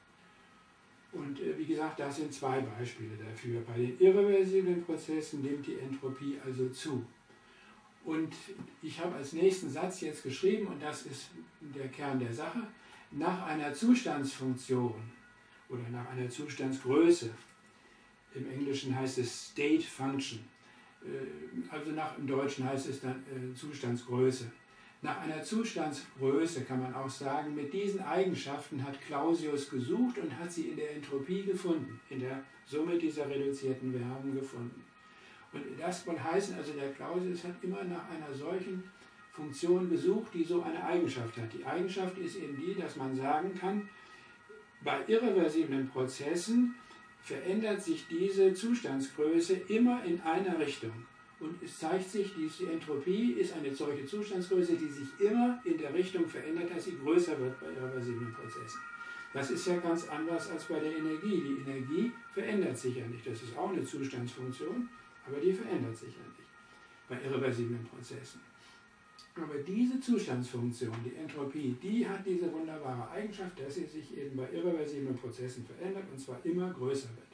Und wie gesagt, das sind zwei Beispiele dafür. Bei den irreversiblen Prozessen nimmt die Entropie also zu. Und ich habe als nächsten Satz jetzt geschrieben, und das ist der Kern der Sache, nach einer Zustandsfunktion oder nach einer Zustandsgröße, im Englischen heißt es State Function, also im Deutschen heißt es dann Zustandsgröße. Nach einer Zustandsgröße kann man auch sagen, mit diesen Eigenschaften hat Clausius gesucht und hat sie in der Entropie gefunden, in der Summe dieser reduzierten Wärmen gefunden. Und das soll heißen, also der Clausius hat immer nach einer solchen Funktion gesucht, die so eine Eigenschaft hat. Die Eigenschaft ist eben die, dass man sagen kann, bei irreversiblen Prozessen verändert sich diese Zustandsgröße immer in einer Richtung. Und es zeigt sich, die Entropie ist eine solche Zustandsgröße, die sich immer in der Richtung verändert, dass sie größer wird bei irreversiblen Prozessen. Das ist ja ganz anders als bei der Energie. Die Energie verändert sich ja nicht. Das ist auch eine Zustandsfunktion, aber die verändert sich ja nicht bei irreversiblen Prozessen. Aber diese Zustandsfunktion, die Entropie, die hat diese wunderbare Eigenschaft, dass sie sich eben bei irreversiblen Prozessen verändert und zwar immer größer wird.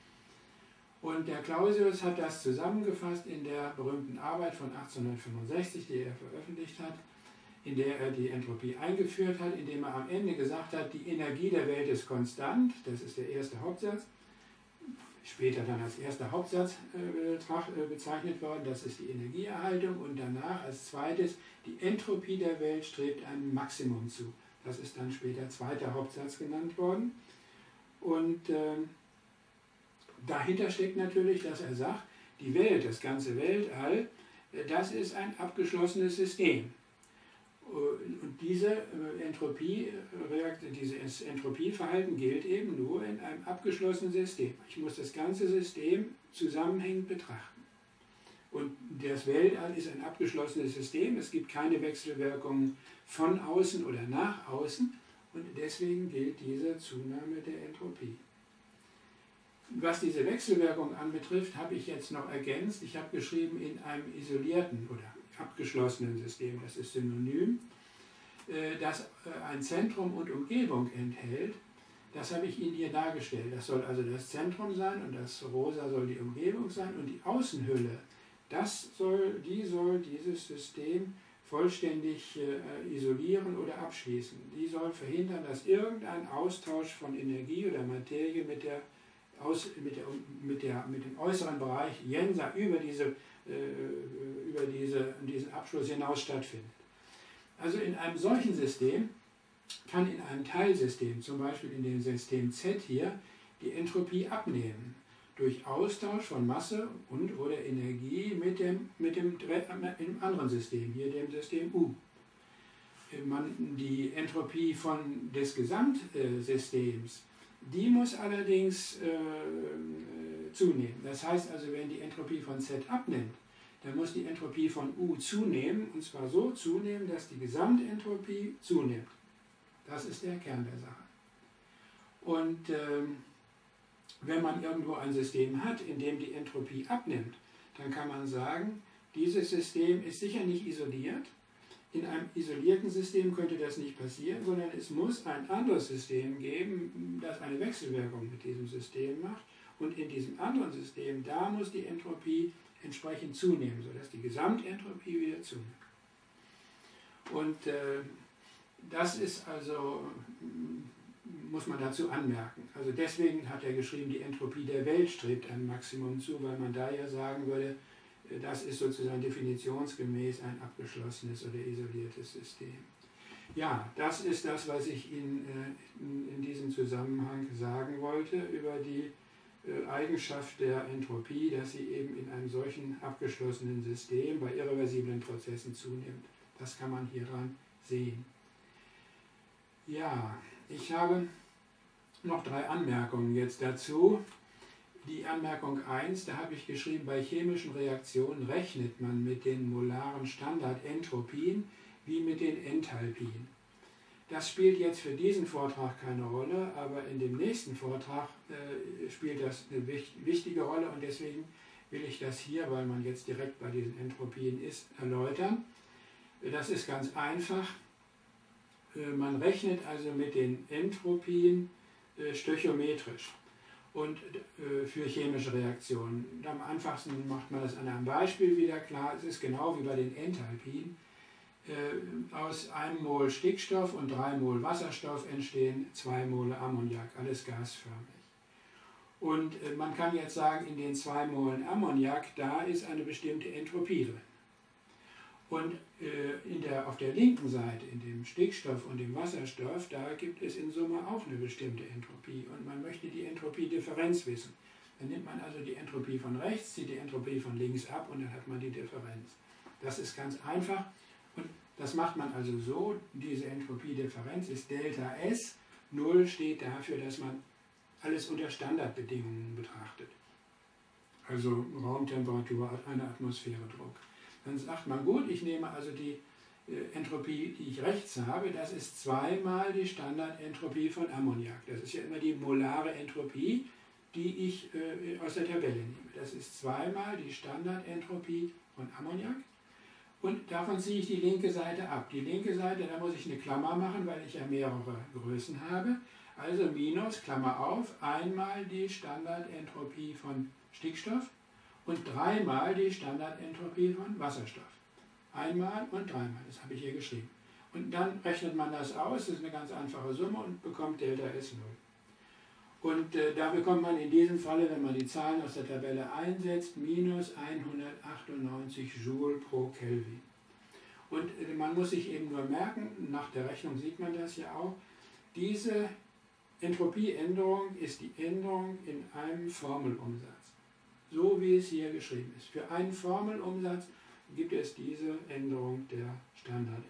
Und der Clausius hat das zusammengefasst in der berühmten Arbeit von 1865, die er veröffentlicht hat, in der er die Entropie eingeführt hat, indem er am Ende gesagt hat, die Energie der Welt ist konstant, das ist der erste Hauptsatz, später dann als erster Hauptsatz bezeichnet worden, das ist die Energieerhaltung, und danach als zweites, die Entropie der Welt strebt einem Maximum zu. Das ist dann später zweiter Hauptsatz genannt worden. Und dahinter steckt natürlich, dass er sagt, die Welt, das ganze Weltall, das ist ein abgeschlossenes System. Und dieses Entropieverhalten gilt eben nur in einem abgeschlossenen System. Ich muss das ganze System zusammenhängend betrachten. Und das Weltall ist ein abgeschlossenes System, es gibt keine Wechselwirkungen von außen oder nach außen und deswegen gilt diese Zunahme der Entropie. Was diese Wechselwirkung anbetrifft, habe ich jetzt noch ergänzt. Ich habe geschrieben in einem isolierten oder abgeschlossenen System, das ist synonym, das ein Zentrum und Umgebung enthält. Das habe ich Ihnen hier dargestellt. Das soll also das Zentrum sein und das Rosa soll die Umgebung sein und die Außenhülle, die soll dieses System vollständig isolieren oder abschließen. Die soll verhindern, dass irgendein Austausch von Energie oder Materie mit dem äußeren Bereich jenseits über diesen Abschluss hinaus stattfindet. Also in einem solchen System kann in einem Teilsystem, zum Beispiel in dem System Z hier, die Entropie abnehmen durch Austausch von Masse und oder Energie mit dem anderen System, hier dem System U. die Entropie des Gesamtsystems, die muss allerdings zunehmen. Das heißt also, wenn die Entropie von Z abnimmt, dann muss die Entropie von U zunehmen, und zwar so zunehmen, dass die Gesamtentropie zunimmt. Das ist der Kern der Sache. Und wenn man irgendwo ein System hat, in dem die Entropie abnimmt, dann kann man sagen, dieses System ist sicher nicht isoliert. In einem isolierten System könnte das nicht passieren, sondern es muss ein anderes System geben, das eine Wechselwirkung mit diesem System macht. Und in diesem anderen System, da muss die Entropie entsprechend zunehmen, sodass die Gesamtentropie wieder zunimmt. Und das ist also, muss man dazu anmerken. Also deswegen hat er geschrieben, die Entropie der Welt strebt ein Maximum zu, weil man da ja sagen würde, das ist sozusagen definitionsgemäß ein abgeschlossenes oder isoliertes System. Ja, das ist das, was ich Ihnen in diesem Zusammenhang sagen wollte über die Eigenschaft der Entropie, dass sie eben in einem solchen abgeschlossenen System bei irreversiblen Prozessen zunimmt. Das kann man hieran sehen. Ja, ich habe noch 3 Anmerkungen jetzt dazu. Die Anmerkung 1, da habe ich geschrieben, bei chemischen Reaktionen rechnet man mit den molaren Standardentropien wie mit den Enthalpien. Das spielt jetzt für diesen Vortrag keine Rolle, aber in dem nächsten Vortrag spielt das eine wichtige Rolle, und deswegen will ich das hier, weil man jetzt direkt bei diesen Entropien ist, erläutern. Das ist ganz einfach. Man rechnet also mit den Entropien stöchiometrisch und für chemische Reaktionen. Am einfachsten macht man das an einem Beispiel wieder klar. Es ist genau wie bei den Enthalpien. Aus 1 Mol Stickstoff und 3 Mol Wasserstoff entstehen 2 Mol Ammoniak, alles gasförmig. Und man kann jetzt sagen, in den 2 Molen Ammoniak, da ist eine bestimmte Entropie drin. Und auf der linken Seite, in dem Stickstoff und dem Wasserstoff, da gibt es in Summe auch eine bestimmte Entropie. Und man möchte die Entropiedifferenz wissen. Dann nimmt man also die Entropie von rechts, zieht die Entropie von links ab und dann hat man die Differenz. Das ist ganz einfach. Und das macht man also so, diese Entropiedifferenz ist Delta S. 0 steht dafür, dass man alles unter Standardbedingungen betrachtet. Also Raumtemperatur, eine Atmosphäre, Druck. Dann sagt man, gut, ich nehme also die Entropie, die ich rechts habe, das ist 2 mal die Standardentropie von Ammoniak. Das ist ja immer die molare Entropie, die ich aus der Tabelle nehme. Das ist 2 mal die Standardentropie von Ammoniak. Und davon ziehe ich die linke Seite ab. Die linke Seite, da muss ich eine Klammer machen, weil ich ja mehrere Größen habe. Also minus, Klammer auf, einmal die Standardentropie von Stickstoff und 3 mal die Standardentropie von Wasserstoff. Einmal und 3 mal, das habe ich hier geschrieben. Und dann rechnet man das aus, das ist eine ganz einfache Summe und bekommt Delta S 0. Und da bekommt man in diesem Falle, wenn man die Zahlen aus der Tabelle einsetzt, minus 198 Joule pro Kelvin. Und man muss sich eben nur merken, nach der Rechnung sieht man das ja auch, diese Entropieänderung ist die Änderung in einem Formelumsatz. So wie es hier geschrieben ist. Für einen Formelumsatz gibt es diese Änderung der Standardentropie.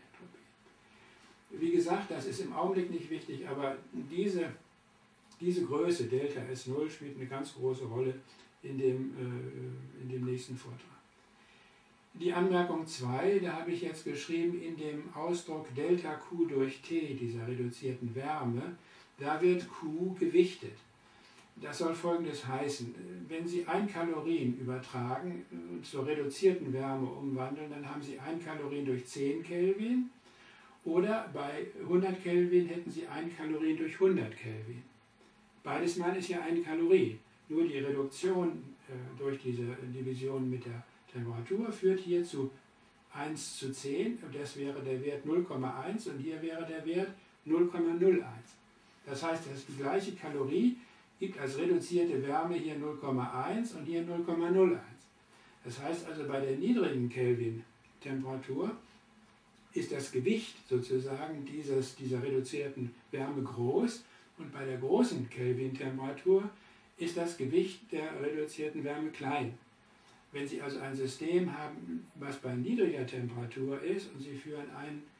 Wie gesagt, das ist im Augenblick nicht wichtig, aber diese Größe, Delta S0, spielt eine ganz große Rolle in dem nächsten Vortrag. Die Anmerkung 2, da habe ich jetzt geschrieben, in dem Ausdruck Delta Q durch T, dieser reduzierten Wärme, da wird Q gewichtet. Das soll Folgendes heißen: Wenn Sie 1 Kalorien übertragen und zur reduzierten Wärme umwandeln, dann haben Sie 1 Kalorien durch 10 Kelvin, oder bei 100 Kelvin hätten Sie 1 Kalorien durch 100 Kelvin. Beides mal ist ja 1 Kalorie. Nur die Reduktion durch diese Division mit der Temperatur führt hier zu 1 zu 10, und das wäre der Wert 0,1 und hier wäre der Wert 0,01. Das heißt, das ist die gleiche Kalorie, gibt als reduzierte Wärme hier 0,1 und hier 0,01. Das heißt also, bei der niedrigen Kelvin-Temperatur ist das Gewicht sozusagen dieser reduzierten Wärme groß, und bei der großen Kelvin-Temperatur ist das Gewicht der reduzierten Wärme klein. Wenn Sie also ein System haben, was bei niedriger Temperatur ist, und Sie führen ein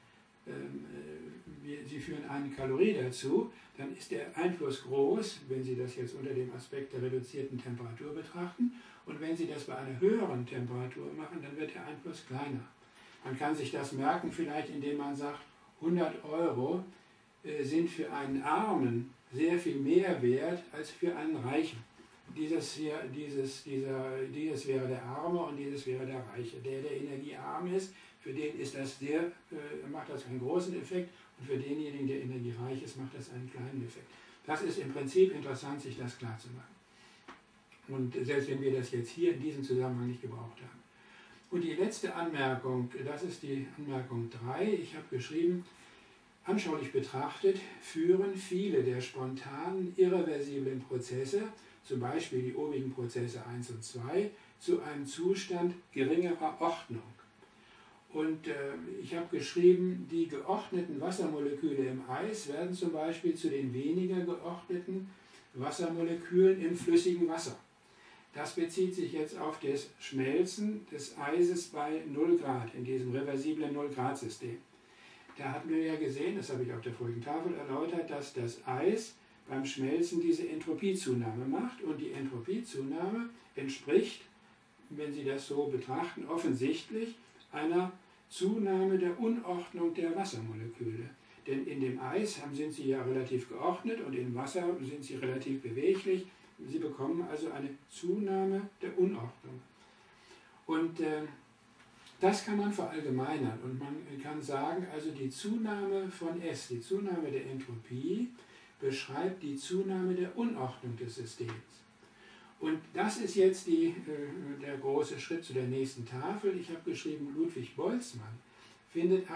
Sie führen 1 Kalorie dazu, dann ist der Einfluss groß, wenn Sie das jetzt unter dem Aspekt der reduzierten Temperatur betrachten. Und wenn Sie das bei einer höheren Temperatur machen, dann wird der Einfluss kleiner. Man kann sich das merken, vielleicht indem man sagt, 100 Euro sind für einen Armen sehr viel mehr wert als für einen Reichen. Dieses wäre der Arme und dieses wäre der Reiche. Der energiearm ist, für den ist das macht das einen großen Effekt und für denjenigen, der energiereich ist, macht das einen kleinen Effekt. Das ist im Prinzip interessant, sich das klarzumachen. Und selbst wenn wir das jetzt hier in diesem Zusammenhang nicht gebraucht haben. Und die letzte Anmerkung, das ist die Anmerkung 3. Ich habe geschrieben, anschaulich betrachtet führen viele der spontanen, irreversiblen Prozesse, zum Beispiel die obigen Prozesse 1 und 2, zu einem Zustand geringerer Ordnung. Und ich habe geschrieben, die geordneten Wassermoleküle im Eis werden zum Beispiel zu den weniger geordneten Wassermolekülen im flüssigen Wasser. Das bezieht sich jetzt auf das Schmelzen des Eises bei 0 Grad, in diesem reversiblen 0-Grad-System. Da hatten wir ja gesehen, das habe ich auf der vorigen Tafel erläutert, dass das Eis beim Schmelzen diese Entropiezunahme macht. Und die Entropiezunahme entspricht, wenn Sie das so betrachten, offensichtlich einer Zunahme der Unordnung der Wassermoleküle. Denn in dem Eis sind sie ja relativ geordnet und im Wasser sind sie relativ beweglich. Sie bekommen also eine Zunahme der Unordnung. Und das kann man verallgemeinern und man kann sagen, also die Zunahme von S, die Zunahme der Entropie, beschreibt die Zunahme der Unordnung des Systems. Und das ist jetzt der große Schritt zu der nächsten Tafel. Ich habe geschrieben, Ludwig Boltzmann findet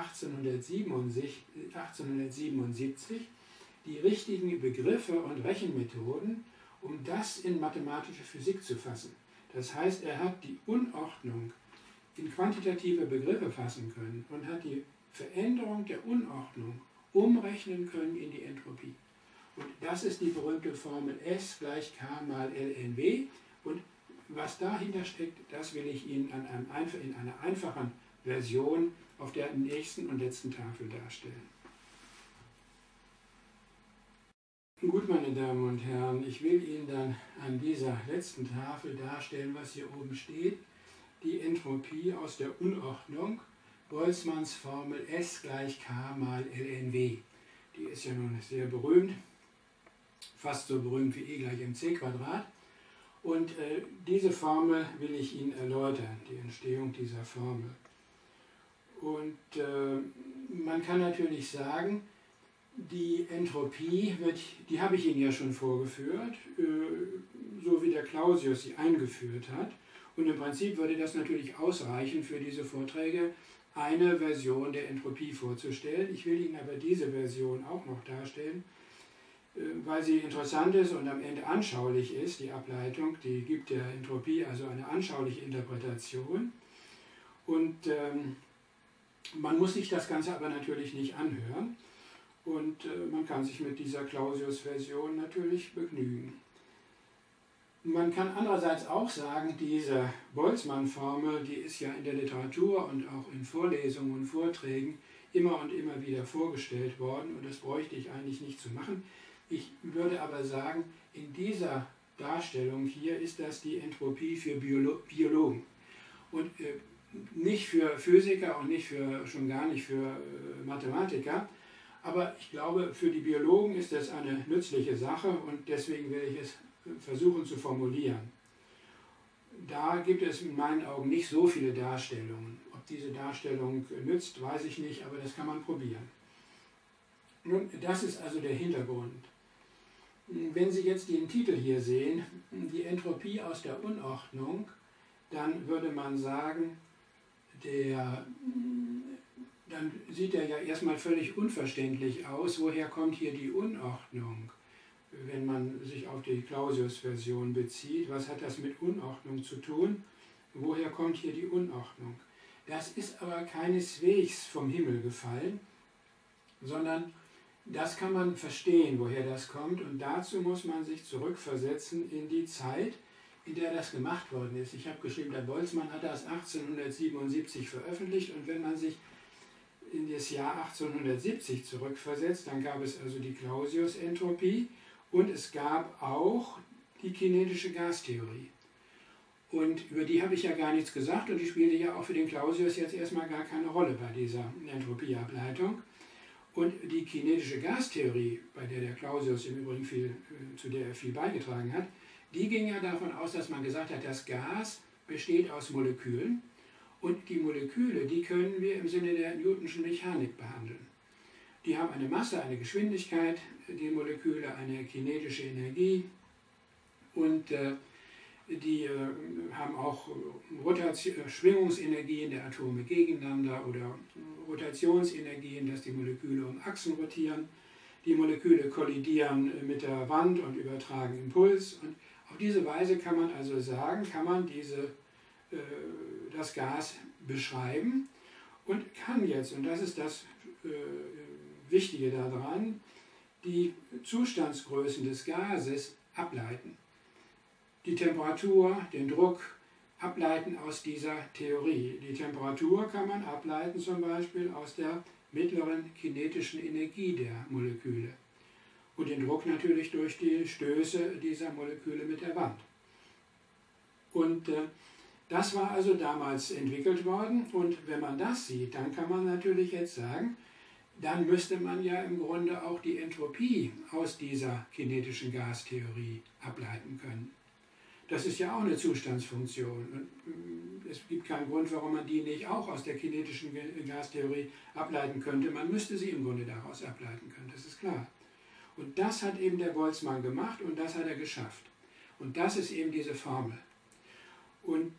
1877 die richtigen Begriffe und Rechenmethoden, um das in mathematische Physik zu fassen. Das heißt, er hat die Unordnung in quantitative Begriffe fassen können und hat die Veränderung der Unordnung umrechnen können in die Entropie. Und das ist die berühmte Formel S gleich K mal LNW. Und was dahinter steckt, das will ich Ihnen in einer einfachen Version auf der nächsten und letzten Tafel darstellen. Gut, meine Damen und Herren, ich will Ihnen dann an dieser letzten Tafel darstellen, was hier oben steht. Die Entropie aus der Unordnung, Boltzmanns Formel S gleich K mal LNW. Die ist ja nun sehr berühmt, fast so berühmt wie E gleich mc². Und diese Formel will ich Ihnen erläutern, die Entstehung dieser Formel. Und man kann natürlich sagen, die Entropie die habe ich Ihnen ja schon vorgeführt, so wie der Clausius sie eingeführt hat. Und im Prinzip würde das natürlich ausreichen für diese Vorträge, eine Version der Entropie vorzustellen. Ich will Ihnen aber diese Version auch noch darstellen, weil sie interessant ist und am Ende anschaulich ist. Die Ableitung, die gibt der Entropie also eine anschauliche Interpretation. Und man muss sich das Ganze aber natürlich nicht anhören. Und man kann sich mit dieser Clausius-Version natürlich begnügen. Man kann andererseits auch sagen, diese Boltzmann-Formel, die ist ja in der Literatur und auch in Vorlesungen und Vorträgen immer und immer wieder vorgestellt worden und das bräuchte ich eigentlich nicht zu machen. Ich würde aber sagen, in dieser Darstellung hier ist das die Entropie für Biologen und nicht für Physiker und schon gar nicht für Mathematiker. Aber ich glaube, für die Biologen ist das eine nützliche Sache und deswegen werde ich es versuchen zu formulieren. Da gibt es in meinen Augen nicht so viele Darstellungen. Ob diese Darstellung nützt, weiß ich nicht, aber das kann man probieren. Nun, das ist also der Hintergrund. Wenn Sie jetzt den Titel hier sehen, die Entropie aus der Unordnung, dann würde man sagen, dann sieht er ja erstmal völlig unverständlich aus, woher kommt hier die Unordnung, wenn man sich auf die Clausius-Version bezieht. Was hat das mit Unordnung zu tun? Woher kommt hier die Unordnung? Das ist aber keineswegs vom Himmel gefallen, sondern das kann man verstehen, woher das kommt. Und dazu muss man sich zurückversetzen in die Zeit, in der das gemacht worden ist. Ich habe geschrieben, der Boltzmann hat das 1877 veröffentlicht und wenn man sich in das Jahr 1870 zurückversetzt. Dann gab es also die Clausius-Entropie und es gab auch die kinetische Gastheorie. Und über die habe ich ja gar nichts gesagt und die spielte ja auch für den Clausius jetzt erstmal gar keine Rolle bei dieser Entropieableitung. Und die kinetische Gastheorie, bei der Clausius im Übrigen zu der er viel beigetragen hat, die ging ja davon aus, dass man gesagt hat, das Gas besteht aus Molekülen und die Moleküle, die können wir im Sinne der Newtonschen Mechanik behandeln. Die haben eine Masse, eine Geschwindigkeit, die Moleküle, eine kinetische Energie und die haben auch Schwingungsenergien der Atome gegeneinander oder Rotationsenergien, dass die Moleküle um Achsen rotieren. Die Moleküle kollidieren mit der Wand und übertragen Impuls. Und auf diese Weise kann man also sagen, kann man das Gas beschreiben und kann jetzt, und das ist das Wichtige daran, die Zustandsgrößen des Gases ableiten. Die Temperatur, den Druck ableiten aus dieser Theorie. Die Temperatur kann man ableiten zum Beispiel aus der mittleren kinetischen Energie der Moleküle. Und den Druck natürlich durch die Stöße dieser Moleküle mit der Wand. Und das war also damals entwickelt worden. Und wenn man das sieht, dann kann man natürlich jetzt sagen, dann müsste man ja im Grunde auch die Entropie aus dieser kinetischen Gastheorie ableiten können. Das ist ja auch eine Zustandsfunktion. Und es gibt keinen Grund, warum man die nicht auch aus der kinetischen Gastheorie ableiten könnte. Man müsste sie im Grunde daraus ableiten können, das ist klar. Und das hat eben der Boltzmann gemacht und das hat er geschafft. Und das ist eben diese Formel. Und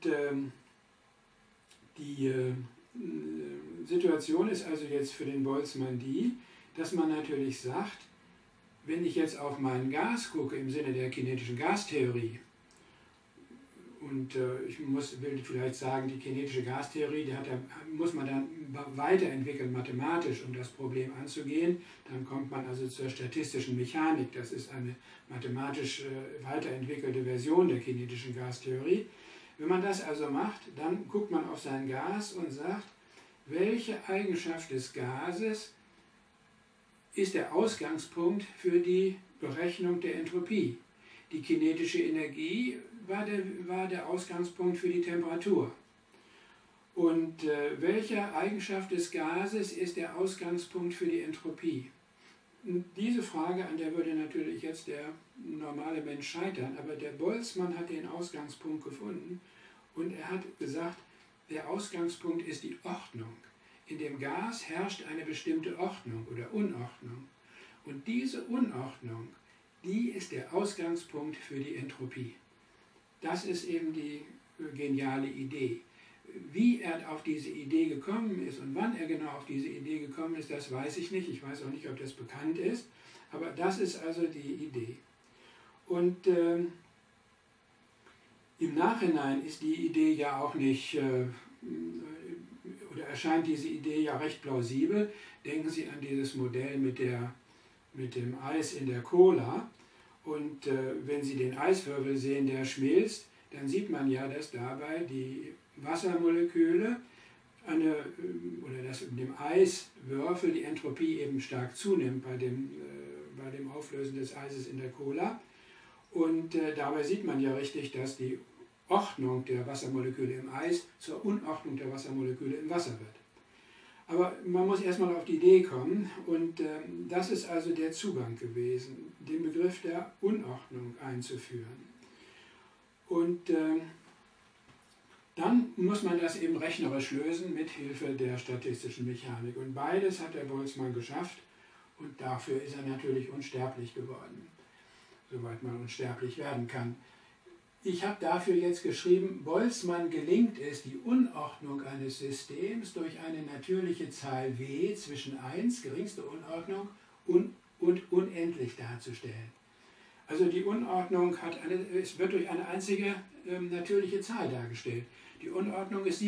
die Situation ist also jetzt für den Boltzmann die, dass man natürlich sagt, wenn ich jetzt auf mein Gas gucke im Sinne der kinetischen Gastheorie, und ich will vielleicht sagen, die kinetische Gastheorie, muss man dann weiterentwickeln mathematisch, um das Problem anzugehen. Dann kommt man also zur statistischen Mechanik. Das ist eine mathematisch weiterentwickelte Version der kinetischen Gastheorie. Wenn man das also macht, dann guckt man auf sein Gas und sagt, welche Eigenschaft des Gases ist der Ausgangspunkt für die Berechnung der Entropie. Die kinetische Energie war der Ausgangspunkt für die Temperatur. Und welche Eigenschaft des Gases ist der Ausgangspunkt für die Entropie? Und diese Frage, an der würde natürlich jetzt der normale Mensch scheitern, aber der Boltzmann hat den Ausgangspunkt gefunden und er hat gesagt, der Ausgangspunkt ist die Ordnung. In dem Gas herrscht eine bestimmte Ordnung oder Unordnung. Und diese Unordnung, die ist der Ausgangspunkt für die Entropie. Das ist eben die geniale Idee. Wie er auf diese Idee gekommen ist und wann er genau auf diese Idee gekommen ist, das weiß ich nicht. Ich weiß auch nicht, ob das bekannt ist, aber das ist also die Idee. Und im Nachhinein ist die Idee ja auch nicht, oder erscheint diese Idee ja recht plausibel. Denken Sie an dieses Modell mit dem Eis in der Cola. Und wenn Sie den Eiswürfel sehen, der schmilzt, dann sieht man ja, dass dabei die Wassermoleküle oder dass in dem Eiswürfel die Entropie eben stark zunimmt bei dem Auflösen des Eises in der Cola. Und dabei sieht man ja richtig, dass die Ordnung der Wassermoleküle im Eis zur Unordnung der Wassermoleküle im Wasser wird. Aber man muss erstmal auf die Idee kommen und das ist also der Zugang gewesen, den Begriff der Unordnung einzuführen. Und dann muss man das eben rechnerisch lösen mit Hilfe der statistischen Mechanik. Und beides hat der Boltzmann geschafft und dafür ist er natürlich unsterblich geworden, soweit man unsterblich werden kann. Ich habe dafür jetzt geschrieben, Boltzmann gelingt es, die Unordnung eines Systems durch eine natürliche Zahl w zwischen 1, geringste Unordnung, und unendlich darzustellen. Also die Unordnung wird durch eine einzige natürliche Zahl dargestellt. Die Unordnung ist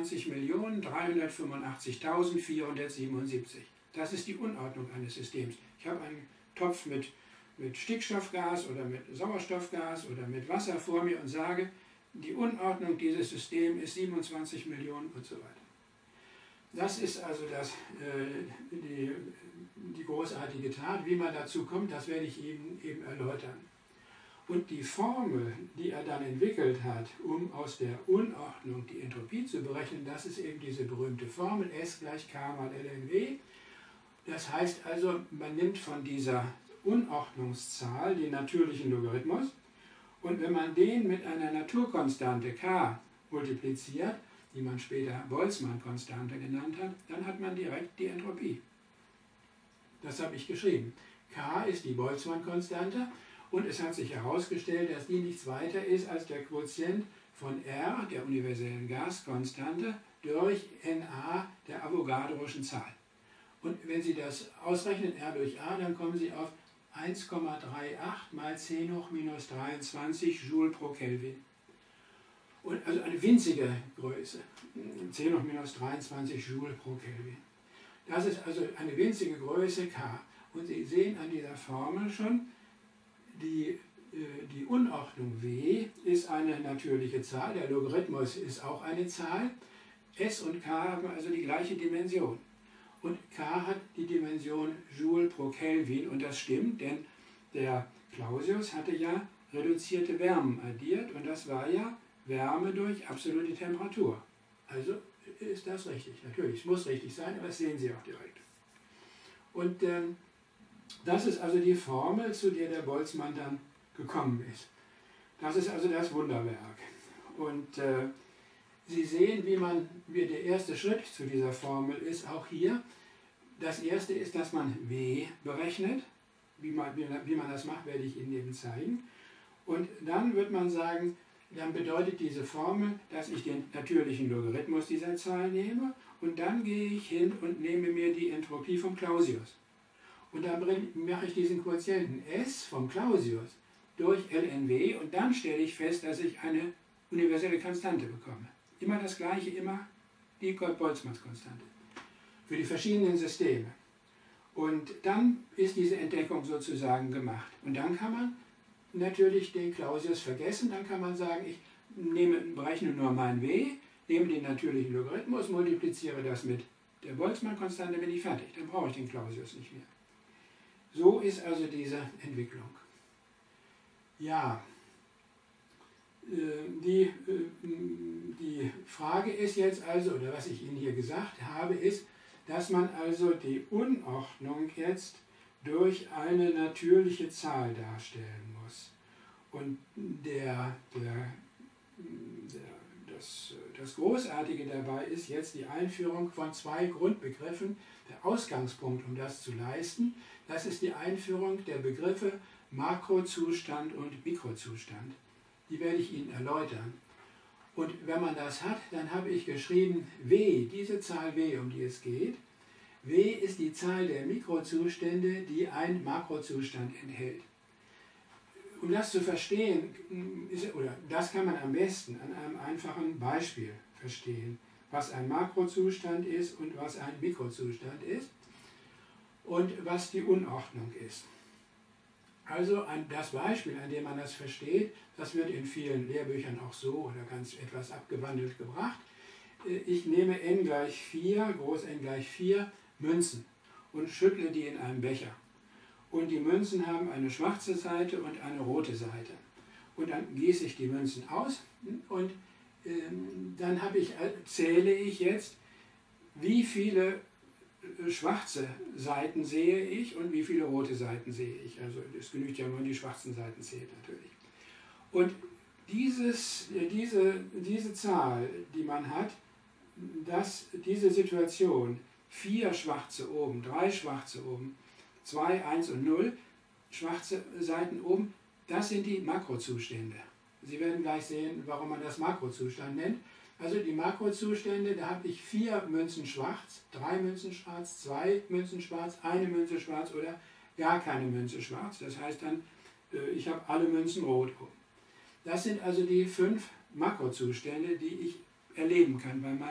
27.385.477. Das ist die Unordnung eines Systems. Ich habe einen Topf mit Stickstoffgas oder mit Sauerstoffgas oder mit Wasser vor mir und sage, die Unordnung dieses Systems ist 27 Millionen und so weiter. das ist also die großartige Tat. Wie man dazu kommt, das werde ich Ihnen eben erläutern. Und die Formel, die er dann entwickelt hat, um aus der Unordnung die Entropie zu berechnen, das ist eben diese berühmte Formel S gleich K mal lnW. Das heißt also, man nimmt von dieser Unordnungszahl den natürlichen Logarithmus und wenn man den mit einer Naturkonstante K multipliziert, die man später Boltzmann-Konstante genannt hat, dann hat man direkt die Entropie. Das habe ich geschrieben. K ist die Boltzmann-Konstante und es hat sich herausgestellt, dass die nichts weiter ist als der Quotient von R, der universellen Gaskonstante, durch Na, der Avogadroschen Zahl. Und wenn Sie das ausrechnen, R durch A, dann kommen Sie auf 1,38 mal 10 hoch minus 23 Joule pro Kelvin. Und also eine winzige Größe, 10 hoch minus 23 Joule pro Kelvin. Das ist also eine winzige Größe K. Und Sie sehen an dieser Formel schon, die Unordnung W ist eine natürliche Zahl, der Logarithmus ist auch eine Zahl. S und K haben also die gleiche Dimension. Und K hat die Dimension Joule pro Kelvin und das stimmt, denn der Clausius hatte ja reduzierte Wärmen addiert und das war ja Wärme durch absolute Temperatur. Also ist das richtig. Natürlich, es muss richtig sein, aber das sehen Sie auch direkt. Und das ist also die Formel, zu der der Boltzmann dann gekommen ist. Das ist also das Wunderwerk. Und Sie sehen, wie der erste Schritt zu dieser Formel ist, auch hier. Das erste ist, dass man W berechnet. Wie man das macht, werde ich Ihnen eben zeigen. Und dann wird man sagen, dann bedeutet diese Formel, dass ich den natürlichen Logarithmus dieser Zahl nehme und dann gehe ich hin und nehme mir die Entropie vom Clausius. Und dann mache ich diesen Quotienten S vom Clausius durch lnW und dann stelle ich fest, dass ich eine universelle Konstante bekomme. Immer das gleiche, immer die Boltzmann-Konstante für die verschiedenen Systeme. Und dann ist diese Entdeckung sozusagen gemacht. Und dann kann man natürlich den Clausius vergessen, dann kann man sagen, ich berechne nur mein W, nehme den natürlichen Logarithmus, multipliziere das mit der Boltzmann-Konstante, bin ich fertig. Dann brauche ich den Clausius nicht mehr. So ist also diese Entwicklung. Ja, die Frage ist jetzt also, oder was ich Ihnen hier gesagt habe, ist, dass man also die Unordnung jetzt durch eine natürliche Zahl darstellen muss. Und das Großartige dabei ist jetzt die Einführung von zwei Grundbegriffen. Der Ausgangspunkt, um das zu leisten, das ist die Einführung der Begriffe Makrozustand und Mikrozustand. Die werde ich Ihnen erläutern. Und wenn man das hat, dann habe ich geschrieben W, diese Zahl W, um die es geht. W ist die Zahl der Mikrozustände, die ein Makrozustand enthält. Um das zu verstehen, das kann man am besten an einem einfachen Beispiel verstehen, was ein Makrozustand ist und was ein Mikrozustand ist und was die Unordnung ist. Also das Beispiel, an dem man das versteht, das wird in vielen Lehrbüchern auch so oder ganz etwas abgewandelt gebracht. Ich nehme n gleich 4, groß n gleich 4 Münzen und schüttle die in einem Becher. Und die Münzen haben eine schwarze Seite und eine rote Seite. Und dann gieße ich die Münzen aus und dann zähle ich jetzt, wie viele schwarze Seiten sehe ich und wie viele rote Seiten sehe ich. Also es genügt ja, wenn man die schwarzen Seiten zählt natürlich. Und diese Zahl, die man hat, diese Situation, 4 schwarze oben, 3 schwarze oben, 2, 1 und 0 schwarze Seiten oben, das sind die Makrozustände. Sie werden gleich sehen, warum man das Makrozustand nennt. Also die Makrozustände, da habe ich 4 Münzen schwarz, 3 Münzen schwarz, 2 Münzen schwarz, 1 Münze schwarz oder gar keine Münze schwarz. Das heißt dann, ich habe alle Münzen rot oben. Das sind also die 5 Makrozustände, die ich erleben kann bei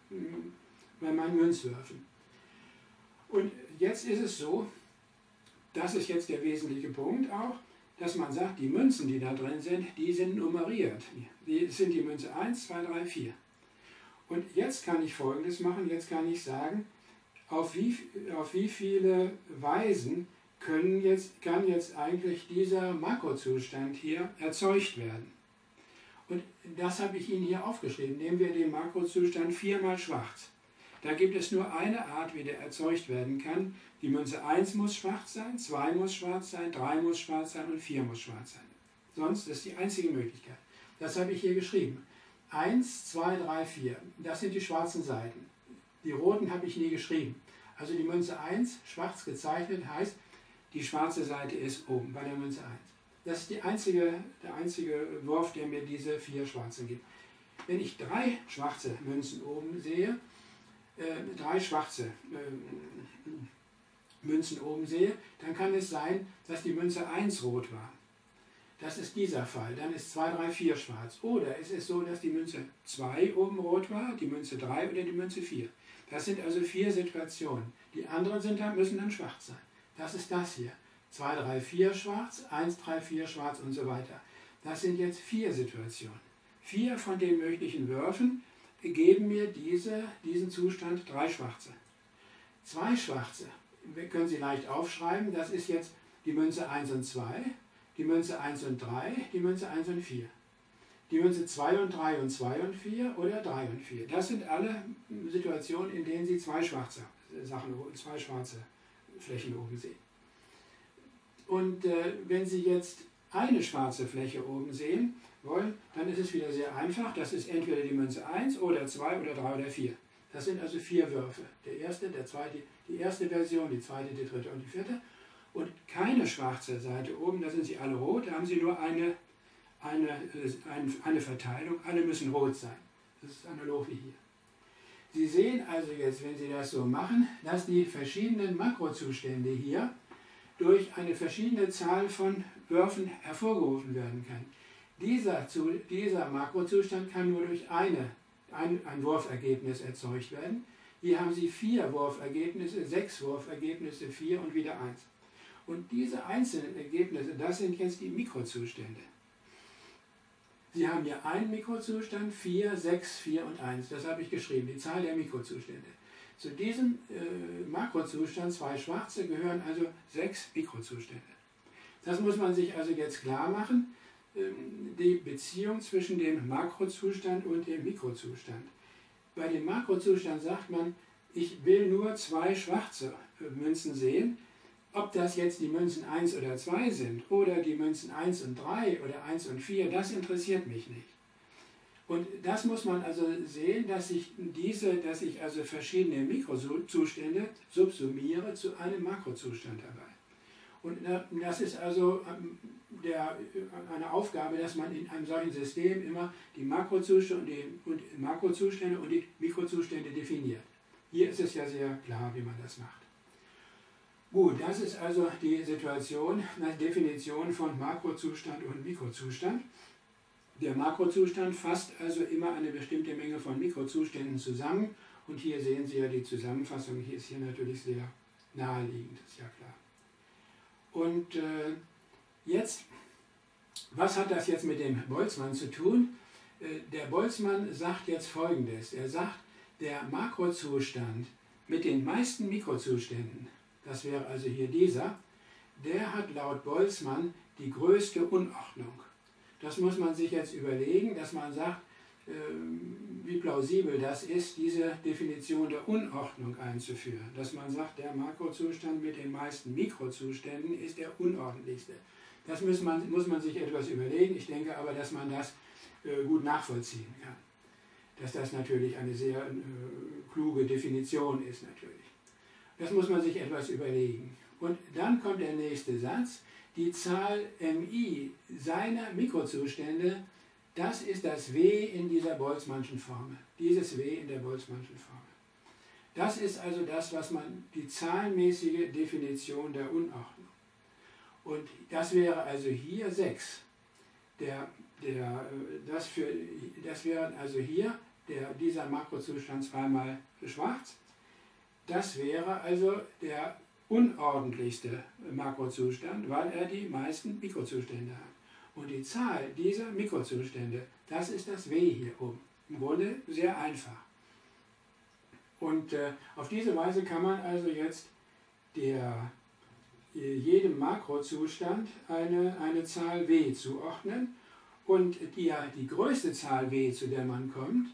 meinen Münzwürfen. Und jetzt ist es so, das ist jetzt der wesentliche Punkt auch, dass man sagt, die Münzen, die da drin sind, die sind nummeriert. Die sind die Münze 1, 2, 3, 4. Und jetzt kann ich Folgendes machen, jetzt kann ich sagen, auf wie viele Weisen kann jetzt eigentlich dieser Makrozustand hier erzeugt werden. Und das habe ich Ihnen hier aufgeschrieben. Nehmen wir den Makrozustand 4 mal schwarz. Da gibt es nur eine Art, wie der erzeugt werden kann. Die Münze 1 muss schwarz sein, 2 muss schwarz sein, 3 muss schwarz sein und 4 muss schwarz sein. Sonst ist die einzige Möglichkeit. Das habe ich hier geschrieben. 1, 2, 3, 4. Das sind die schwarzen Seiten. Die roten habe ich nie geschrieben. Also die Münze 1, schwarz gezeichnet, heißt, die schwarze Seite ist oben bei der Münze 1. Das ist der einzige Wurf, der mir diese 4 schwarzen gibt. Wenn ich 3 schwarze Münzen oben sehe, Münzen oben sehe, dann kann es sein, dass die Münze 1 rot war. Das ist dieser Fall. Dann ist 2, 3, 4 schwarz. Oder es ist so, dass die Münze 2 oben rot war, die Münze 3 oder die Münze 4. Das sind also 4 Situationen. Die anderen müssen dann schwarz sein. Das ist das hier. 2, 3, 4 schwarz, 1, 3, 4 schwarz und so weiter. Das sind jetzt 4 Situationen. 4 von den möglichen Würfen geben mir diesen Zustand 3 schwarze. 2 schwarze können Sie leicht aufschreiben. Das ist jetzt die Münze 1 und 2, die Münze 1 und 3, die Münze 1 und 4. Die Münze 2 und 3 und 2 und 4 oder 3 und 4. Das sind alle Situationen, in denen Sie 2 schwarze Flächen oben sehen. Und wenn Sie jetzt eine schwarze Fläche oben sehen wollen, dann ist es wieder sehr einfach. Das ist entweder die Münze 1 oder 2 oder 3 oder 4. Das sind also 4 Würfe. Der erste, der zweite, die erste Version, die zweite, die dritte und die vierte. Und keine schwarze Seite oben, da sind sie alle rot, da haben Sie nur eine Verteilung. Alle müssen rot sein. Das ist analog wie hier. Sie sehen also jetzt, wenn Sie das so machen, dass die verschiedenen Makrozustände hier durch eine verschiedene Zahl von Würfen hervorgerufen werden kann. Dieser Makrozustand kann nur durch ein Wurfergebnis erzeugt werden. Hier haben Sie 4 Wurfergebnisse, 6 Wurfergebnisse, 4 und wieder 1. Und diese einzelnen Ergebnisse, das sind jetzt die Mikrozustände. Sie haben hier einen Mikrozustand, 4, 6, 4 und 1. Das habe ich geschrieben, die Zahl der Mikrozustände. Zu diesem Makrozustand, 2 schwarze, gehören also 6 Mikrozustände. Das muss man sich also jetzt klar machen, die Beziehung zwischen dem Makrozustand und dem Mikrozustand. Bei dem Makrozustand sagt man, ich will nur 2 schwarze Münzen sehen. Ob das jetzt die Münzen 1 oder 2 sind oder die Münzen 1 und 3 oder 1 und 4, das interessiert mich nicht. Und das muss man also sehen, dass ich also verschiedene Mikrozustände subsumiere zu einem Makrozustand dabei. Und das ist also eine Aufgabe, dass man in einem solchen System immer die Makrozustände und die Mikrozustände definiert. Hier ist es ja sehr klar, wie man das macht. Gut, das ist also die Situation, die Definition von Makrozustand und Mikrozustand. Der Makrozustand fasst also immer eine bestimmte Menge von Mikrozuständen zusammen und hier sehen Sie ja die Zusammenfassung, hier ist hier natürlich sehr naheliegend, ist ja klar. Und jetzt, was hat das jetzt mit dem Boltzmann zu tun? Der Boltzmann sagt jetzt Folgendes, er sagt, der Makrozustand mit den meisten Mikrozuständen, das wäre also hier dieser, der hat laut Boltzmann die größte Unordnung. Das muss man sich jetzt überlegen, dass man sagt, wie plausibel das ist, diese Definition der Unordnung einzuführen. Dass man sagt, der Makrozustand mit den meisten Mikrozuständen ist der unordentlichste. Das muss man sich etwas überlegen. Ich denke aber, dass man das gut nachvollziehen kann. Dass das natürlich eine sehr kluge Definition ist natürlich. Das muss man sich etwas überlegen. Und dann kommt der nächste Satz. Die Zahl mi seiner Mikrozustände, das ist das W in dieser Boltzmannschen Formel. Dieses W in der Boltzmannschen Formel. Das ist also das, was man die zahlenmäßige Definition der Unordnung. Und das wäre also hier 6. Das wäre also hier dieser Makrozustand zweimal schwarz. Das wäre also der unordentlichste Makrozustand, weil er die meisten Mikrozustände hat. Und die Zahl dieser Mikrozustände, das ist das W hier oben. Im Grunde sehr einfach. Und auf diese Weise kann man also jetzt jedem Makrozustand eine Zahl w zuordnen. Und die größte Zahl w, zu der man kommt,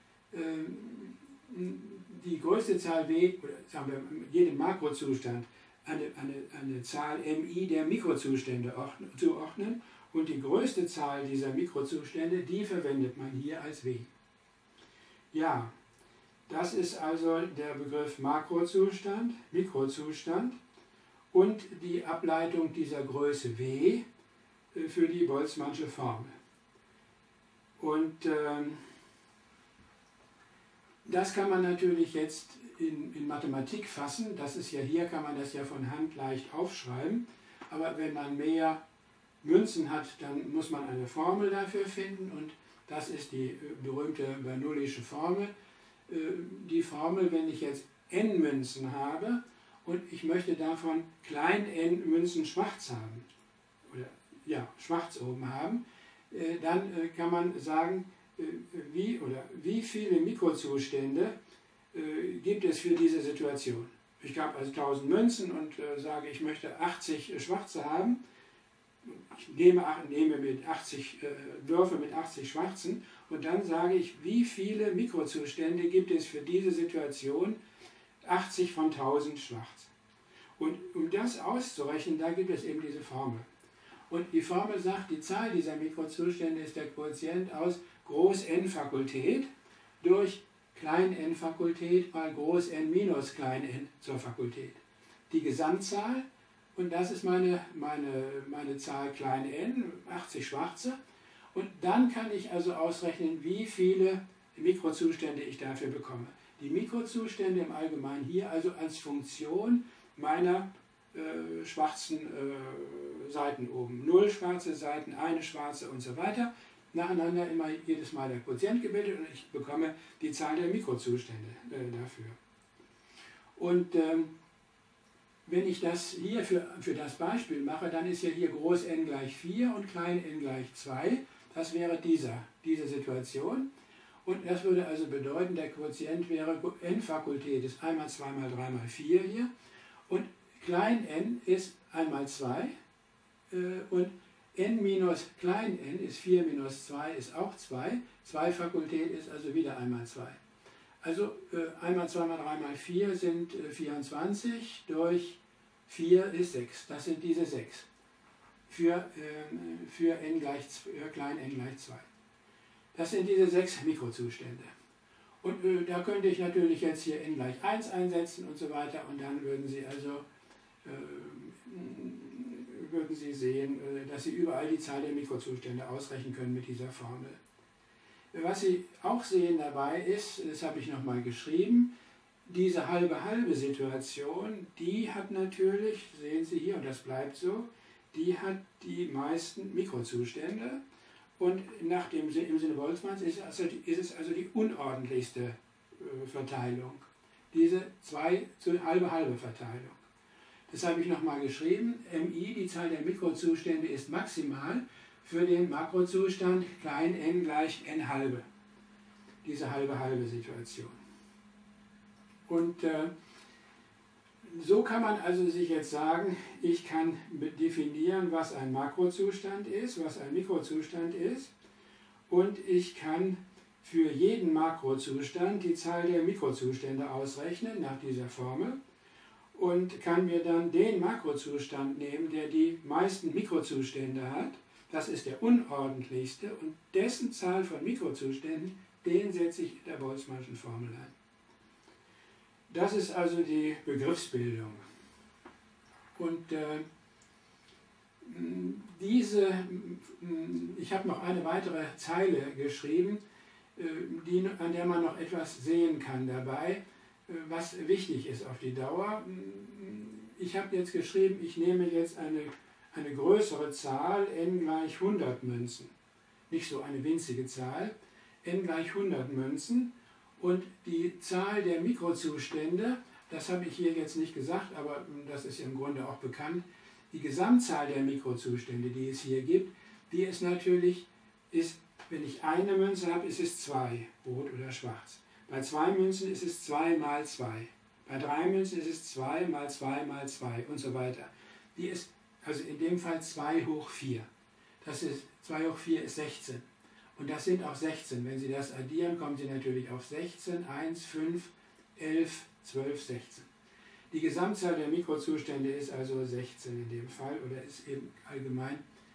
die größte Zahl w, oder sagen wir jedem Makrozustand, eine Zahl mi der Mikrozustände zuordnen. Und die größte Zahl dieser Mikrozustände, die verwendet man hier als w. Ja, das ist also der Begriff Makrozustand, Mikrozustand und die Ableitung dieser Größe w für die Boltzmannsche Formel. Und das kann man natürlich jetzt in Mathematik fassen. Das ist ja hier, kann man das ja von Hand leicht aufschreiben. Aber wenn man mehr Münzen hat, dann muss man eine Formel dafür finden. Und das ist die berühmte Bernoullische Formel. Die Formel, wenn ich jetzt n Münzen habe und ich möchte davon klein n Münzen schwarz haben, oder ja, schwarz oben haben, dann kann man sagen, wie viele Mikrozustände gibt es für diese Situation. Ich habe also 1000 Münzen und sage, ich möchte 80 schwarze haben. Ich nehme mit 80 Würfe mit 80 Schwarzen und dann sage ich, wie viele Mikrozustände gibt es für diese Situation, 80 von 1000 schwarz. Und um das auszurechnen, da gibt es eben diese Formel. Und die Formel sagt, die Zahl dieser Mikrozustände ist der Quotient aus Groß n Fakultät durch klein n Fakultät mal Groß n minus klein n zur Fakultät. Die Gesamtzahl, und das ist meine Zahl klein n, 80 schwarze. Und dann kann ich also ausrechnen, wie viele Mikrozustände ich dafür bekomme. Die Mikrozustände im Allgemeinen hier also als Funktion meiner schwarzen Seiten oben. 0 schwarze Seiten, eine schwarze und so weiter. Nacheinander immer jedes Mal der Quotient gebildet und ich bekomme die Zahl der Mikrozustände dafür. Und wenn ich das hier für das Beispiel mache, dann ist ja hier Groß n gleich 4 und klein n gleich 2. Das wäre diese Situation. Und das würde also bedeuten, der Quotient wäre n Fakultät ist einmal 2 mal 3 mal 4 hier. Und klein n ist einmal 2 und n minus klein n ist 4 minus 2 ist auch 2. 2 Fakultät ist also wieder einmal 2. Also einmal 2 mal 3 mal 4 sind 24, durch 4 ist 6. Das sind diese 6 für klein n gleich 2. Das sind diese 6 Mikrozustände. Und da könnte ich natürlich jetzt hier n gleich 1 einsetzen und so weiter und dann würden Sie also sehen, dass Sie überall die Zahl der Mikrozustände ausrechnen können mit dieser Formel. Was Sie auch sehen dabei ist, das habe ich nochmal geschrieben, diese halbe Situation, die hat natürlich, sehen Sie hier, und das bleibt so, die hat die meisten Mikrozustände und im Sinne Boltzmanns ist es also die unordentlichste Verteilung, diese halbe Verteilung. Das habe ich nochmal geschrieben, mi, die Zahl der Mikrozustände, ist maximal für den Makrozustand klein n gleich n halbe, diese halbe Situation. Und so kann man also sich jetzt sagen, ich kann definieren, was ein Makrozustand ist, was ein Mikrozustand ist und ich kann für jeden Makrozustand die Zahl der Mikrozustände ausrechnen nach dieser Formel und kann mir dann den Makrozustand nehmen, der die meisten Mikrozustände hat. Das ist der unordentlichste und dessen Zahl von Mikrozuständen, den setze ich in der Boltzmannschen Formel ein. Das ist also die Begriffsbildung. Und ich habe noch eine weitere Zeile geschrieben, an der man noch etwas sehen kann dabei, was wichtig ist auf die Dauer. Ich habe jetzt geschrieben, ich nehme jetzt eine größere Zahl, n gleich 100 Münzen. Nicht so eine winzige Zahl, n gleich 100 Münzen. Und die Zahl der Mikrozustände, das habe ich hier jetzt nicht gesagt, aber das ist im Grunde auch bekannt, die Gesamtzahl der Mikrozustände, die es hier gibt, die ist natürlich, wenn ich eine Münze habe, ist es 2, rot oder schwarz. Bei 2 Münzen ist es 2 mal 2. Bei 3 Münzen ist es 2 mal 2 mal 2 und so weiter. Die ist also in dem Fall 2 hoch 4. Das ist 2 hoch 4 ist 16. Und das sind auch 16. Wenn Sie das addieren, kommen Sie natürlich auf 16, 1, 5, 11, 12, 16. Die Gesamtzahl der Mikrozustände ist also 16 in dem Fall oder ist eben allgemein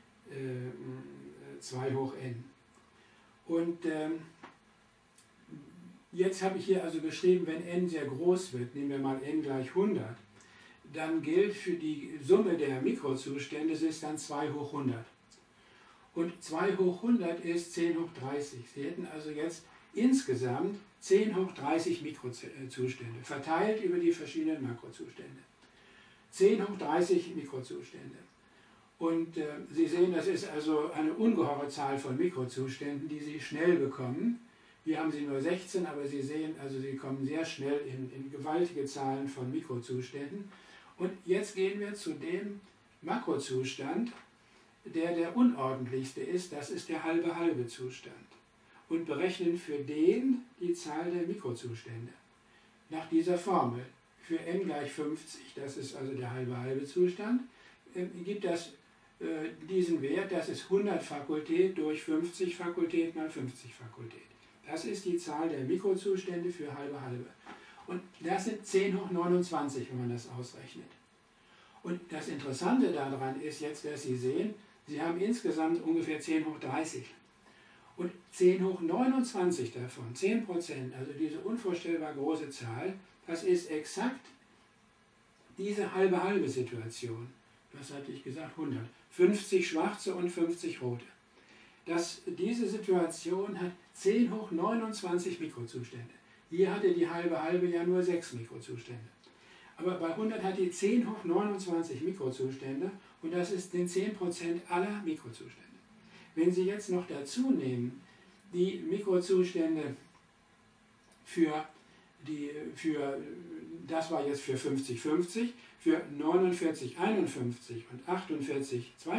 2 hoch n. Und jetzt habe ich hier also geschrieben, wenn n sehr groß wird, nehmen wir mal n gleich 100, dann gilt für die Summe der Mikrozustände, es ist dann 2 hoch 100. Und 2 hoch 100 ist 10 hoch 30. Sie hätten also jetzt insgesamt 10 hoch 30 Mikrozustände, verteilt über die verschiedenen Makrozustände. 10 hoch 30 Mikrozustände. Und Sie sehen, das ist also eine ungeheure Zahl von Mikrozuständen, die Sie schnell bekommen. Hier haben Sie nur 16, aber Sie sehen, also Sie kommen sehr schnell in gewaltige Zahlen von Mikrozuständen. Und jetzt gehen wir zu dem Makrozustand, der unordentlichste ist, das ist der halbe Zustand. Und berechnen für den die Zahl der Mikrozustände. Nach dieser Formel. Für n gleich 50, das ist also der halbe Zustand, gibt das diesen Wert, das ist 100 Fakultät durch 50 Fakultät mal 50 Fakultät. Das ist die Zahl der Mikrozustände für halbe. Und das sind 10 hoch 29, wenn man das ausrechnet. Und das Interessante daran ist jetzt, dass Sie sehen, Sie haben insgesamt ungefähr 10 hoch 30. Und 10 hoch 29 davon, 10%, also diese unvorstellbar große Zahl, das ist exakt diese halbe Situation. Was hatte ich gesagt? 100. 50 schwarze und 50 rote. Diese Situation hat 10 hoch 29 Mikrozustände. Hier hatte die halbe ja nur 6 Mikrozustände. Aber bei 100 hat die 10 hoch 29 Mikrozustände und das sind 10% aller Mikrozustände. Wenn Sie jetzt noch dazu nehmen, die Mikrozustände das war jetzt für 50-50, für 49-51 und 48-52,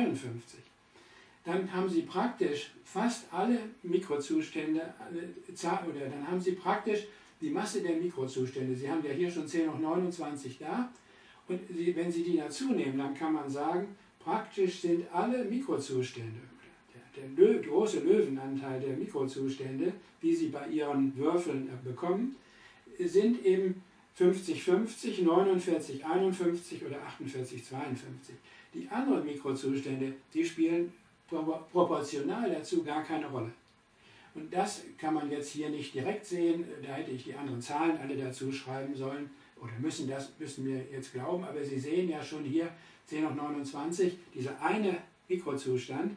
dann haben Sie praktisch fast alle Mikrozustände, oder dann haben Sie praktisch die Masse der Mikrozustände. Sie haben ja hier schon 10 hoch 29 da und wenn Sie die dazu nehmen, dann kann man sagen, praktisch sind alle Mikrozustände, der große Löwenanteil der Mikrozustände, die Sie bei Ihren Würfeln bekommen, sind eben 50-50, 49-51 oder 48-52. Die anderen Mikrozustände, die spielen proportional dazu gar keine Rolle. Und das kann man jetzt hier nicht direkt sehen, da hätte ich die anderen Zahlen alle dazu schreiben sollen, oder müssen wir jetzt glauben, aber Sie sehen ja schon hier 10 hoch 29, dieser eine Mikrozustand,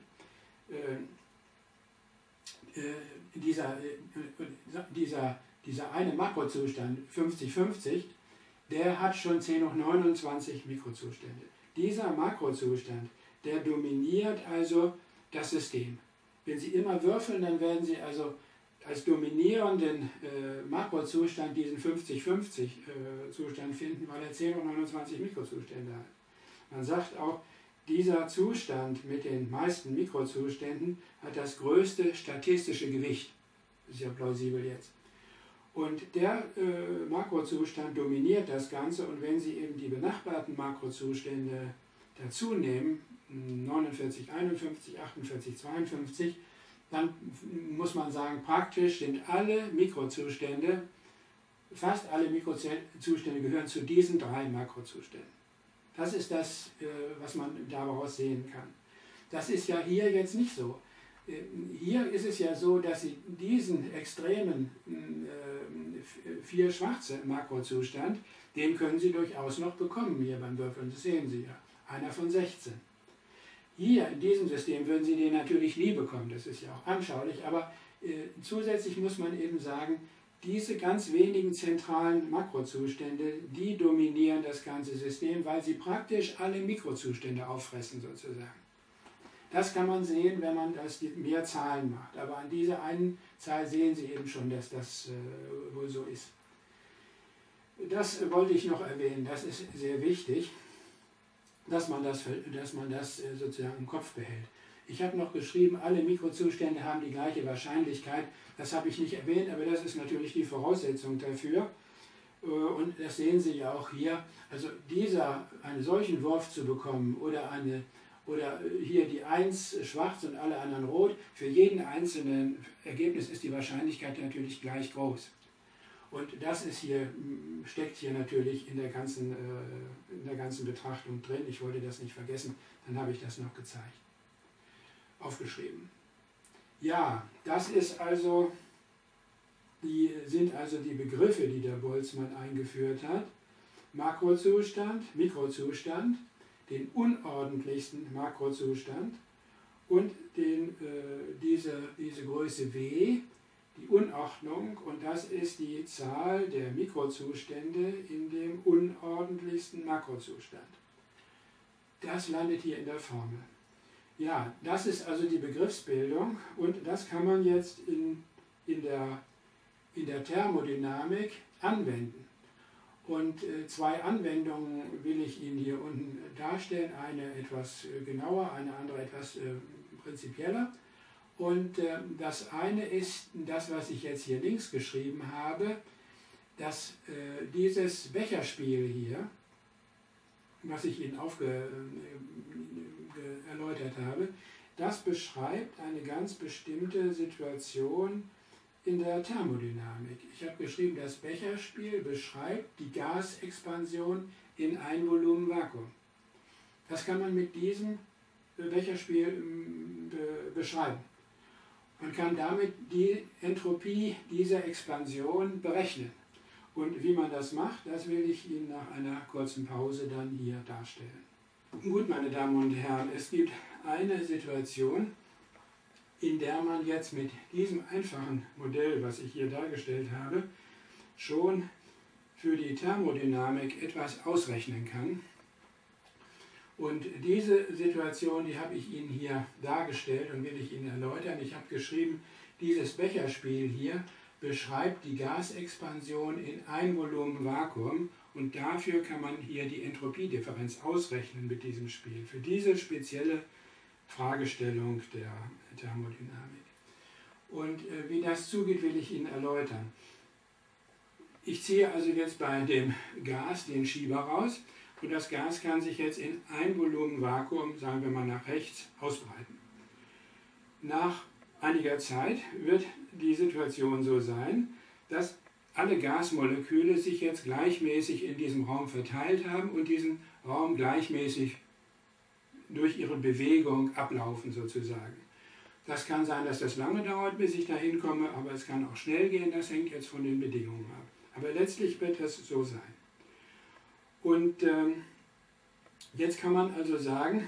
dieser eine Makrozustand 50-50, der hat schon 10 hoch 29 Mikrozustände. Dieser Makrozustand, der dominiert also das System. Wenn Sie immer würfeln, dann werden Sie also als dominierenden Makrozustand diesen 50-50 Zustand finden, weil er 10 hoch 29 Mikrozustände hat. Man sagt auch, dieser Zustand mit den meisten Mikrozuständen hat das größte statistische Gewicht. Das ist ja plausibel jetzt. Und der Makrozustand dominiert das Ganze und wenn Sie eben die benachbarten Makrozustände dazu nehmen, 49, 51, 48, 52, dann muss man sagen, praktisch sind alle Mikrozustände, fast alle Mikrozustände gehören zu diesen 3 Makrozuständen. Das ist das, was man daraus sehen kann. Das ist ja hier jetzt nicht so. Hier ist es ja so, dass Sie diesen extremen 4 schwarze Makrozustand, den können Sie durchaus noch bekommen hier beim Würfeln, das sehen Sie ja. Einer von 16. Hier in diesem System würden Sie den natürlich nie bekommen, das ist ja auch anschaulich, aber zusätzlich muss man eben sagen, diese ganz wenigen zentralen Makrozustände, die dominieren das ganze System, weil sie praktisch alle Mikrozustände auffressen sozusagen. Das kann man sehen, wenn man das mehr Zahlen macht. Aber an dieser einen Zahl sehen Sie eben schon, dass das wohl so ist. Das wollte ich noch erwähnen. Das ist sehr wichtig, dass man das sozusagen im Kopf behält. Ich habe noch geschrieben, alle Mikrozustände haben die gleiche Wahrscheinlichkeit. Das habe ich nicht erwähnt, aber das ist natürlich die Voraussetzung dafür. Und das sehen Sie ja auch hier. Also einen solchen Wurf zu bekommen oder hier die 1 schwarz und alle anderen rot, für jeden einzelnen Ergebnis ist die Wahrscheinlichkeit natürlich gleich groß. Und das steckt hier natürlich in der ganzen Betrachtung drin. Ich wollte das nicht vergessen, dann habe ich das noch aufgeschrieben. Ja, das sind also die Begriffe, die der Boltzmann eingeführt hat. Makrozustand, Mikrozustand, den unordentlichsten Makrozustand und diese Größe W, die Unordnung, und das ist die Zahl der Mikrozustände in dem unordentlichsten Makrozustand. Das landet hier in der Formel. Ja, das ist also die Begriffsbildung und das kann man jetzt in der Thermodynamik anwenden. Und 2 Anwendungen will ich Ihnen hier unten darstellen, eine etwas genauer, eine andere etwas prinzipieller. Und das eine ist das, was ich jetzt hier links geschrieben habe, dass dieses Becherspiel hier, was ich Ihnen erläutert habe, das beschreibt eine ganz bestimmte Situation in der Thermodynamik. Ich habe geschrieben, das Becherspiel beschreibt die Gasexpansion in Einvolumenvakuum. Das kann man mit diesem Becherspiel beschreiben. Man kann damit die Entropie dieser Expansion berechnen. Und wie man das macht, das will ich Ihnen nach einer kurzen Pause dann hier darstellen. Gut, meine Damen und Herren, es gibt eine Situation, in der man jetzt mit diesem einfachen Modell, was ich hier dargestellt habe, schon für die Thermodynamik etwas ausrechnen kann. Und diese Situation, die habe ich Ihnen hier dargestellt und will ich Ihnen erläutern. Ich habe geschrieben, dieses Becherspiel hier beschreibt die Gasexpansion in Einvolumenvakuum und dafür kann man hier die Entropiedifferenz ausrechnen mit diesem Spiel, für diese spezielle Fragestellung der Thermodynamik. Und wie das zugeht, will ich Ihnen erläutern. Ich ziehe also jetzt bei dem Gas den Schieber raus und das Gas kann sich jetzt in Einvolumenvakuum, sagen wir mal nach rechts, ausbreiten. Nach einiger Zeit wird die Situation so sein, dass alle Gasmoleküle sich jetzt gleichmäßig in diesem Raum verteilt haben und diesen Raum gleichmäßig durch ihre Bewegung ablaufen sozusagen. Das kann sein, dass das lange dauert, bis ich dahin komme, aber es kann auch schnell gehen, das hängt jetzt von den Bedingungen ab. Aber letztlich wird das so sein. Und jetzt kann man also sagen,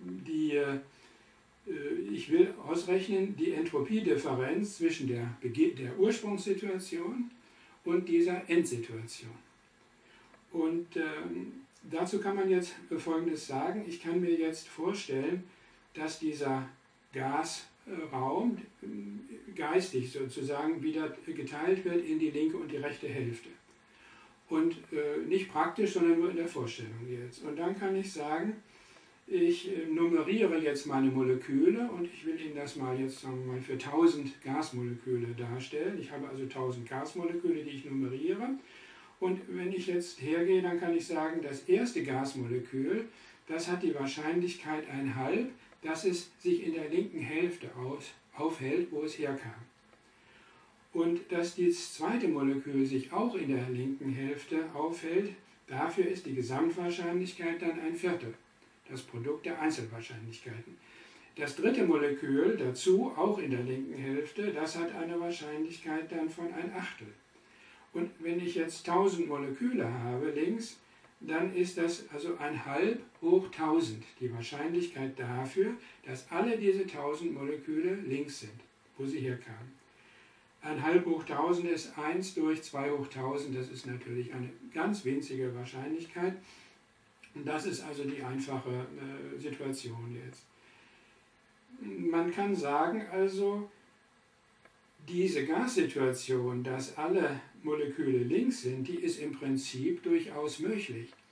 ich will ausrechnen die Entropiedifferenz zwischen der Ursprungssituation und dieser Endsituation. Und dazu kann man jetzt Folgendes sagen. Ich kann mir jetzt vorstellen, dass dieser Gasraum geistig sozusagen wieder geteilt wird in die linke und die rechte Hälfte. Und nicht praktisch, sondern nur in der Vorstellung jetzt. Und dann kann ich sagen, ich nummeriere jetzt meine Moleküle und ich will Ihnen das mal jetzt sagen wir mal für 1000 Gasmoleküle darstellen. Ich habe also 1000 Gasmoleküle, die ich nummeriere. Und wenn ich jetzt hergehe, dann kann ich sagen, das erste Gasmolekül, das hat die Wahrscheinlichkeit 1/2, dass es sich in der linken Hälfte aufhält, wo es herkam. Und dass das zweite Molekül sich auch in der linken Hälfte aufhält, dafür ist die Gesamtwahrscheinlichkeit dann 1/4. Das Produkt der Einzelwahrscheinlichkeiten. Das dritte Molekül dazu, auch in der linken Hälfte, das hat eine Wahrscheinlichkeit dann von 1/8. Und wenn ich jetzt 1000 Moleküle habe links, dann ist das also 1/2 hoch 1000. Die Wahrscheinlichkeit dafür, dass alle diese 1000 Moleküle links sind, wo sie herkamen. 1/2 hoch 1000 ist 1 durch 2 hoch 1000, das ist natürlich eine ganz winzige Wahrscheinlichkeit. Und das ist also die einfache Situation jetzt. Man kann sagen also, diese Gassituation, dass alle Moleküle links sind, die ist im Prinzip durchaus möglich.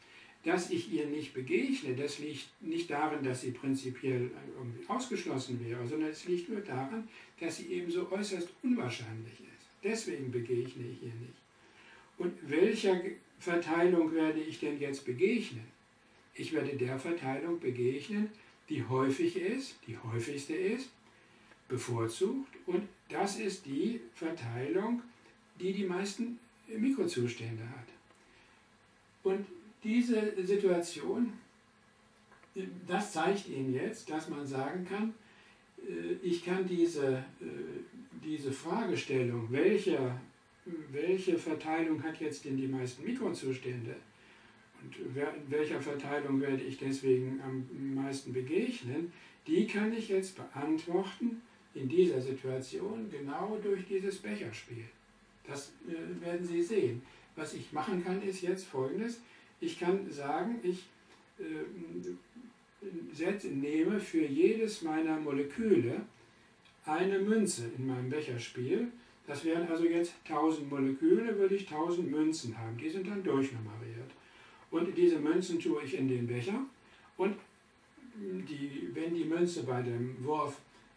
dass ich ihr nicht begegne, das liegt nicht darin, dass sie prinzipiell irgendwie ausgeschlossen wäre, sondern es liegt nur daran, dass sie eben so äußerst unwahrscheinlich ist. Deswegen begegne ich ihr nicht. Und welcher Verteilung werde ich denn jetzt begegnen? Ich werde der Verteilung begegnen, die häufig ist, die häufigste ist, bevorzugt, und das ist die Verteilung, die die meisten Mikrozustände hat. Und diese Situation, das zeigt Ihnen jetzt, dass man sagen kann, ich kann diese Fragestellung, welche Verteilung hat jetzt denn die meisten Mikrozustände und in welcher Verteilung werde ich deswegen am meisten begegnen, die kann ich jetzt beantworten in dieser Situation genau durch dieses Becherspiel. Das werden Sie sehen. Was ich machen kann, ist jetzt Folgendes. Ich kann sagen, ich nehme für jedes meiner Moleküle eine Münze in meinem Becherspiel. Das wären also jetzt 1000 Moleküle, würde ich 1000 Münzen haben. Die sind dann durchnummeriert. Und diese Münzen tue ich in den Becher. Und wenn die Münze bei dem Wurf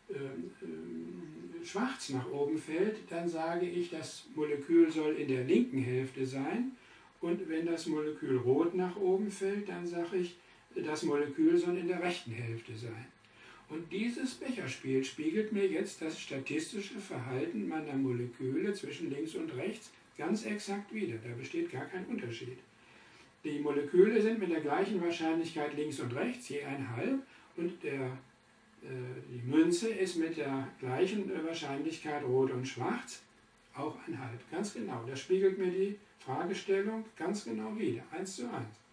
schwarz nach oben fällt, dann sage ich, das Molekül soll in der linken Hälfte sein. Und wenn das Molekül rot nach oben fällt, dann sage ich, das Molekül soll in der rechten Hälfte sein. Und dieses Becherspiel spiegelt mir jetzt das statistische Verhalten meiner Moleküle zwischen links und rechts ganz exakt wider. Da besteht gar kein Unterschied. Die Moleküle sind mit der gleichen Wahrscheinlichkeit links und rechts, je 1/2, und die Münze ist mit der gleichen Wahrscheinlichkeit rot und schwarz, auch 1/2. Ganz genau. Das spiegelt mir die Fragestellung ganz genau wider, 1:1.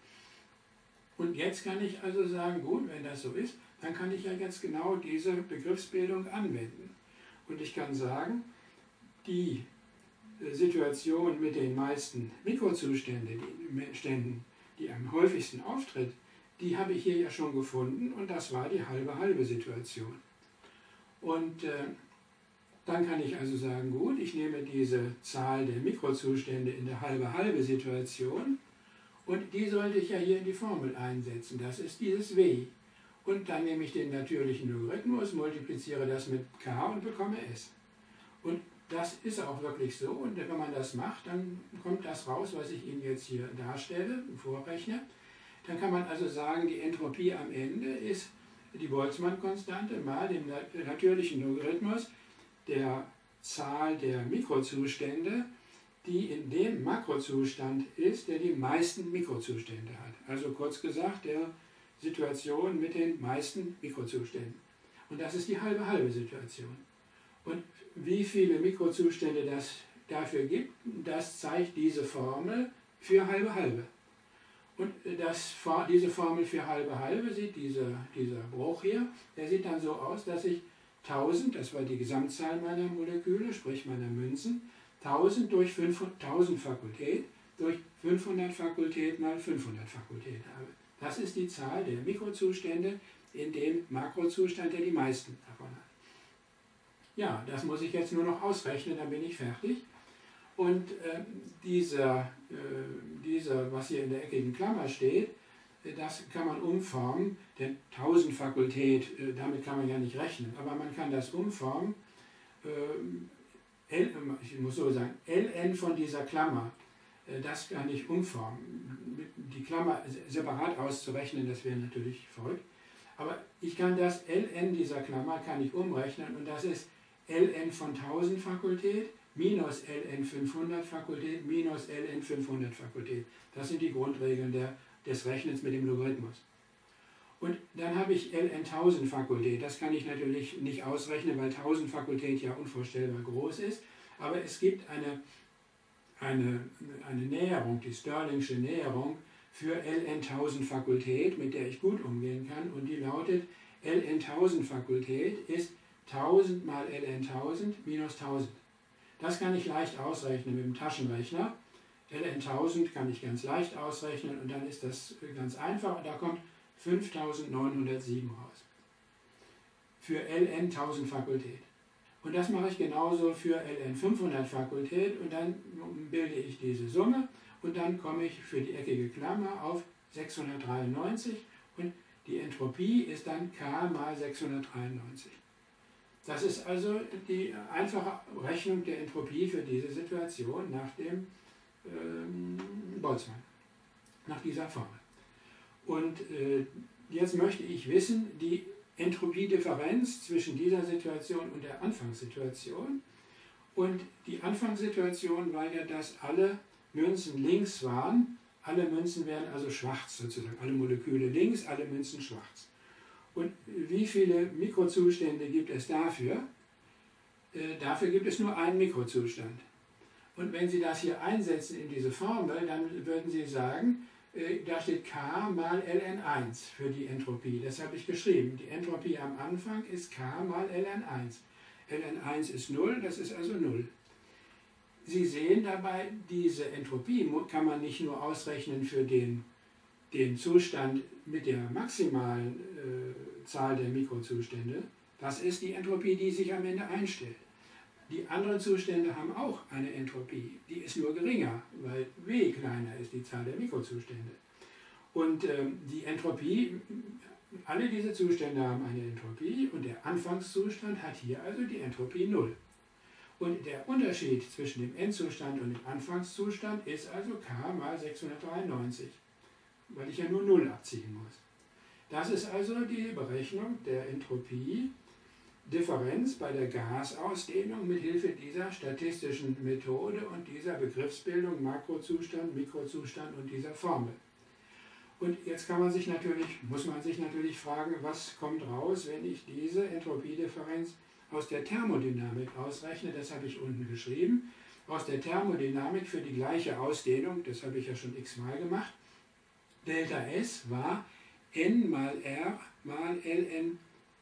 Und jetzt kann ich also sagen, gut, wenn das so ist, dann kann ich ja jetzt genau diese Begriffsbildung anwenden. Und ich kann sagen, die Situation mit den meisten Mikrozuständen, die am häufigsten auftritt, die habe ich hier ja schon gefunden, und das war die halbe Situation. Und dann kann ich also sagen, gut, ich nehme diese Zahl der Mikrozustände in der halbe Situation und die sollte ich ja hier in die Formel einsetzen. Das ist dieses W. Und dann nehme ich den natürlichen Logarithmus, multipliziere das mit k und bekomme S. Und das ist auch wirklich so. Und wenn man das macht, dann kommt das raus, was ich Ihnen jetzt hier darstelle, vorrechne. Dann kann man also sagen, die Entropie am Ende ist die Boltzmann-Konstante mal dem natürlichen Logarithmus der Zahl der Mikrozustände, die in dem Makrozustand ist, der die meisten Mikrozustände hat. Also kurz gesagt, der Situation mit den meisten Mikrozuständen. Und das ist die halbe Situation. Und wie viele Mikrozustände das dafür gibt, das zeigt diese Formel für halbe. Und diese Formel für halbe sieht, dieser Bruch hier, der sieht dann so aus, dass ich 1000, das war die Gesamtzahl meiner Moleküle, sprich meiner Münzen, 1000 durch 1000 Fakultät durch 500 Fakultät mal 500 Fakultät habe. Das ist die Zahl der Mikrozustände in dem Makrozustand, der die meisten davon hat. Ja, das muss ich jetzt nur noch ausrechnen, dann bin ich fertig. Und dieser, was hier in der eckigen Klammer steht, das kann man umformen, denn 1000 Fakultät, damit kann man ja nicht rechnen, aber man kann das umformen, ich muss so sagen, ln von dieser Klammer, das kann ich umformen. Die Klammer separat auszurechnen, das wäre natürlich verrückt, aber ich kann das ln dieser Klammer kann ich umrechnen, und das ist ln von 1000 Fakultät minus ln 500 Fakultät minus ln 500 Fakultät. Das sind die Grundregeln des Rechnens mit dem Logarithmus. Und dann habe ich ln 1000 Fakultät. Das kann ich natürlich nicht ausrechnen, weil 1000 Fakultät ja unvorstellbar groß ist. Aber es gibt eine Näherung, die Stirlingsche Näherung für ln 1000 Fakultät, mit der ich gut umgehen kann. Und die lautet, ln 1000 Fakultät ist 1000 mal ln 1000 minus 1000. Das kann ich leicht ausrechnen mit dem Taschenrechner. ln 1000 kann ich ganz leicht ausrechnen, und dann ist das ganz einfach, und da kommt 5907 raus. Für ln 1000 Fakultät. Und das mache ich genauso für ln 500 Fakultät, und dann bilde ich diese Summe, und dann komme ich für die eckige Klammer auf 693 und die Entropie ist dann K mal 693. Das ist also die einfache Rechnung der Entropie für diese Situation nach dem Boltzmann, nach dieser Formel. Und jetzt möchte ich wissen, die Entropiedifferenz zwischen dieser Situation und der Anfangssituation. Und die Anfangssituation war ja, dass alle Münzen links waren. Alle Münzen wären also schwarz sozusagen. Alle Moleküle links, alle Münzen schwarz. Und wie viele Mikrozustände gibt es dafür? Dafür gibt es nur einen Mikrozustand. Und wenn Sie das hier einsetzen in diese Formel, dann würden Sie sagen, da steht K mal Ln1 für die Entropie. Das habe ich geschrieben. Die Entropie am Anfang ist K mal Ln1. Ln1 ist 0, das ist also 0. Sie sehen dabei, diese Entropie kann man nicht nur ausrechnen für den Zustand mit der maximalen Zahl der Mikrozustände. Das ist die Entropie, die sich am Ende einstellt. Die anderen Zustände haben auch eine Entropie, die ist nur geringer, weil W kleiner ist die Zahl der Mikrozustände. Und die Entropie, alle diese Zustände haben eine Entropie und der Anfangszustand hat hier also die Entropie 0. Und der Unterschied zwischen dem Endzustand und dem Anfangszustand ist also K mal 693, weil ich ja nur 0 abziehen muss. Das ist also die Berechnung der Entropiedifferenz bei der Gasausdehnung mit Hilfe dieser statistischen Methode und dieser Begriffsbildung Makrozustand, Mikrozustand und dieser Formel. Und jetzt muss man sich natürlich fragen, was kommt raus, wenn ich diese Entropiedifferenz aus der Thermodynamik ausrechne. Das habe ich unten geschrieben. Aus der Thermodynamik für die gleiche Ausdehnung, das habe ich ja schon x-mal gemacht. Delta S war N mal R mal Ln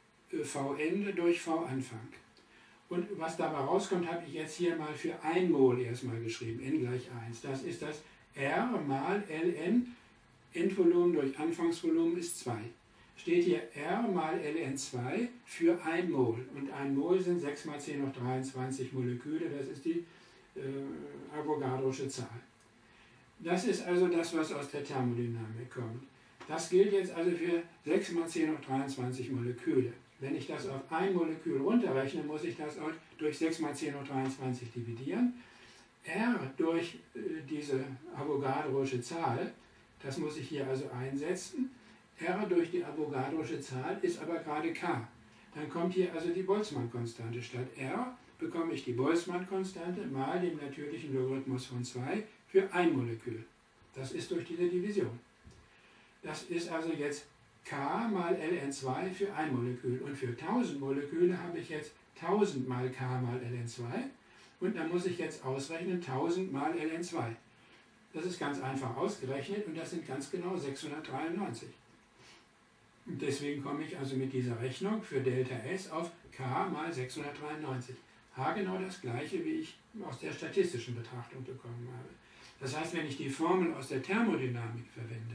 Vn durch V Anfang. Und was dabei rauskommt, habe ich jetzt hier mal für 1 Mol erstmal geschrieben, N gleich 1. Das ist das R mal Ln, Endvolumen durch Anfangsvolumen ist 2. Steht hier R mal Ln2 für 1 Mol. Und 1 Mol sind 6 mal 10 hoch 23 Moleküle, das ist die Avogadrosche Zahl. Das ist also das, was aus der Thermodynamik kommt. Das gilt jetzt also für 6 mal 10 hoch 23 Moleküle. Wenn ich das auf ein Molekül runterrechne, muss ich das auch durch 6 mal 10 hoch 23 dividieren. R durch diese Avogadrosche Zahl, das muss ich hier also einsetzen. R durch die Avogadrosche Zahl ist aber gerade K. Dann kommt hier also die Boltzmann-Konstante. Statt R bekomme ich die Boltzmann-Konstante mal dem natürlichen Logarithmus von 2 für ein Molekül. Das ist durch diese Division. Das ist also jetzt K mal Ln2 für ein Molekül. Und für 1000 Moleküle habe ich jetzt 1000 mal K mal Ln2. Und dann muss ich jetzt ausrechnen 1000 mal Ln2. Das ist ganz einfach ausgerechnet und das sind ganz genau 693. Und deswegen komme ich also mit dieser Rechnung für Delta S auf K mal 693. Genau das gleiche, wie ich aus der statistischen Betrachtung bekommen habe. Das heißt, wenn ich die Formel aus der Thermodynamik verwende,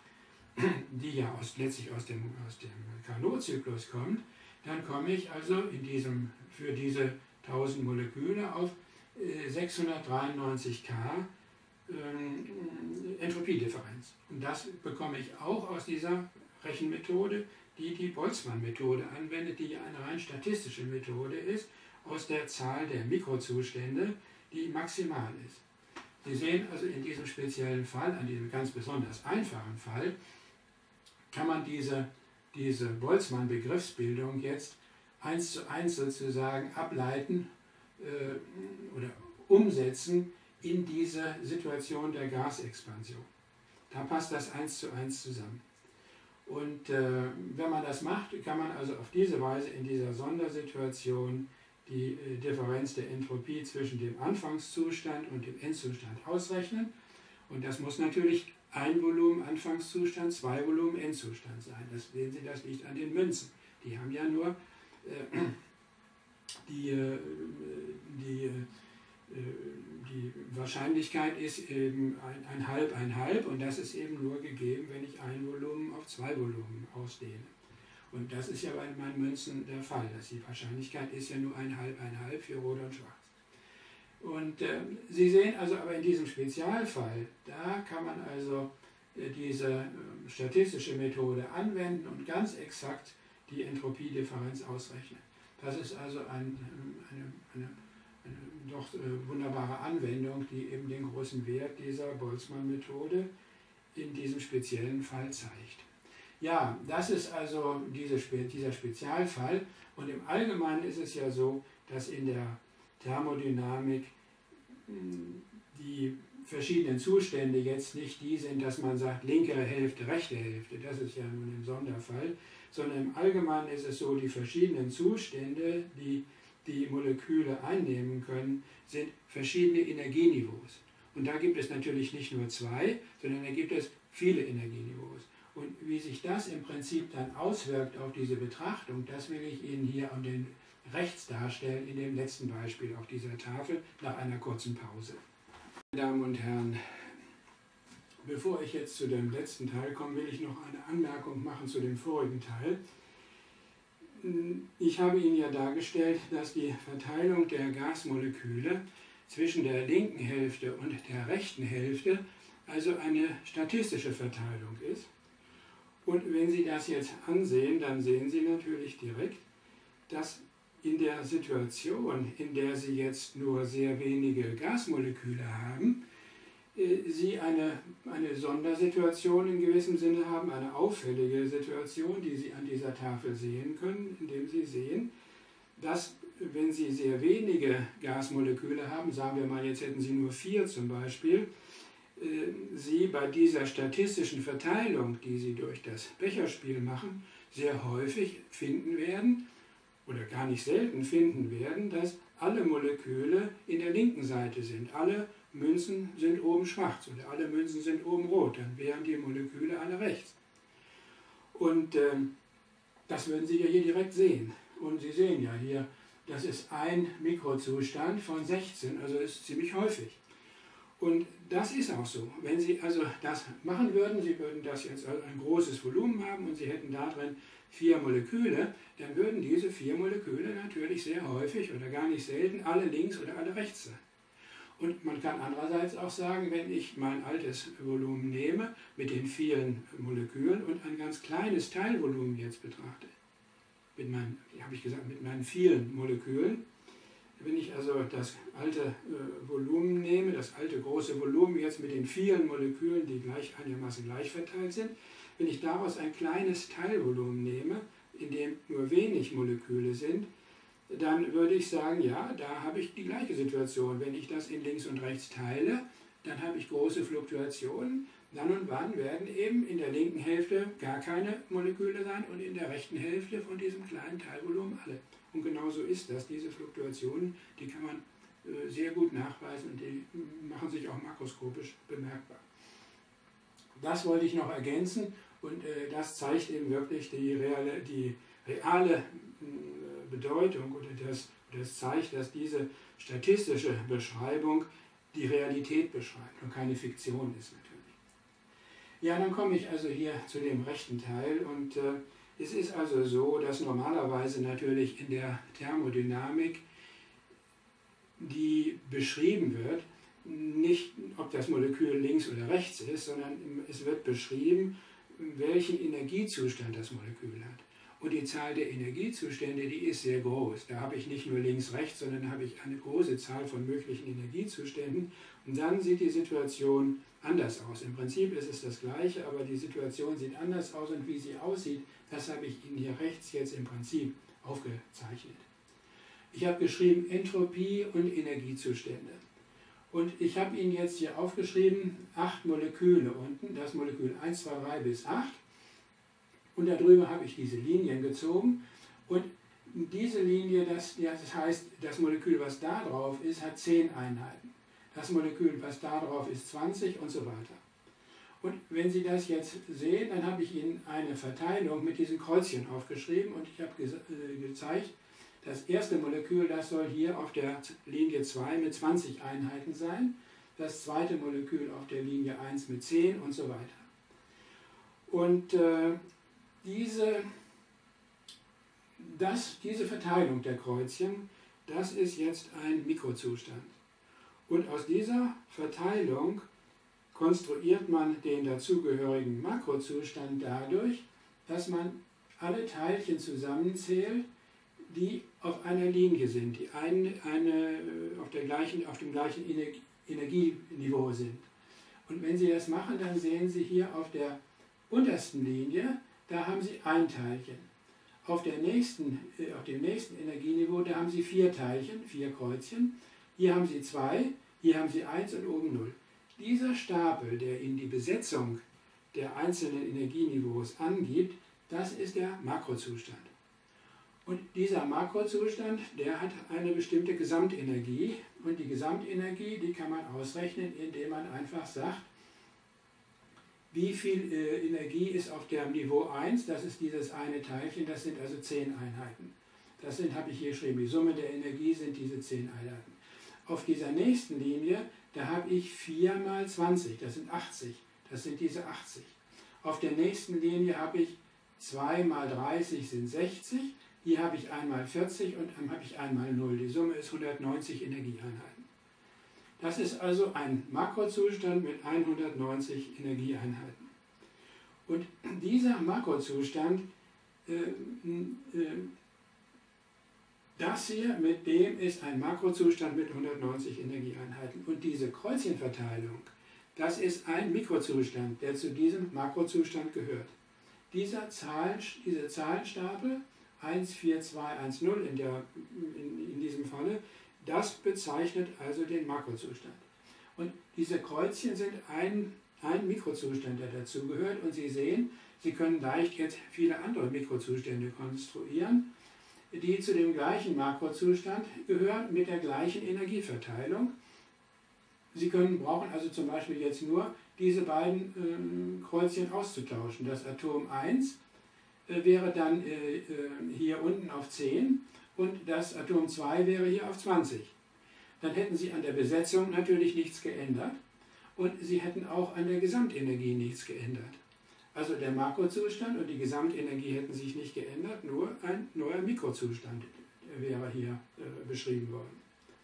die ja letztlich aus dem Carnot-Zyklus kommt, dann komme ich also für diese 1000 Moleküle auf 693 K Entropiedifferenz. Und das bekomme ich auch aus dieser Rechenmethode, die die Boltzmann-Methode anwendet, die ja eine rein statistische Methode ist, aus der Zahl der Mikrozustände, die maximal ist. Sie sehen also in diesem speziellen Fall, an diesem ganz besonders einfachen Fall, kann man diese Boltzmann-Begriffsbildung jetzt 1:1 sozusagen ableiten oder umsetzen in diese Situation der Gasexpansion. Da passt das 1:1 zusammen. Und wenn man das macht, kann man also auf diese Weise in dieser Sondersituation die Differenz der Entropie zwischen dem Anfangszustand und dem Endzustand ausrechnen. Und das muss natürlich ein Volumen Anfangszustand, 2 Volumen Endzustand sein. Das sehen Sie, das liegt an den Münzen. Die haben ja nur die Wahrscheinlichkeit ist eben ein Halb und das ist eben nur gegeben, wenn ich ein Volumen auf 2 Volumen ausdehne. Und das ist ja bei meinen Münzen der Fall. Die Wahrscheinlichkeit ist ja nur ein Halb für Rot und Schwarz. Und Sie sehen also aber in diesem Spezialfall, da kann man also diese statistische Methode anwenden und ganz exakt die Entropiedifferenz ausrechnen. Das ist also eine doch wunderbare Anwendung, die eben den großen Wert dieser Boltzmann-Methode in diesem speziellen Fall zeigt. Ja, das ist also dieser Spezialfall, und im Allgemeinen ist es ja so, dass in der Thermodynamik die verschiedenen Zustände jetzt nicht die sind, dass man sagt, linkere Hälfte, rechte Hälfte, das ist ja nun ein Sonderfall, sondern im Allgemeinen ist es so, die verschiedenen Zustände, die die Moleküle einnehmen können, sind verschiedene Energieniveaus. Und da gibt es natürlich nicht nur zwei, sondern da gibt es viele Energieniveaus. Und wie sich das im Prinzip dann auswirkt auf diese Betrachtung, das will ich Ihnen hier an den rechts darstellen, in dem letzten Beispiel auf dieser Tafel, nach einer kurzen Pause. Meine Damen und Herren, bevor ich jetzt zu dem letzten Teil komme, will ich noch eine Anmerkung machen zu dem vorigen Teil. Ich habe Ihnen ja dargestellt, dass die Verteilung der Gasmoleküle zwischen der linken Hälfte und der rechten Hälfte also eine statistische Verteilung ist. Und wenn Sie das jetzt ansehen, dann sehen Sie natürlich direkt, dass in der Situation, in der Sie jetzt nur sehr wenige Gasmoleküle haben, Sie eine Sondersituation in gewissem Sinne haben, eine auffällige Situation, die Sie an dieser Tafel sehen können, indem Sie sehen, dass, wenn Sie sehr wenige Gasmoleküle haben, sagen wir mal, jetzt hätten Sie nur 4 zum Beispiel, Sie bei dieser statistischen Verteilung, die Sie durch das Becherspiel machen, sehr häufig finden werden, oder gar nicht selten finden werden, dass alle Moleküle in der linken Seite sind. Alle Münzen sind oben schwarz oder alle Münzen sind oben rot, dann wären die Moleküle alle rechts. Und das würden Sie ja hier direkt sehen. Und Sie sehen ja hier, das ist ein Mikrozustand von 16, also ist ziemlich häufig. Und das ist auch so. Wenn Sie also das machen würden, Sie würden das jetzt also ein großes Volumen haben und Sie hätten da drin 4 Moleküle, dann würden diese 4 Moleküle natürlich sehr häufig oder gar nicht selten alle links oder alle rechts sein. Und man kann andererseits auch sagen, wenn ich mein altes Volumen nehme mit den vielen Molekülen und ein ganz kleines Teilvolumen jetzt betrachte, mit meinen vielen Molekülen, wenn ich also das alte Volumen nehme, das alte große Volumen jetzt mit den vielen Molekülen, die einigermaßen gleich verteilt sind, wenn ich daraus ein kleines Teilvolumen nehme, in dem nur wenig Moleküle sind, dann würde ich sagen, ja, da habe ich die gleiche Situation. Wenn ich das in links und rechts teile, dann habe ich große Fluktuationen. Dann und wann werden eben in der linken Hälfte gar keine Moleküle sein und in der rechten Hälfte von diesem kleinen Teilvolumen alle. Und genauso ist das. Diese Fluktuationen, die kann man sehr gut nachweisen und die machen sich auch makroskopisch bemerkbar. Das wollte ich noch ergänzen und das zeigt eben wirklich die reale Bedeutung oder das zeigt, dass diese statistische Beschreibung die Realität beschreibt und keine Fiktion ist natürlich. Ja, dann komme ich also hier zu dem rechten Teil und es ist also so, dass normalerweise natürlich in der Thermodynamik, die beschrieben wird, nicht ob das Molekül links oder rechts ist, sondern es wird beschrieben, welchen Energiezustand das Molekül hat. Und die Zahl der Energiezustände, die ist sehr groß. Da habe ich nicht nur links, rechts, sondern da habe ich eine große Zahl von möglichen Energiezuständen. Und dann sieht die Situation anders aus. Im Prinzip ist es das Gleiche, aber die Situation sieht anders aus. Und wie sie aussieht, das habe ich Ihnen hier rechts jetzt im Prinzip aufgezeichnet. Ich habe geschrieben Entropie und Energiezustände. Und ich habe Ihnen jetzt hier aufgeschrieben 8 Moleküle unten, das Molekül 1, 2, 3 bis 8. Und darüber habe ich diese Linien gezogen. Und diese Linie, das heißt, das Molekül, was da drauf ist, hat 10 Einheiten. Das Molekül, was da drauf ist, 20 und so weiter. Und wenn Sie das jetzt sehen, dann habe ich Ihnen eine Verteilung mit diesen Kreuzchen aufgeschrieben und ich habe gezeigt, das erste Molekül, das soll hier auf der Linie 2 mit 20 Einheiten sein, das zweite Molekül auf der Linie 1 mit 10 und so weiter. Und diese Verteilung der Kreuzchen, das ist jetzt ein Mikrozustand. Und aus dieser Verteilung konstruiert man den dazugehörigen Makrozustand dadurch, dass man alle Teilchen zusammenzählt, die auf einer Linie sind, die auf dem gleichen Energieniveau sind. Und wenn Sie das machen, dann sehen Sie hier auf der untersten Linie, da haben Sie ein Teilchen. Auf dem nächsten Energieniveau, da haben Sie 4 Teilchen, 4 Kreuzchen. Hier haben Sie 2, hier haben Sie 1 und oben 0. Dieser Stapel, der Ihnen die Besetzung der einzelnen Energieniveaus angibt, das ist der Makrozustand. Und dieser Makrozustand, der hat eine bestimmte Gesamtenergie. Und die Gesamtenergie, die kann man ausrechnen, indem man einfach sagt, wie viel Energie ist auf dem Niveau 1, das ist dieses eine Teilchen, das sind also 10 Einheiten. Das habe ich hier geschrieben, die Summe der Energie sind diese 10 Einheiten. Auf dieser nächsten Linie, da habe ich 4 mal 20, das sind 80, das sind diese 80. Auf der nächsten Linie habe ich 2 mal 30 sind 60, hier habe ich einmal 40 und dann habe ich einmal 0. Die Summe ist 190 Energieeinheiten. Das ist also ein Makrozustand mit 190 Energieeinheiten. Und dieser Makrozustand, das hier mit dem ist ein Makrozustand mit 190 Energieeinheiten. Und diese Kreuzchenverteilung, das ist ein Mikrozustand, der zu diesem Makrozustand gehört. Diese Zahlenstapel 1, 4, 2, 1, 0 in diesem Falle, das bezeichnet also den Makrozustand. Und diese Kreuzchen sind ein Mikrozustand, der dazugehört. Und Sie sehen, Sie können leicht jetzt viele andere Mikrozustände konstruieren, die zu dem gleichen Makrozustand gehören, mit der gleichen Energieverteilung. Sie brauchen also zum Beispiel jetzt nur diese beiden Kreuzchen auszutauschen. Das Atom 1 wäre dann hier unten auf 10 und das Atom 2 wäre hier auf 20. Dann hätten Sie an der Besetzung natürlich nichts geändert und Sie hätten auch an der Gesamtenergie nichts geändert. Also der Makrozustand und die Gesamtenergie hätten sich nicht geändert, nur ein neuer Mikrozustand wäre hier beschrieben worden.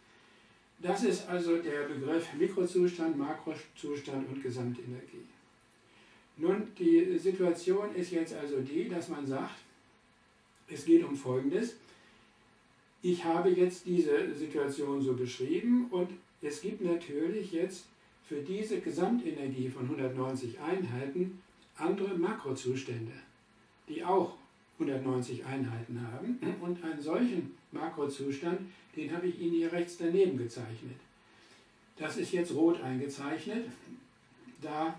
Das ist also der Begriff Mikrozustand, Makrozustand und Gesamtenergie. Nun, die Situation ist jetzt also die, dass man sagt, es geht um Folgendes. Ich habe jetzt diese Situation so beschrieben und es gibt natürlich jetzt für diese Gesamtenergie von 190 Einheiten andere Makrozustände, die auch 190 Einheiten haben. Und einen solchen Makrozustand, den habe ich Ihnen hier rechts daneben gezeichnet. Das ist jetzt rot eingezeichnet. Da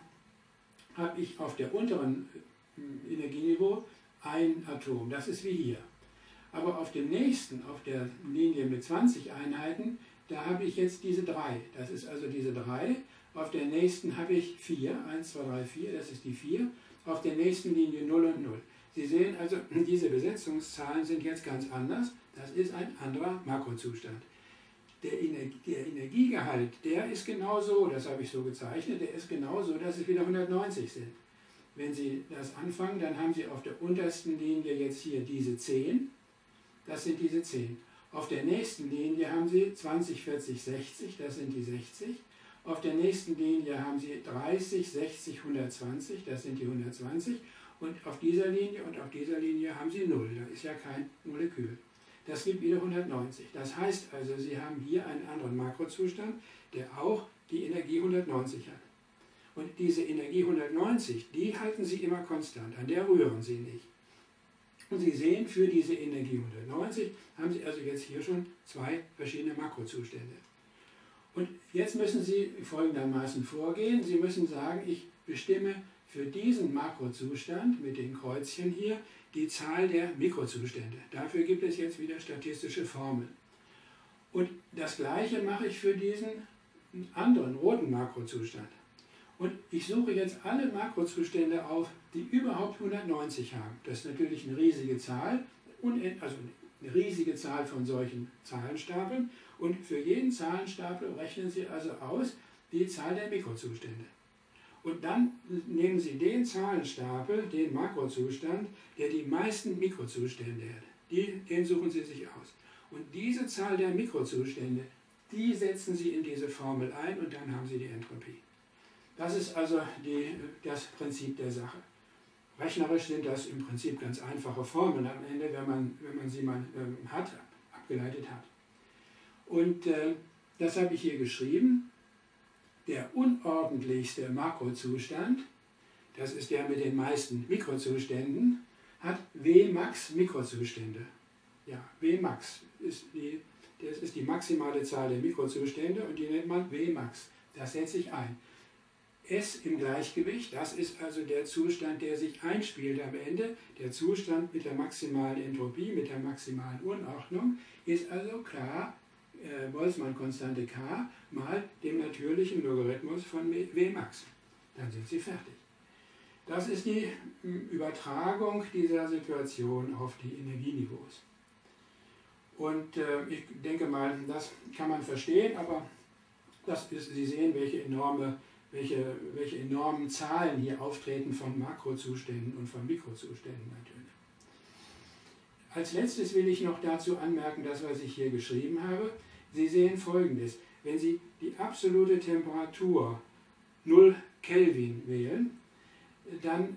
habe ich auf der unteren Energieniveau ein Atom. Das ist wie hier. Aber auf dem nächsten, auf der Linie mit 20 Einheiten, da habe ich jetzt diese 3. Das ist also diese 3. Auf der nächsten habe ich 4. 1, 2, 3, 4. Das ist die 4. Auf der nächsten Linie 0 und 0. Sie sehen also, diese Besetzungszahlen sind jetzt ganz anders. Das ist ein anderer Makrozustand. Der Energiegehalt, der ist genau so, das habe ich so gezeichnet, der ist genau so, dass es wieder 190 sind. Wenn Sie das anfangen, dann haben Sie auf der untersten Linie jetzt hier diese 10. Das sind diese 10. Auf der nächsten Linie haben Sie 20, 40, 60, das sind die 60. Auf der nächsten Linie haben Sie 30, 60, 120, das sind die 120. Und auf dieser Linie und auf dieser Linie haben Sie 0, da ist ja kein Molekül. Das gibt wieder 190. Das heißt also, Sie haben hier einen anderen Makrozustand, der auch die Energie 190 hat. Und diese Energie 190, die halten Sie immer konstant, an der rühren Sie nicht. Und Sie sehen, für diese Energie 190 haben Sie also jetzt hier schon 2 verschiedene Makrozustände. Und jetzt müssen Sie folgendermaßen vorgehen. Sie müssen sagen, ich bestimme für diesen Makrozustand mit den Kreuzchen hier die Zahl der Mikrozustände. Dafür gibt es jetzt wieder statistische Formeln. Und das Gleiche mache ich für diesen anderen roten Makrozustand. Und ich suche jetzt alle Makrozustände auf, die überhaupt 190 haben. Das ist natürlich eine riesige Zahl, also eine riesige Zahl von solchen Zahlenstapeln. Und für jeden Zahlenstapel rechnen Sie also aus die Zahl der Mikrozustände. Und dann nehmen Sie den Zahlenstapel, den Makrozustand, der die meisten Mikrozustände hat. Den suchen Sie sich aus. Und diese Zahl der Mikrozustände, die setzen Sie in diese Formel ein und dann haben Sie die Entropie. Das ist also das Prinzip der Sache. Rechnerisch sind das im Prinzip ganz einfache Formeln am Ende, wenn man sie mal abgeleitet hat. Und das habe ich hier geschrieben. Der unordentlichste Makrozustand, das ist der mit den meisten Mikrozuständen, hat Wmax Mikrozustände. Ja, Wmax ist die maximale Zahl der Mikrozustände und die nennt man Wmax. Das setzt sich ein. S im Gleichgewicht, das ist also der Zustand, der sich einspielt am Ende. Der Zustand mit der maximalen Entropie, mit der maximalen Unordnung, ist also K, Boltzmann-Konstante K, mal dem natürlichen Logarithmus von Wmax. Dann sind Sie fertig. Das ist die Übertragung dieser Situation auf die Energieniveaus. Und ich denke mal, das kann man verstehen, aber Sie sehen, welche enormen Zahlen hier auftreten von Makrozuständen und von Mikrozuständen natürlich. Als letztes will ich noch dazu anmerken, das, was ich hier geschrieben habe. Sie sehen Folgendes: Wenn Sie die absolute Temperatur 0 Kelvin wählen, dann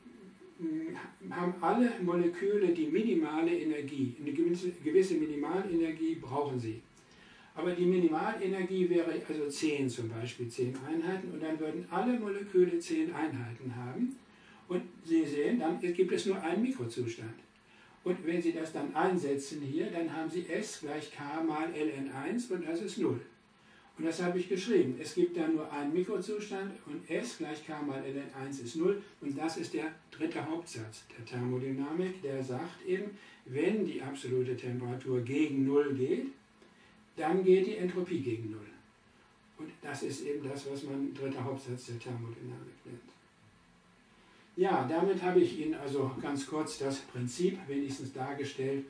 haben alle Moleküle die minimale Energie. Eine gewisse Minimalenergie brauchen sie. Aber die Minimalenergie wäre also 10 zum Beispiel, 10 Einheiten, und dann würden alle Moleküle 10 Einheiten haben. Und Sie sehen, dann gibt es nur einen Mikrozustand. Und wenn Sie das dann einsetzen hier, dann haben Sie S gleich K mal Ln1 und das ist 0. Und das habe ich geschrieben. Es gibt da nur einen Mikrozustand und S gleich K mal Ln1 ist 0. Und das ist der dritte Hauptsatz der Thermodynamik, der sagt eben, wenn die absolute Temperatur gegen 0 geht, dann geht die Entropie gegen 0. Und das ist eben das, was man dritter Hauptsatz der Thermodynamik nennt. Ja, damit habe ich Ihnen also ganz kurz das Prinzip wenigstens dargestellt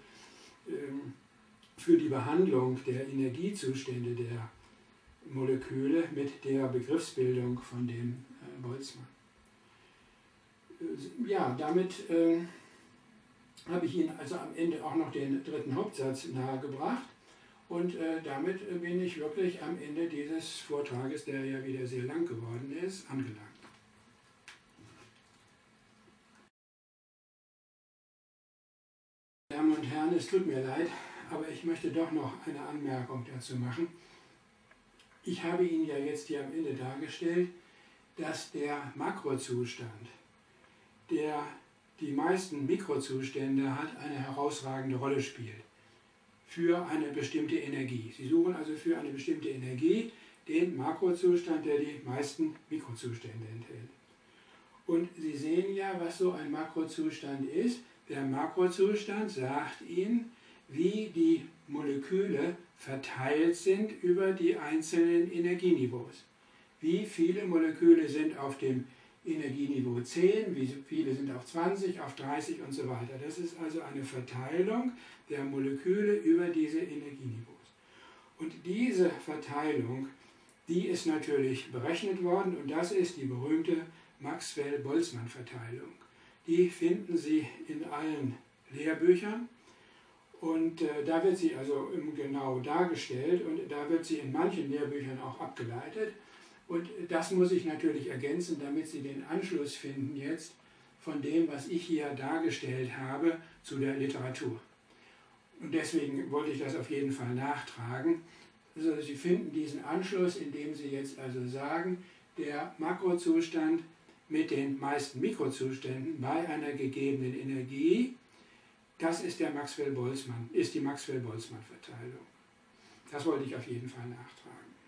für die Behandlung der Energiezustände der Moleküle mit der Begriffsbildung von dem Boltzmann. Ja, damit habe ich Ihnen also am Ende auch noch den dritten Hauptsatz nahegebracht. Und damit bin ich wirklich am Ende dieses Vortrages, der ja wieder sehr lang geworden ist, angelangt. Damen und Herren, es tut mir leid, aber ich möchte doch noch eine Anmerkung dazu machen. Ich habe Ihnen ja jetzt hier am Ende dargestellt, dass der Makrozustand, der die meisten Mikrozustände hat, eine herausragende Rolle spielt für eine bestimmte Energie. Sie suchen also für eine bestimmte Energie den Makrozustand, der die meisten Mikrozustände enthält. Und Sie sehen ja, was so ein Makrozustand ist. Der Makrozustand sagt Ihnen, wie die Moleküle verteilt sind über die einzelnen Energieniveaus. Wie viele Moleküle sind auf dem Energieniveau 10, wie viele sind auf 20, auf 30 und so weiter. Das ist also eine Verteilung der Moleküle über diese Energieniveaus. Und diese Verteilung, die ist natürlich berechnet worden und das ist die berühmte Maxwell-Boltzmann-Verteilung. Die finden Sie in allen Lehrbüchern und da wird sie also genau dargestellt und da wird sie in manchen Lehrbüchern auch abgeleitet. Und das muss ich natürlich ergänzen, damit Sie den Anschluss finden jetzt von dem, was ich hier dargestellt habe, zu der Literatur. Und deswegen wollte ich das auf jeden Fall nachtragen. Also Sie finden diesen Anschluss, indem Sie jetzt also sagen, der Makrozustand mit den meisten Mikrozuständen bei einer gegebenen Energie, das ist die Maxwell-Boltzmann-Verteilung. Das wollte ich auf jeden Fall nachtragen.